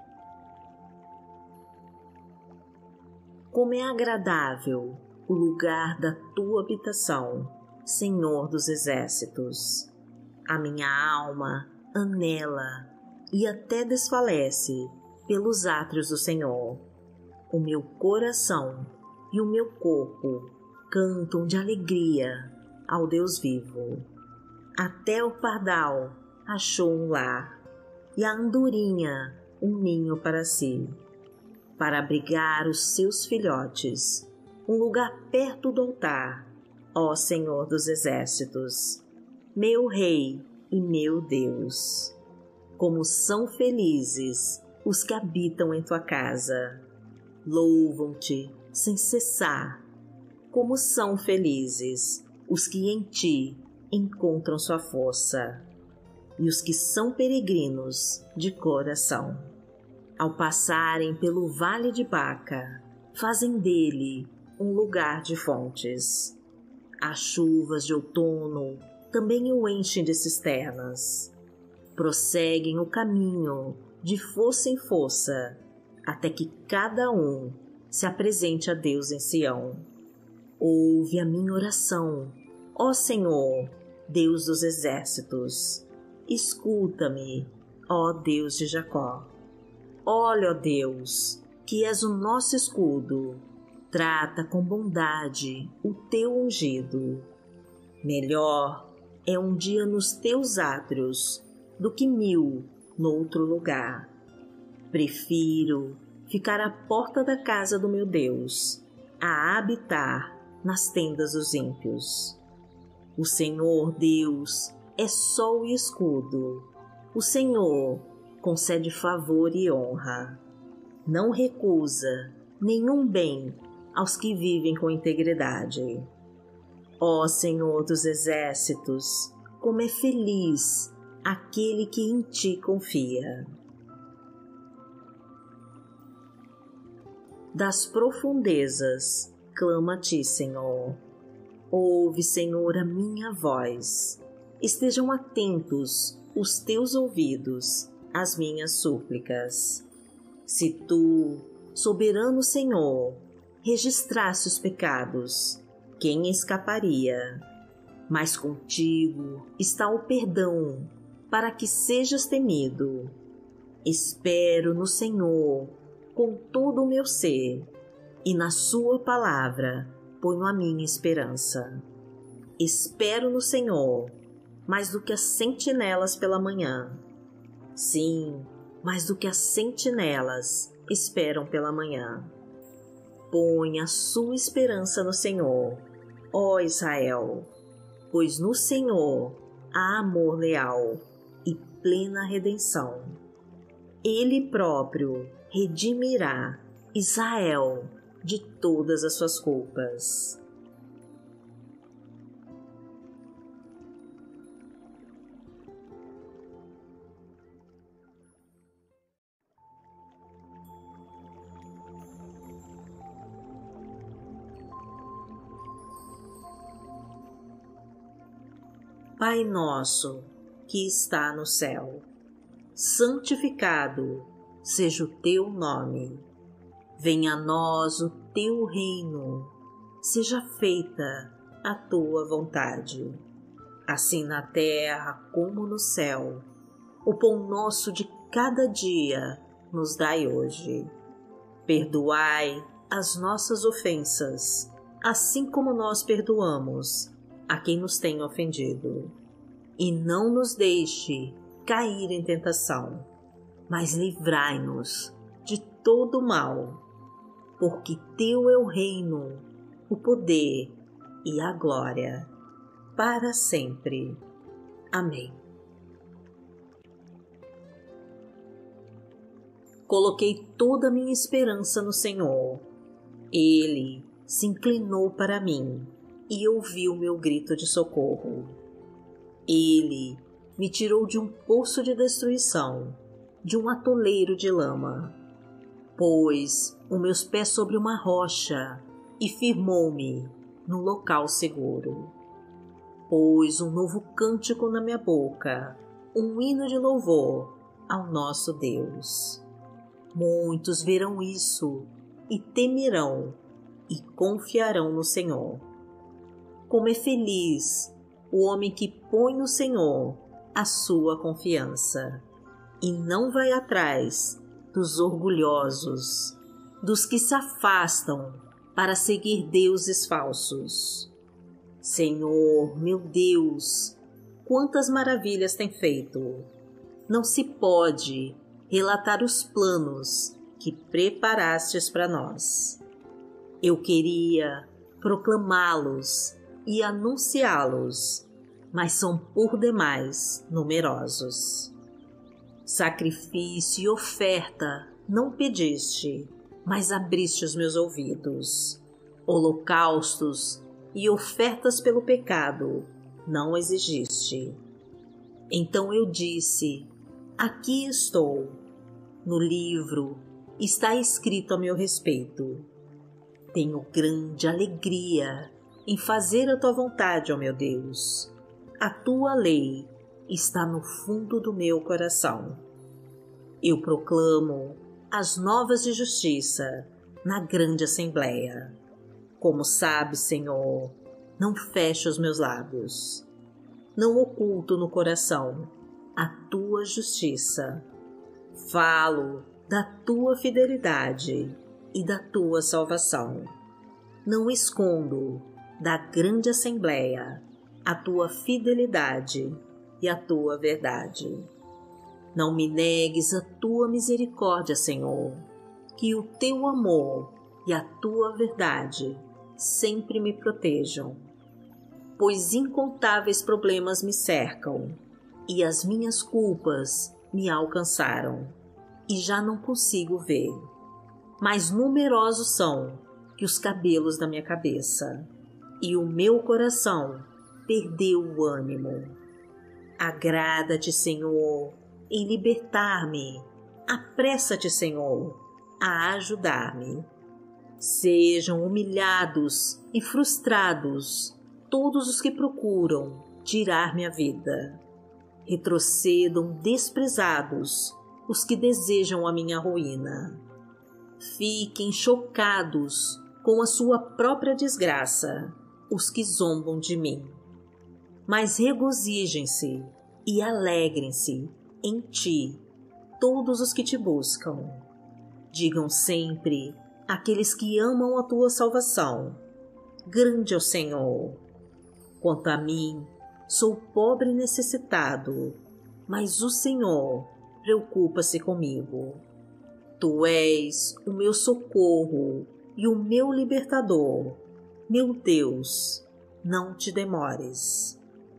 Como é agradável o lugar da tua habitação, Senhor dos exércitos. A minha alma anela e até desfalece pelos átrios do Senhor. O meu coração e o meu corpo cantam de alegria ao Deus vivo. Até o pardal achou um lar, e a andorinha um ninho para si, para abrigar os seus filhotes, um lugar perto do altar, ó Senhor dos exércitos, meu Rei e meu Deus. Como são felizes os que habitam em tua casa, louvam-te sem cessar. Como são felizes os que em ti encontram sua força, e os que são peregrinos de coração. Ao passarem pelo vale de Baca, fazem dele um lugar de fontes. As chuvas de outono também o enchem de cisternas. Prosseguem o caminho de força em força, até que cada um se apresente a Deus em Sião. Ouve a minha oração, ó Senhor, Deus dos exércitos, escuta-me, ó Deus de Jacó. Olha, ó Deus, que és o nosso escudo, trata com bondade o teu ungido. Melhor é um dia nos teus átrios do que mil noutro lugar. Prefiro ficar à porta da casa do meu Deus, a habitar nas tendas dos ímpios. O Senhor Deus é sol e escudo. O Senhor concede favor e honra. Não recusa nenhum bem aos que vivem com integridade. Ó Senhor dos exércitos, como é feliz aquele que em ti confia. Das profundezas clama a ti, Senhor. Ouve, Senhor, a minha voz. Estejam atentos os teus ouvidos às minhas súplicas. Se tu, soberano Senhor, registrasse os pecados, quem escaparia? Mas contigo está o perdão, para que sejas temido. Espero no Senhor com todo o meu ser, e na sua palavra ponho a minha esperança. Espero no Senhor mais do que as sentinelas pela manhã. Sim, mais do que as sentinelas esperam pela manhã. Põe a sua esperança no Senhor, ó Israel, pois no Senhor há amor leal e plena redenção. Ele próprio redimirá Israel de todas as suas culpas. Pai nosso, que está no céu, santificado seja o teu nome. Venha a nós o teu reino, seja feita a tua vontade, assim na terra como no céu. O pão nosso de cada dia nos dai hoje. Perdoai as nossas ofensas, assim como nós perdoamos a quem nos tem ofendido. E não nos deixe cair em tentação, mas livrai-nos de todo mal, porque teu é o reino, o poder e a glória, para sempre. Amém. Coloquei toda a minha esperança no Senhor. Ele se inclinou para mim e ouviu meu grito de socorro. Ele me tirou de um poço de destruição, de um atoleiro de lama. Pôs os meus pés sobre uma rocha e firmou-me no local seguro. Pôs um novo cântico na minha boca, um hino de louvor ao nosso Deus. Muitos verão isso e temerão e confiarão no Senhor. Como é feliz o homem que põe no Senhor a sua confiança e não vai atrás dos orgulhosos, dos que se afastam para seguir deuses falsos. Senhor, meu Deus, quantas maravilhas tem feito! Não se pode relatar os planos que preparastes para nós. Eu queria proclamá-los e anunciá-los, mas são por demais numerosos. Sacrifício e oferta não pediste, mas abriste os meus ouvidos. Holocaustos e ofertas pelo pecado não exigiste. Então eu disse: aqui estou. No livro está escrito a meu respeito. Tenho grande alegria em fazer a tua vontade, ó meu Deus. A tua lei está no fundo do meu coração. Eu proclamo as novas de justiça na grande assembleia. Como sabes, Senhor, não fecho os meus lábios. Não oculto no coração a tua justiça. Falo da tua fidelidade e da tua salvação. Não escondo da grande assembleia a tua fidelidade e a tua verdade. Não me negues a tua misericórdia, Senhor, que o teu amor e a tua verdade sempre me protejam, pois incontáveis problemas me cercam e as minhas culpas me alcançaram e já não consigo ver. Mas numerosos são que os cabelos da minha cabeça e o meu coração perdeu o ânimo. Agrada-te, Senhor, em libertar-me. Apressa-te, Senhor, a ajudar-me. Sejam humilhados e frustrados todos os que procuram tirar minha vida. Retrocedam desprezados os que desejam a minha ruína. Fiquem chocados com a sua própria desgraça os que zombam de mim. Mas regozijem-se e alegrem-se em ti todos os que te buscam. Digam sempre aqueles que amam a tua salvação: grande é o Senhor. Quanto a mim, sou pobre e necessitado, mas o Senhor preocupa-se comigo. Tu és o meu socorro e o meu libertador. Meu Deus, não te demores.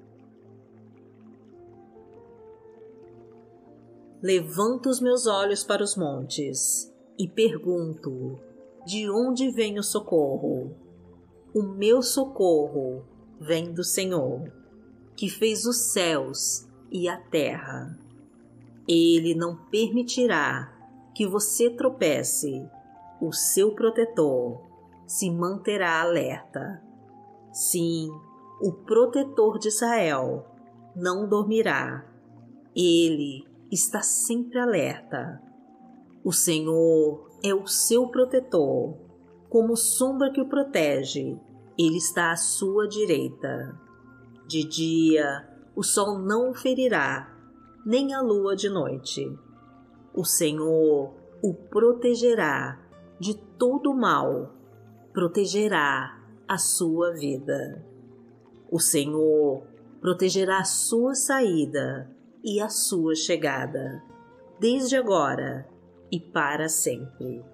Levanto os meus olhos para os montes e pergunto: de onde vem o socorro? O meu socorro vem do Senhor, que fez os céus e a terra. Ele não permitirá que você tropece. O seu protetor se manterá alerta. Sim, o protetor de Israel não dormirá. Ele está sempre alerta. O Senhor é o seu protetor. Como sombra que o protege, ele está à sua direita. De dia, o sol não o ferirá, nem a lua de noite. O Senhor o protegerá de todo mal, protegerá a sua vida. O Senhor protegerá a sua saída e a sua chegada, desde agora e para sempre.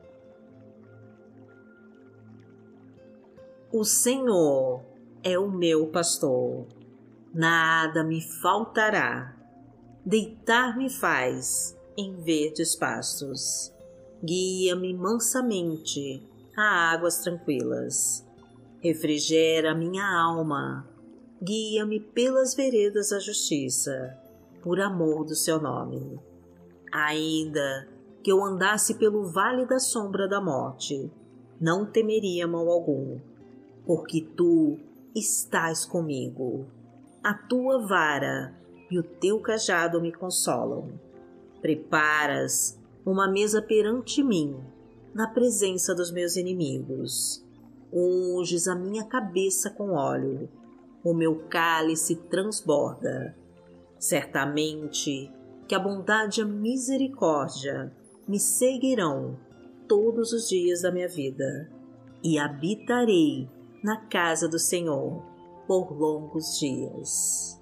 O Senhor é o meu pastor, nada me faltará. Deitar-me faz em verdes pastos, guia-me mansamente a águas tranquilas. Refrigera minha alma, guia-me pelas veredas da justiça, por amor do seu nome. Ainda que eu andasse pelo vale da sombra da morte, não temeria mal algum, porque tu estás comigo. A tua vara e o teu cajado me consolam. Preparas uma mesa perante mim, na presença dos meus inimigos. Unges a minha cabeça com óleo, o meu cálice transborda. Certamente que a bondade e a misericórdia me seguirão todos os dias da minha vida, e habitarei na casa do Senhor por longos dias.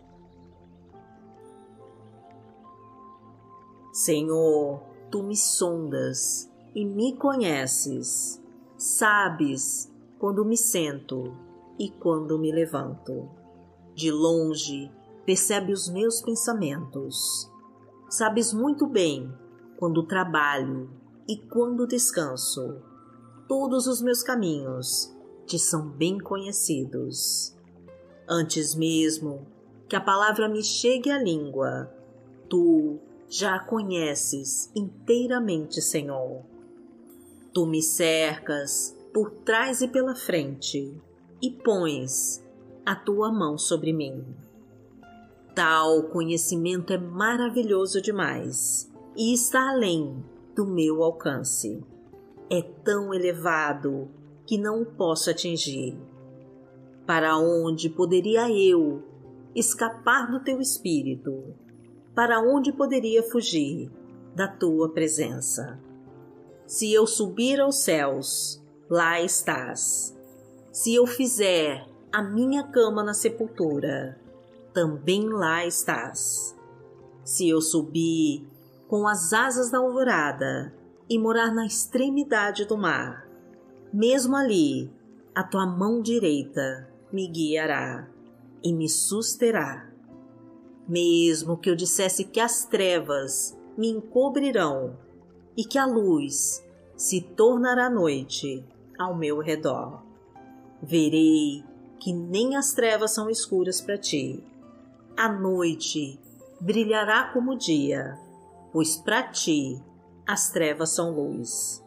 Senhor, tu me sondas e me conheces. Sabes quando me sento e quando me levanto. De longe percebe os meus pensamentos. Sabes muito bem quando trabalho e quando descanso. Todos os meus caminhos te são bem conhecidos. Antes mesmo que a palavra me chegue à língua, tu já a conheces inteiramente, Senhor. Tu me cercas por trás e pela frente e pões a tua mão sobre mim. Tal conhecimento é maravilhoso demais e está além do meu alcance. É tão elevado que não o posso atingir. Para onde poderia eu escapar do teu espírito? para onde poderia fugir da tua presença? Se eu subir aos céus, lá estás. Se eu fizer a minha cama na sepultura, também lá estás. Se eu subir com as asas da alvorada e morar na extremidade do mar, mesmo ali, a tua mão direita me guiará e me susterá. Mesmo que eu dissesse que as trevas me encobrirão e que a luz se tornará noite ao meu redor, verei que nem as trevas são escuras para ti. A noite brilhará como o dia, pois para ti as trevas são luz.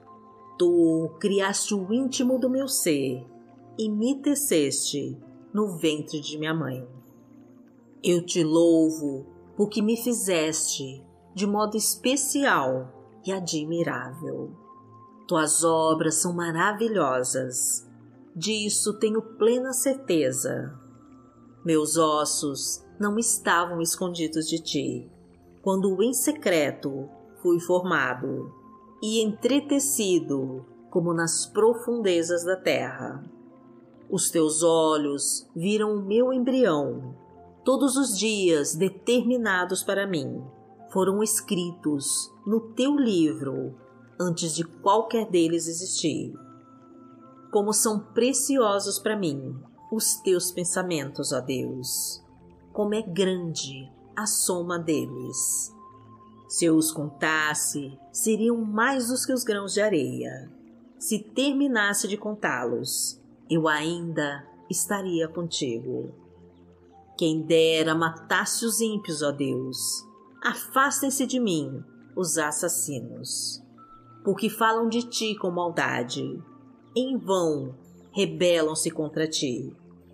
Tu criaste o íntimo do meu ser e me teceste no ventre de minha mãe. Eu te louvo porque me fizeste de modo especial e admirável. Tuas obras são maravilhosas, disso tenho plena certeza. Meus ossos não estavam escondidos de ti, quando em secreto fui formado e entretecido como nas profundezas da terra. Os teus olhos viram o meu embrião. Todos os dias determinados para mim foram escritos no teu livro antes de qualquer deles existir. Como são preciosos para mim os teus pensamentos, ó Deus! Como é grande a soma deles! Se eu os contasse, seriam mais dos que os grãos de areia. Se terminasse de contá-los, eu ainda estaria contigo. Quem dera matasse os ímpios, ó Deus! Afastem-se de mim os assassinos, porque falam de ti com maldade. Em vão rebelam-se contra ti.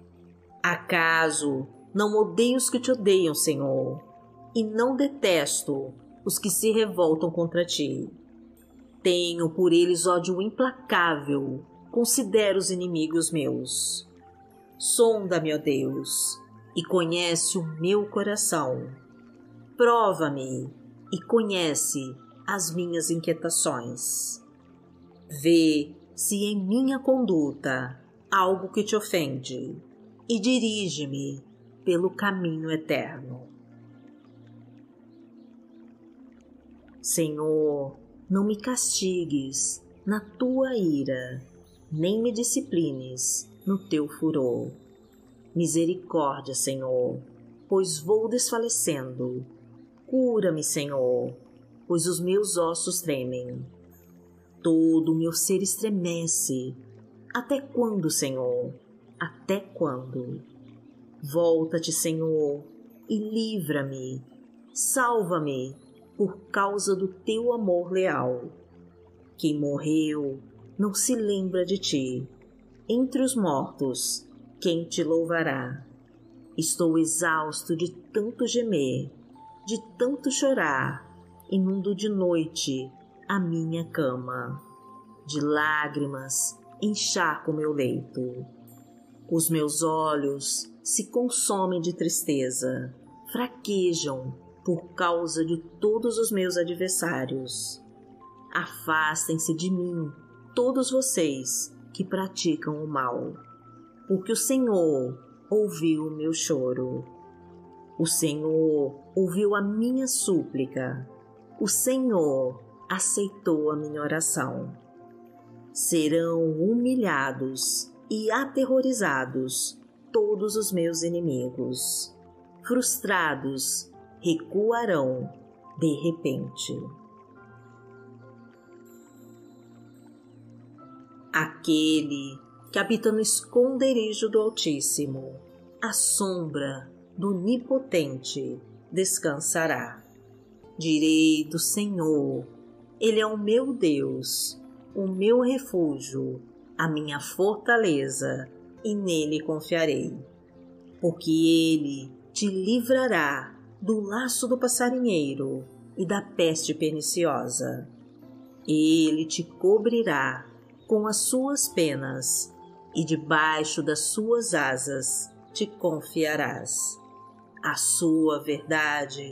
Acaso não odeio os que te odeiam, Senhor, e não detesto os que se revoltam contra ti? Tenho por eles ódio implacável, considero os inimigos meus. Sonda-me, ó Deus, e conhece o meu coração. Prova-me e conhece as minhas inquietações. Vê se em minha conduta há algo que te ofende e dirige-me pelo caminho eterno. Senhor, não me castigues na tua ira, nem me disciplines no teu furor. Misericórdia, Senhor, pois vou desfalecendo. Cura-me, Senhor, pois os meus ossos tremem. Todo o meu ser estremece. Até quando, Senhor? Até quando? Volta-te, Senhor, e livra-me. Salva-me por causa do teu amor leal. Quem morreu não se lembra de ti. Entre os mortos, quem te louvará? Estou exausto de tanto gemer, de tanto chorar, inundo de noite a minha cama. De lágrimas encharco meu leito. Os meus olhos se consomem de tristeza, fraquejam por causa de todos os meus adversários. Afastem-se de mim, todos vocês que praticam o mal, porque o Senhor ouviu o meu choro. O Senhor ouviu a minha súplica. O Senhor aceitou a minha oração. Serão humilhados e aterrorizados todos os meus inimigos. Frustrados, recuarão de repente. Aquele que habita no esconderijo do Altíssimo, à sombra do Onipotente, descansará. Direi do Senhor, Ele é o meu Deus, o meu refúgio, a minha fortaleza, e nele confiarei. Porque Ele te livrará do laço do passarinheiro e da peste perniciosa. Ele te cobrirá com as suas penas, e debaixo das suas asas te confiarás. A sua verdade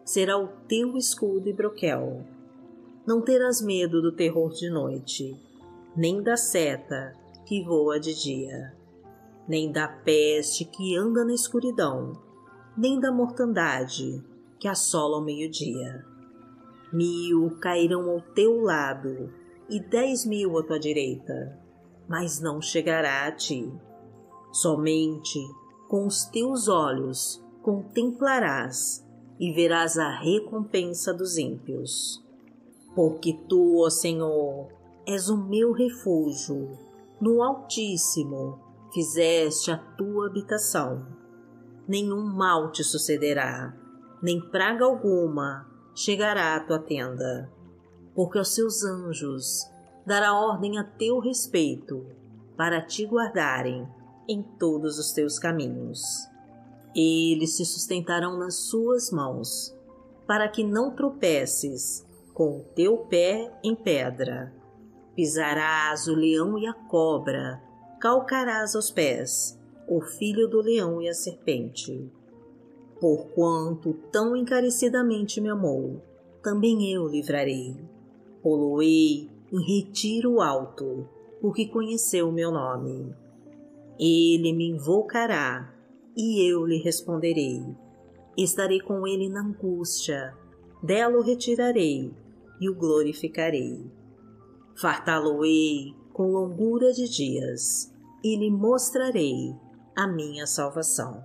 será o teu escudo e broquel. Não terás medo do terror de noite, nem da seta que voa de dia, nem da peste que anda na escuridão, nem da mortandade que assola ao meio-dia. Mil cairão ao teu lado e dez mil à tua direita, mas não chegará a ti. Somente com os teus olhos contemplarás e verás a recompensa dos ímpios. Porque tu, ó Senhor, és o meu refúgio, no Altíssimo fizeste a tua habitação. Nenhum mal te sucederá, nem praga alguma chegará à tua tenda, porque aos seus anjos dará ordem a teu respeito, para te guardarem em todos os teus caminhos. Eles se sustentarão nas suas mãos, para que não tropeces com o teu pé em pedra. Pisarás o leão e a cobra, calcarás aos pés o filho do leão e a serpente. Porquanto tão encarecidamente me amou, também eu livrarei. Poloei em retiro alto, porque conheceu o meu nome. Ele me invocará, e eu lhe responderei. Estarei com ele na angústia, dela o retirarei e o glorificarei. Fartá-lo-ei com longura de dias, e lhe mostrarei a minha salvação.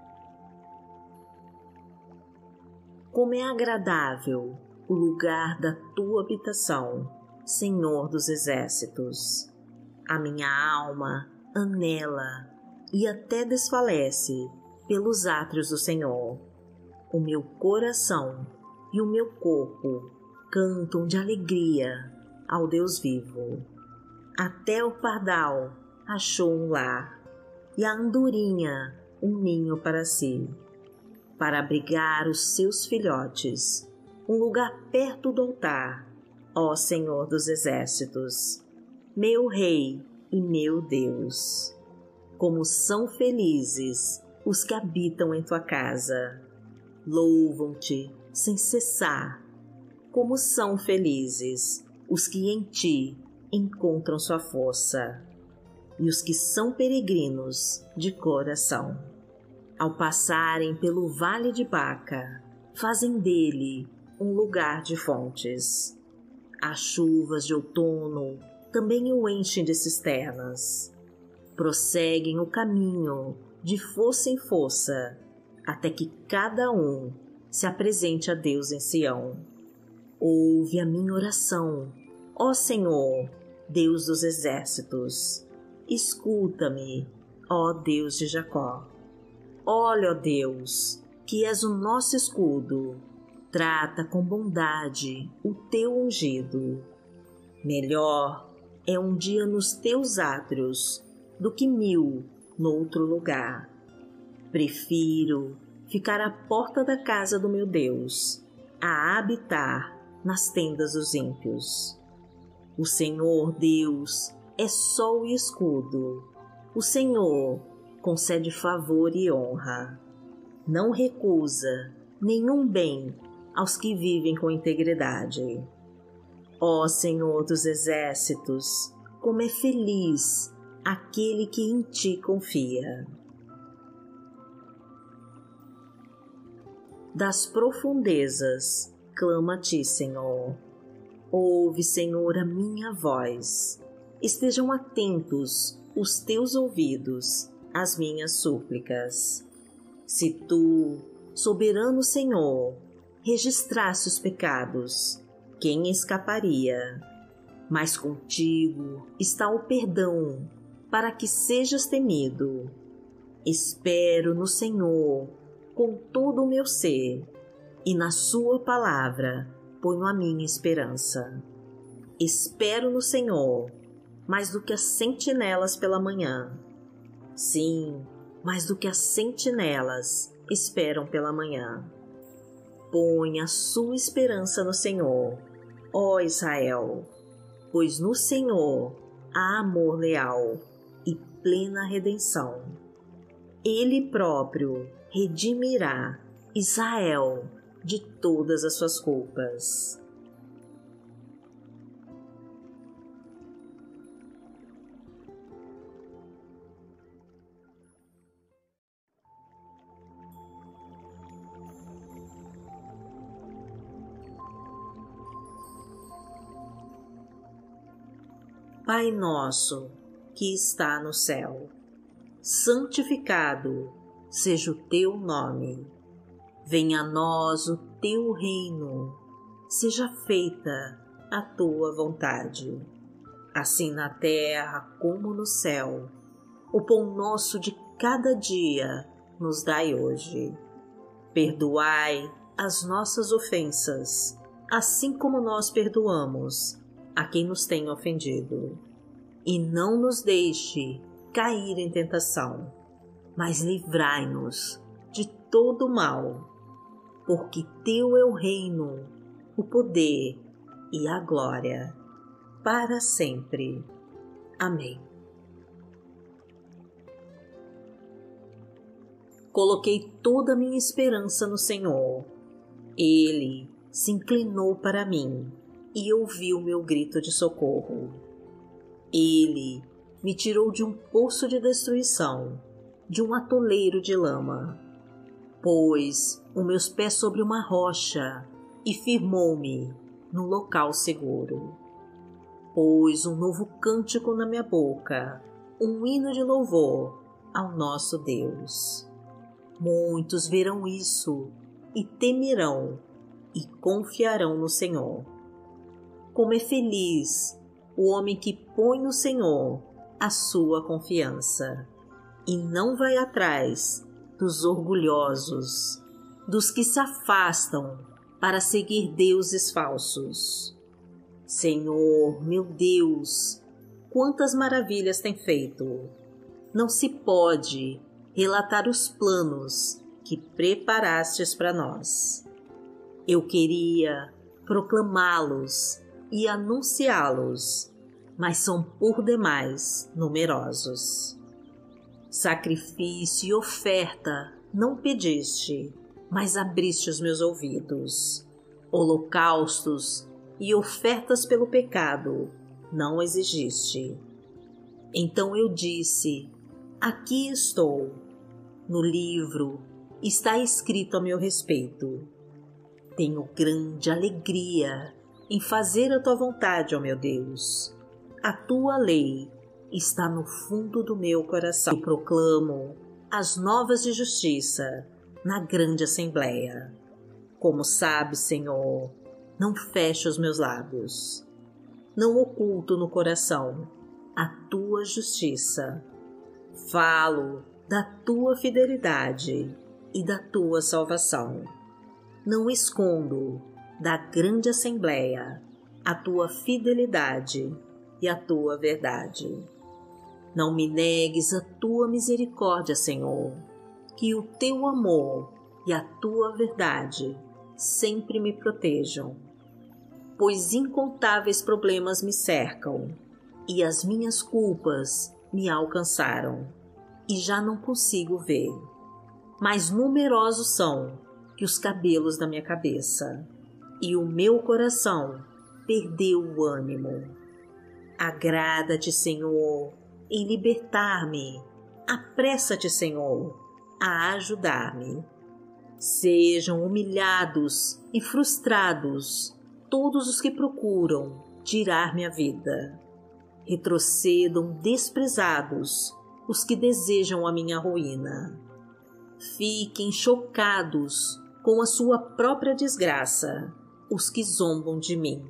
Como é agradável o lugar da tua habitação, Senhor dos exércitos! A minha alma anela e até desfalece pelos átrios do Senhor. O meu coração e o meu corpo cantam de alegria ao Deus vivo. Até o pardal achou um lar, e a andorinha um ninho para si, para abrigar os seus filhotes, um lugar perto do altar, ó Senhor dos exércitos, meu Rei e meu Deus. Como são felizes os que habitam em tua casa, louvam-te sem cessar. Como são felizes os que em ti encontram sua força, e os que são peregrinos de coração. Ao passarem pelo vale de Baca, fazem dele um lugar de fontes. As chuvas de outono também o enchem de cisternas. Prosseguem o caminho de força em força, até que cada um se apresente a Deus em Sião. Ouve a minha oração, ó Senhor, Deus dos exércitos. Escuta-me, ó Deus de Jacó. Olha, ó Deus, que és o nosso escudo, trata com bondade o teu ungido. Melhor é um dia nos teus átrios do que mil noutro lugar. Prefiro ficar à porta da casa do meu Deus, a habitar nas tendas dos ímpios. O Senhor Deus é sol e escudo. O Senhor concede favor e honra. Não recusa nenhum bem aos que vivem com integridade. Ó Senhor dos exércitos, como é feliz aquele que em ti confia. Das profundezas clama a ti, Senhor. Ouve, Senhor, a minha voz. Estejam atentos os teus ouvidos às minhas súplicas. Se tu, soberano Senhor, registrasse os pecados, quem escaparia? Mas contigo está o perdão, para que sejas temido. Espero no Senhor com todo o meu ser, e na sua palavra ponho a minha esperança. Espero no Senhor, mais do que as sentinelas pela manhã. Sim, mais do que as sentinelas esperam pela manhã. Põe a sua esperança no Senhor, ó Israel, pois no Senhor há amor leal e plena redenção. Ele próprio redimirá Israel de todas as suas culpas. Pai nosso, que está no céu, santificado seja o teu nome. Venha a nós o teu reino, seja feita a tua vontade, assim na terra como no céu. O pão nosso de cada dia nos dai hoje. Perdoai as nossas ofensas, assim como nós perdoamos a quem nos tem ofendido. E não nos deixe cair em tentação, mas livrai-nos de todo mal, porque teu é o reino, o poder e a glória, para sempre. Amém. Coloquei toda a minha esperança no Senhor. Ele se inclinou para mim e ouviu meu grito de socorro. Ele me tirou de um poço de destruição, de um atoleiro de lama. Pôs os meus pés sobre uma rocha e firmou-me no local seguro. Pôs um novo cântico na minha boca, um hino de louvor ao nosso Deus. Muitos verão isso e temerão e confiarão no Senhor. Como é feliz o homem que põe no Senhor a sua confiança e não vai atrás dos orgulhosos, dos que se afastam para seguir deuses falsos. Senhor, meu Deus, quantas maravilhas tem feito! Não se pode relatar os planos que preparastes para nós. Eu queria proclamá-los e anunciá-los, mas são por demais numerosos. Sacrifício e oferta não pediste, mas abriste os meus ouvidos. Holocaustos e ofertas pelo pecado não exigiste. Então eu disse: aqui estou. No livro está escrito a meu respeito. Tenho grande alegria em fazer a tua vontade, ó meu Deus. A tua lei está no fundo do meu coração. Eu proclamo as novas de justiça na grande assembleia. Como sabes, Senhor, não fecho os meus lábios. Não oculto no coração a tua justiça. Falo da tua fidelidade e da tua salvação. Não escondo da grande assembleia a tua fidelidade e a tua verdade. Não me negues a tua misericórdia, Senhor, que o teu amor e a tua verdade sempre me protejam, pois incontáveis problemas me cercam e as minhas culpas me alcançaram e já não consigo ver, mas numerosos são que os cabelos da minha cabeça, e o meu coração perdeu o ânimo. Agrada-te, Senhor, em libertar-me. Apressa-te, Senhor, a ajudar-me. Sejam humilhados e frustrados todos os que procuram tirar minha vida. Retrocedam desprezados os que desejam a minha ruína. Fiquem chocados com a sua própria desgraça os que zombam de mim.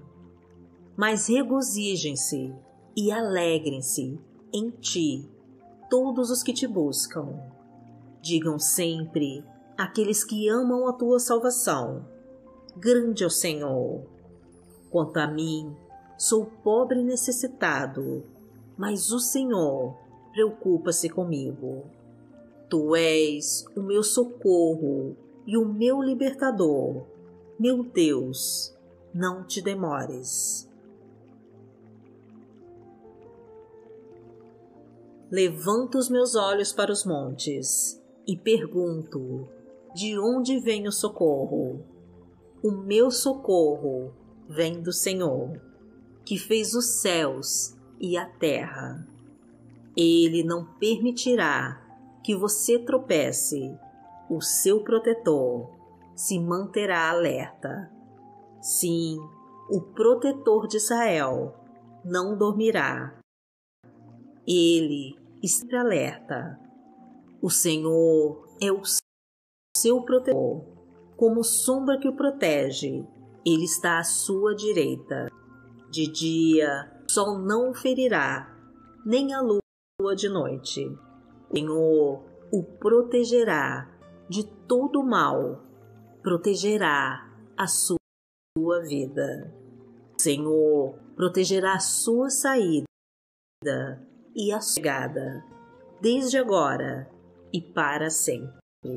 Mas regozijem-se e alegrem-se em ti todos os que te buscam. Digam sempre aqueles que amam a tua salvação: grande é o Senhor. Quanto a mim, sou pobre e necessitado, mas o Senhor preocupa-se comigo. Tu és o meu socorro e o meu libertador. Meu Deus, não te demores. Levanto os meus olhos para os montes e pergunto: de onde vem o socorro? O meu socorro vem do Senhor, que fez os céus e a terra. Ele não permitirá que você tropece. O seu protetor se manterá alerta. Sim, o protetor de Israel não dormirá. Ele está alerta. O Senhor é o seu protetor. Como sombra que o protege, ele está à sua direita. De dia, o sol não o ferirá, nem a lua de noite. O Senhor o protegerá de todo mal, protegerá a sua vida. O Senhor protegerá a sua saída e a sua chegada, desde agora e para sempre.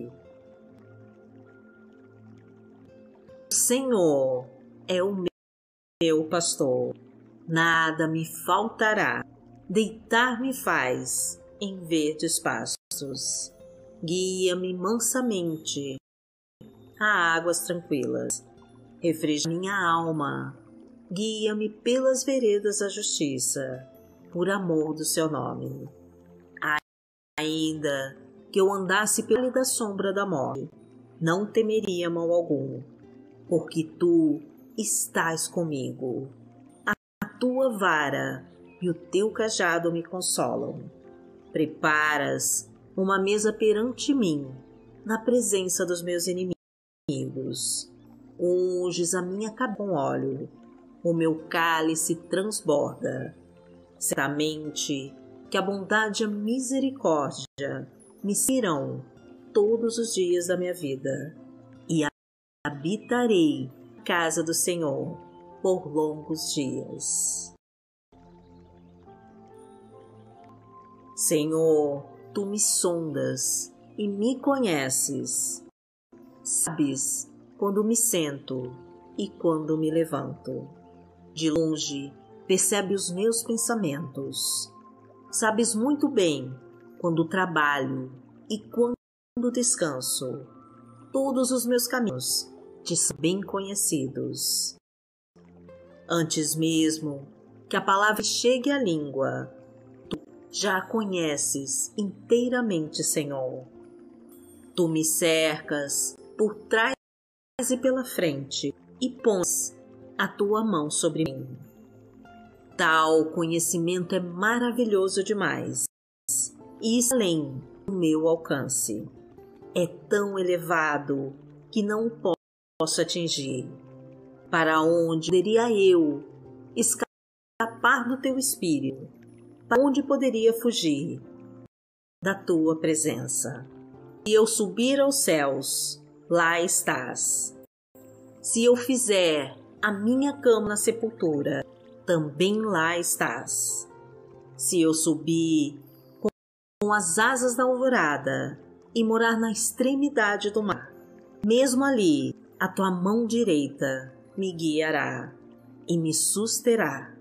O Senhor é o meu pastor, nada me faltará. Deitar-me faz em verdes pastos, guia-me mansamente a águas tranquilas. Refrigera minha alma, guia-me pelas veredas da justiça, por amor do seu nome. Ainda que eu andasse pela da sombra da morte, não temeria mal algum, porque tu estás comigo. A tua vara e o teu cajado me consolam. Preparas uma mesa perante mim, na presença dos meus inimigos. Unges a minha cabeça com óleo, o meu cálice transborda. Certamente que a bondade e a misericórdia me seguirão todos os dias da minha vida, e habitarei na casa do Senhor por longos dias. Senhor, tu me sondas e me conheces. Sabes quando me sento e quando me levanto. De longe percebe os meus pensamentos. Sabes muito bem quando trabalho e quando descanso. Todos os meus caminhos te são bem conhecidos. Antes mesmo que a palavra chegue à língua, tu já a conheces inteiramente, Senhor. Tu me cercas por trás e pela frente e pões a tua mão sobre mim. Tal conhecimento é maravilhoso demais e além do meu alcance. É tão elevado que não o posso atingir. Para onde poderia eu escapar do teu espírito? Para onde poderia fugir da tua presença? Se eu subir aos céus, lá estás. Se eu fizer a minha cama na sepultura, também lá estás. Se eu subir com as asas da alvorada e morar na extremidade do mar, mesmo ali a tua mão direita me guiará e me susterá.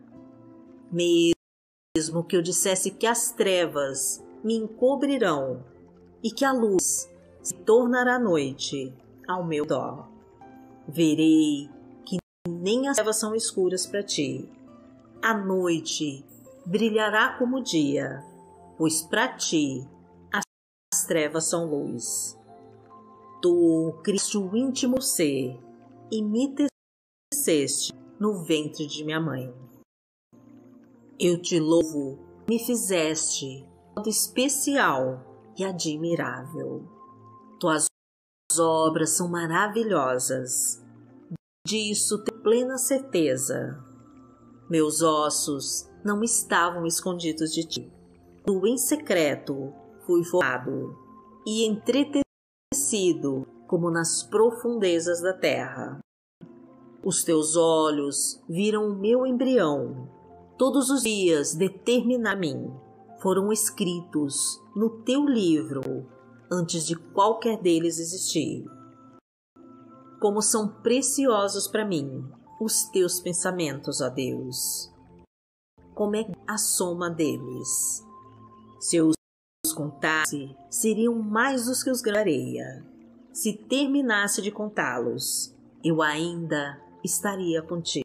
Mesmo que eu dissesse que as trevas me encobrirão e que a luz se tornará noite ao meu redor, verei que nem as trevas são escuras para ti. A noite brilhará como o dia, pois para ti as trevas são luz. Tu criaste o íntimo ser e me teceste no ventre de minha mãe. Eu te louvo, me fizeste modo especial e admirável. Tuas obras são maravilhosas, disso tenho plena certeza. Meus ossos não estavam escondidos de ti. Do em secreto fui formado e entretecido como nas profundezas da terra. Os teus olhos viram o meu embrião. Todos os dias determinados a mim foram escritos no teu livro antes de qualquer deles existir. Como são preciosos para mim os teus pensamentos, ó Deus! Como é a soma deles? Se eu os contasse, seriam mais dos que os grãos de areia. Se terminasse de contá-los, eu ainda estaria contigo.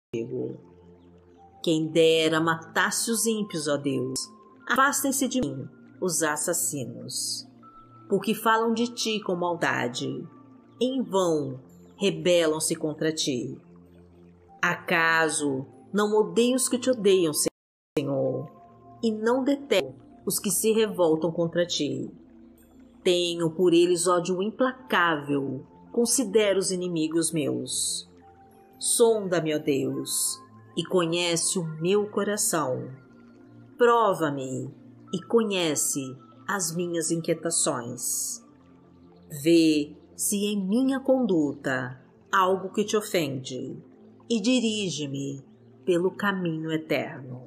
Quem dera matasse os ímpios, ó Deus. Afastem-se de mim os assassinos, porque falam de ti com maldade. Em vão rebelam-se contra ti. Acaso não odeio os que te odeiam, Senhor, e não detesto os que se revoltam contra ti? Tenho por eles ódio implacável, considero os inimigos meus. Sonda-me, ó Deus, e conhece o meu coração. Prova-me e conhece as minhas inquietações. Vê se em minha conduta há algo que te ofende e dirige-me pelo caminho eterno.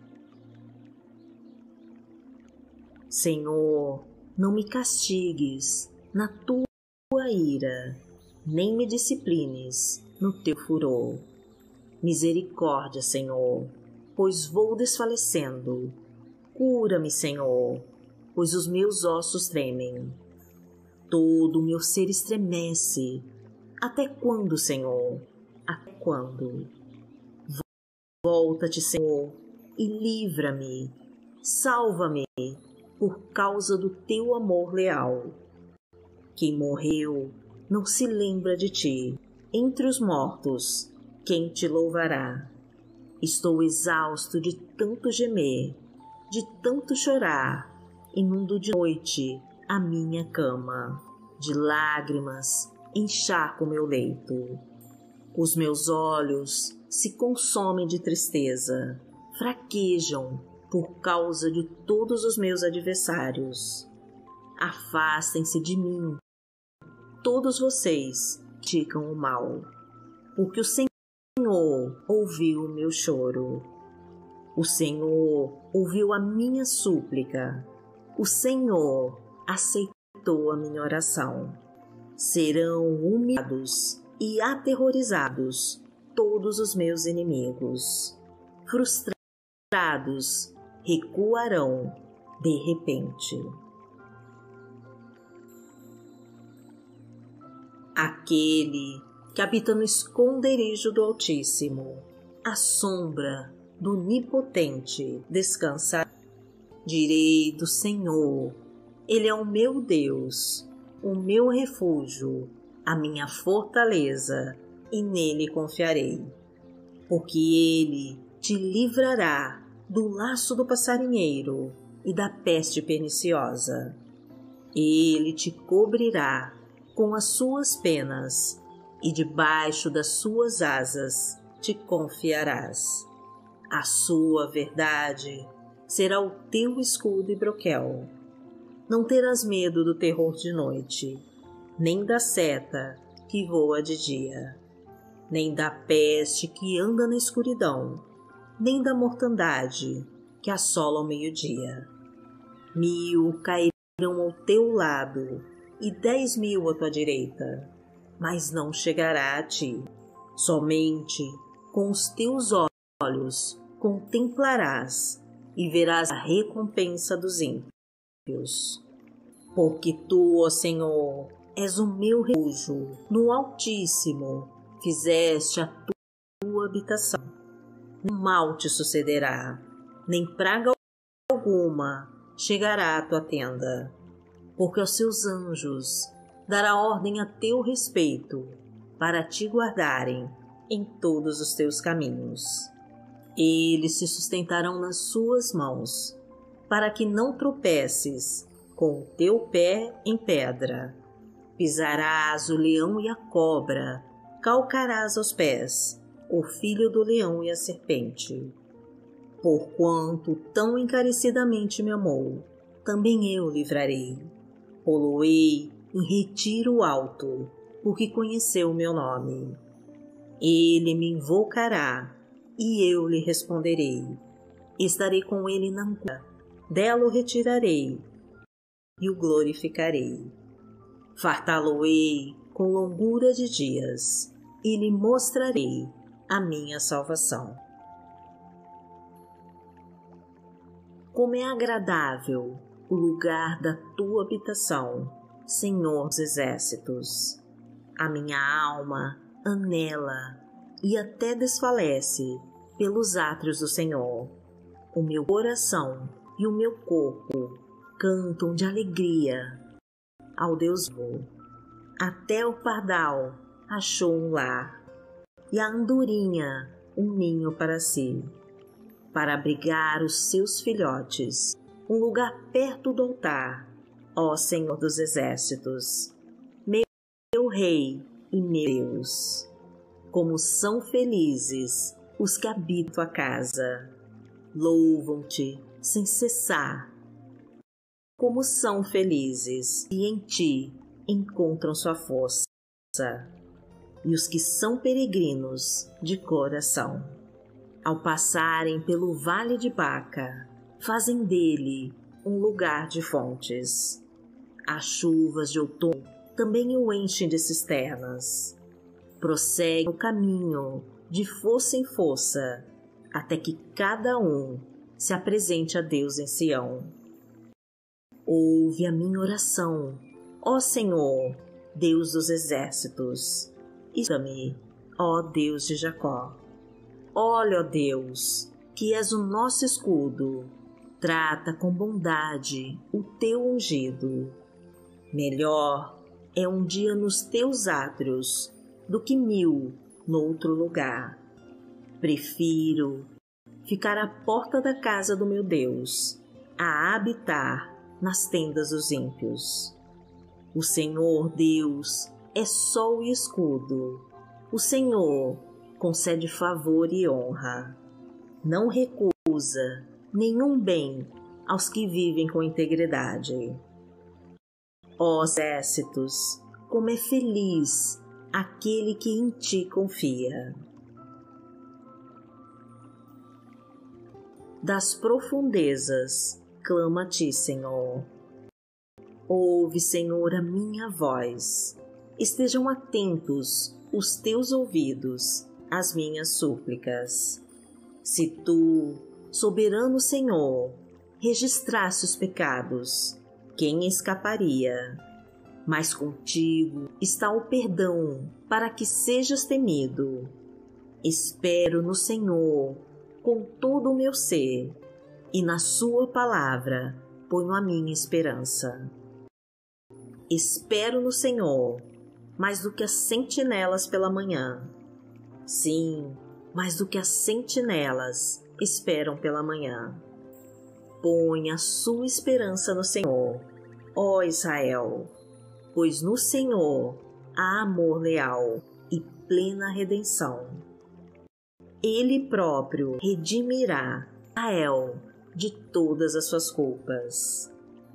Senhor, não me castigues na tua ira, nem me disciplines no teu furor. Misericórdia, Senhor, pois vou desfalecendo. Cura-me, Senhor, pois os meus ossos tremem. Todo o meu ser estremece. Até quando, Senhor? Até quando? Volta-te, Senhor, e livra-me. Salva-me por causa do teu amor leal. Quem morreu não se lembra de ti. Entre os mortos, quem te louvará? Estou exausto de tanto gemer, de tanto chorar. Inundo de noite a minha cama. De lágrimas encharco meu leito. Os meus olhos se consomem de tristeza, fraquejam por causa de todos os meus adversários. Afastem-se de mim, todos vocês que praticam o mal, porque o Senhor ouviu o meu choro. O Senhor ouviu a minha súplica. O Senhor aceitou a minha oração. Serão humilhados e aterrorizados todos os meus inimigos. Frustrados, recuarão de repente. Aquele que habita no esconderijo do Altíssimo, à sombra do Onipotente descansará. Direi do Senhor, Ele é o meu Deus, o meu refúgio, a minha fortaleza, e nele confiarei. Porque Ele te livrará do laço do passarinheiro e da peste perniciosa. Ele te cobrirá com as suas penas, e debaixo das suas asas te confiarás. A sua verdade será o teu escudo e broquel. Não terás medo do terror de noite, nem da seta que voa de dia, nem da peste que anda na escuridão, nem da mortandade que assola ao meio-dia. Mil cairão ao teu lado e dez mil à tua direita, mas não chegará a ti. Somente com os teus olhos contemplarás e verás a recompensa dos ímpios. Porque tu, ó Senhor, és o meu refúgio, no Altíssimo fizeste a tua habitação. Nem mal te sucederá, nem praga alguma chegará à tua tenda, porque aos seus anjos dará ordem a teu respeito, para te guardarem em todos os teus caminhos. Eles se sustentarão nas suas mãos, para que não tropeces com o teu pé em pedra. Pisarás o leão e a cobra, calcarás aos pés o filho do leão e a serpente. Porquanto tão encarecidamente me amou, também eu livrarei. Poloei em retiro alto, porque conheceu o meu nome. Ele me invocará, e eu lhe responderei. Estarei com ele na angústia, dela o retirarei, e o glorificarei. Fartá-lo-ei com longura de dias, e lhe mostrarei a minha salvação. Como é agradável o lugar da tua habitação, Senhor dos exércitos. A minha alma anela e até desfalece pelos átrios do Senhor. O meu coração e o meu corpo cantam de alegria ao Deus vivo. Até o pardal achou um lar, e a andorinha um ninho para si, para abrigar os seus filhotes, um lugar perto do altar, ó Senhor dos Exércitos, meu Rei e meu Deus. Como são felizes os que habitam a casa, louvam-te sem cessar. Como são felizes e em ti encontram sua força, e os que são peregrinos de coração, ao passarem pelo vale de Baca, fazem dele um lugar de fontes. As chuvas de outono também o enchem de cisternas. Prossegue o caminho de força em força, até que cada um se apresente a Deus em Sião. Ouve a minha oração, ó Senhor, Deus dos exércitos. Escuta-me, ó Deus de Jacó. Olha, ó Deus, que és o nosso escudo. Trata com bondade o teu ungido. Melhor é um dia nos teus átrios do que mil noutro lugar. Prefiro ficar à porta da casa do meu Deus a habitar nas tendas dos ímpios. O Senhor Deus é sol e escudo. O Senhor concede favor e honra. Não recusa nenhum bem aos que vivem com integridade. Ó exércitos, como é feliz aquele que em ti confia. Das profundezas clama a ti, Senhor. Ouve, Senhor, a minha voz. Estejam atentos os teus ouvidos às minhas súplicas. Se tu, soberano Senhor, registrasse os pecados, quem escaparia? Mas contigo está o perdão para que sejas temido. Espero no Senhor com todo o meu ser, e na sua palavra ponho a minha esperança. Espero no Senhor mais do que as sentinelas pela manhã. Sim, mais do que as sentinelas esperam pela manhã. Põe a sua esperança no Senhor, ó Israel, pois no Senhor há amor leal e plena redenção. Ele próprio redimirá Israel de todas as suas culpas.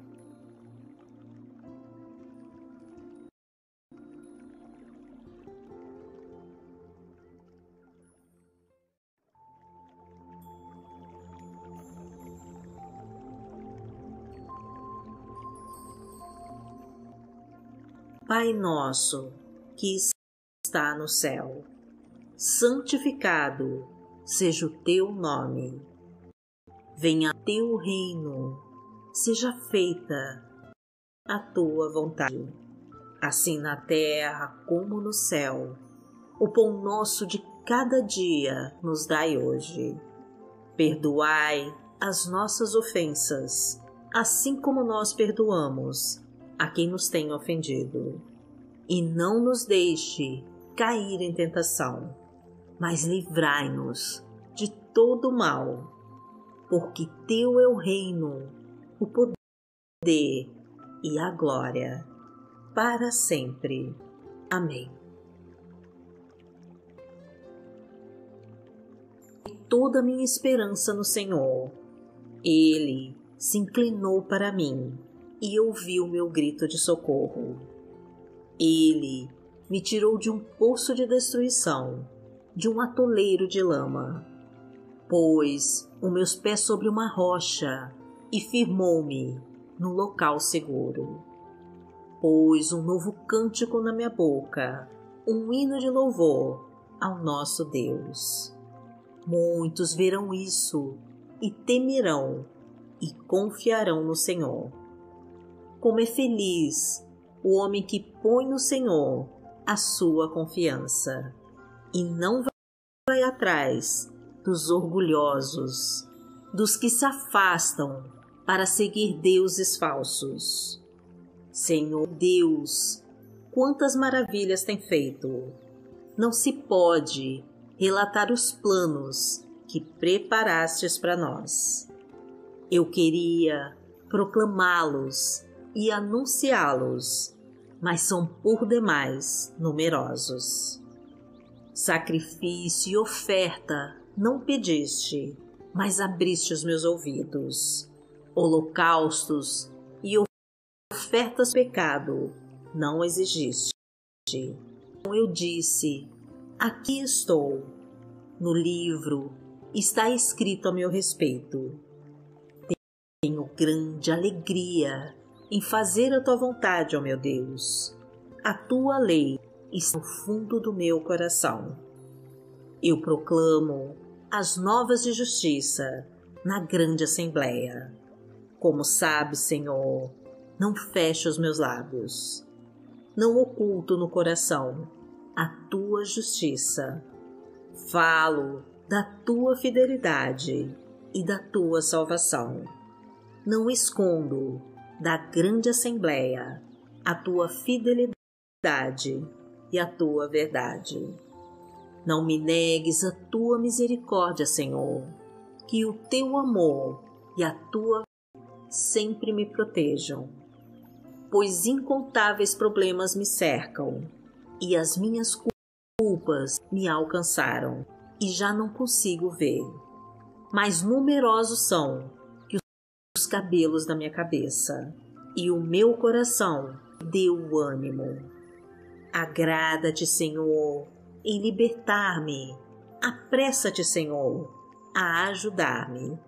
Pai nosso, que está no céu, santificado seja o teu nome. Venha teu reino, seja feita a tua vontade, assim na terra como no céu. O pão nosso de cada dia nos dai hoje. Perdoai as nossas ofensas, assim como nós perdoamos a quem nos tem ofendido. E não nos deixe cair em tentação, mas livrai-nos de todo mal, porque teu é o reino, o poder e a glória, para sempre. Amém. Toda a minha esperança no Senhor. Ele se inclinou para mim e ouviu meu grito de socorro. Ele me tirou de um poço de destruição, de um atoleiro de lama. Pôs os meus pés sobre uma rocha e firmou-me no local seguro. Pôs um novo cântico na minha boca, um hino de louvor ao nosso Deus. Muitos verão isso e temerão e confiarão no Senhor. Como é feliz o homem que põe no Senhor a sua confiança e não vai atrás dos orgulhosos, dos que se afastam para seguir deuses falsos. Senhor Deus, quantas maravilhas tem feito! Não se pode relatar os planos que preparastes para nós. Eu queria proclamá-los e anunciá-los, mas são por demais numerosos. Sacrifício e oferta não pediste, mas abriste os meus ouvidos. Holocaustos e ofertas de pecado não exigiste. Então eu disse: aqui estou. No livro está escrito a meu respeito. Tenho grande alegria em fazer a tua vontade, ó meu Deus. A tua lei está no fundo do meu coração. Eu proclamo as novas de justiça na grande assembleia. Como sabes, Senhor, não fecho os meus lábios. Não oculto no coração a tua justiça. Falo da tua fidelidade e da tua salvação. Não escondo da grande assembleia a tua fidelidade e a tua verdade. Não me negues a tua misericórdia, Senhor, que o teu amor e a tua sempre me protejam, pois incontáveis problemas me cercam e as minhas culpas me alcançaram e já não consigo ver. Mas numerosos são que os cabelos da minha cabeça e o meu coração deu ânimo. Agrada-te, Senhor, em libertar-me. Apressa-te, Senhor, a ajudar-me.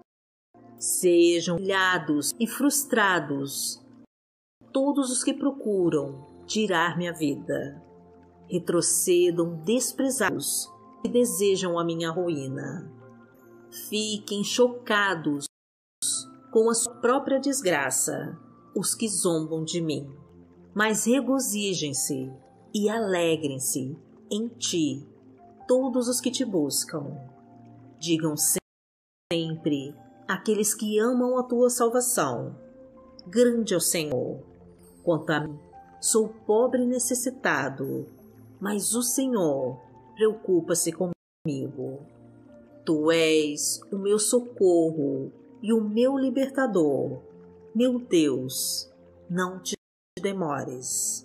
Sejam humilhados e frustrados todos os que procuram tirar minha vida. Retrocedam desprezados que desejam a minha ruína. Fiquem chocados com a sua própria desgraça os que zombam de mim. Mas regozijem-se e alegrem-se em ti todos os que te buscam. Digam sempre aqueles que amam a tua salvação: grande é o Senhor. Quanto a mim, sou pobre e necessitado, mas o Senhor preocupa-se comigo. Tu és o meu socorro e o meu libertador. Meu Deus, não te demores.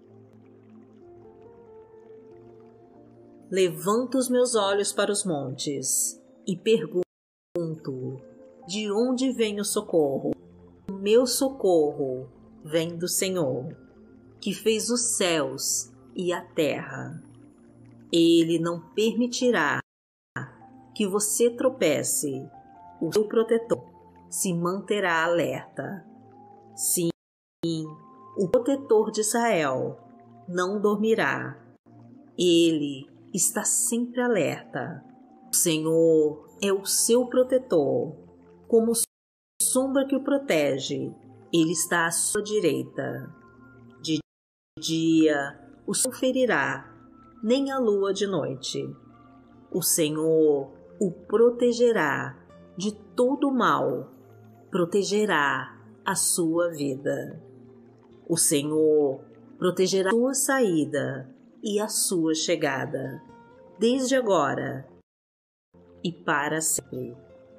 Levanto os meus olhos para os montes e pergunto: de onde vem o socorro? O meu socorro vem do Senhor, que fez os céus e a terra. Ele não permitirá que você tropece. O seu protetor se manterá alerta. Sim, o protetor de Israel não dormirá. Ele está sempre alerta. O Senhor é o seu protetor. Como sombra que o protege, ele está à sua direita. De dia o sol ferirá, nem a lua de noite. O Senhor o protegerá de todo mal, protegerá a sua vida. O Senhor protegerá a sua saída e a sua chegada, desde agora e para sempre.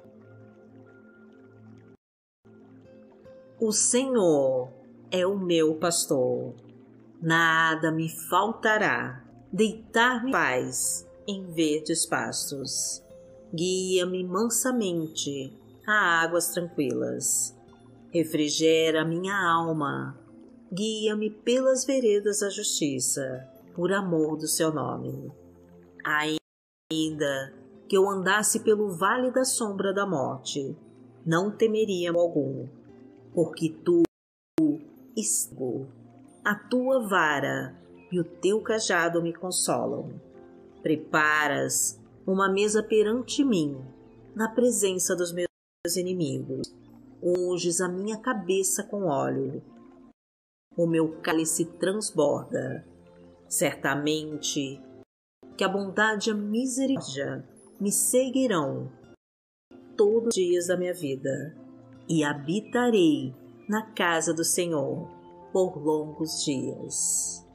O Senhor é o meu pastor, nada me faltará. Deitar-me em paz em verdes pastos. Guia-me mansamente a águas tranquilas. Refrigera minha alma. Guia-me pelas veredas da justiça, por amor do seu nome. Ainda que eu andasse pelo vale da sombra da morte, não temeria mal algum, porque tu, estou, a tua vara e o teu cajado me consolam. Preparas uma mesa perante mim, na presença dos meus inimigos. Unges a minha cabeça com óleo. O meu cálice transborda. Certamente que a bondade e a misericórdia me seguirão todos os dias da minha vida, e habitarei na casa do Senhor por longos dias.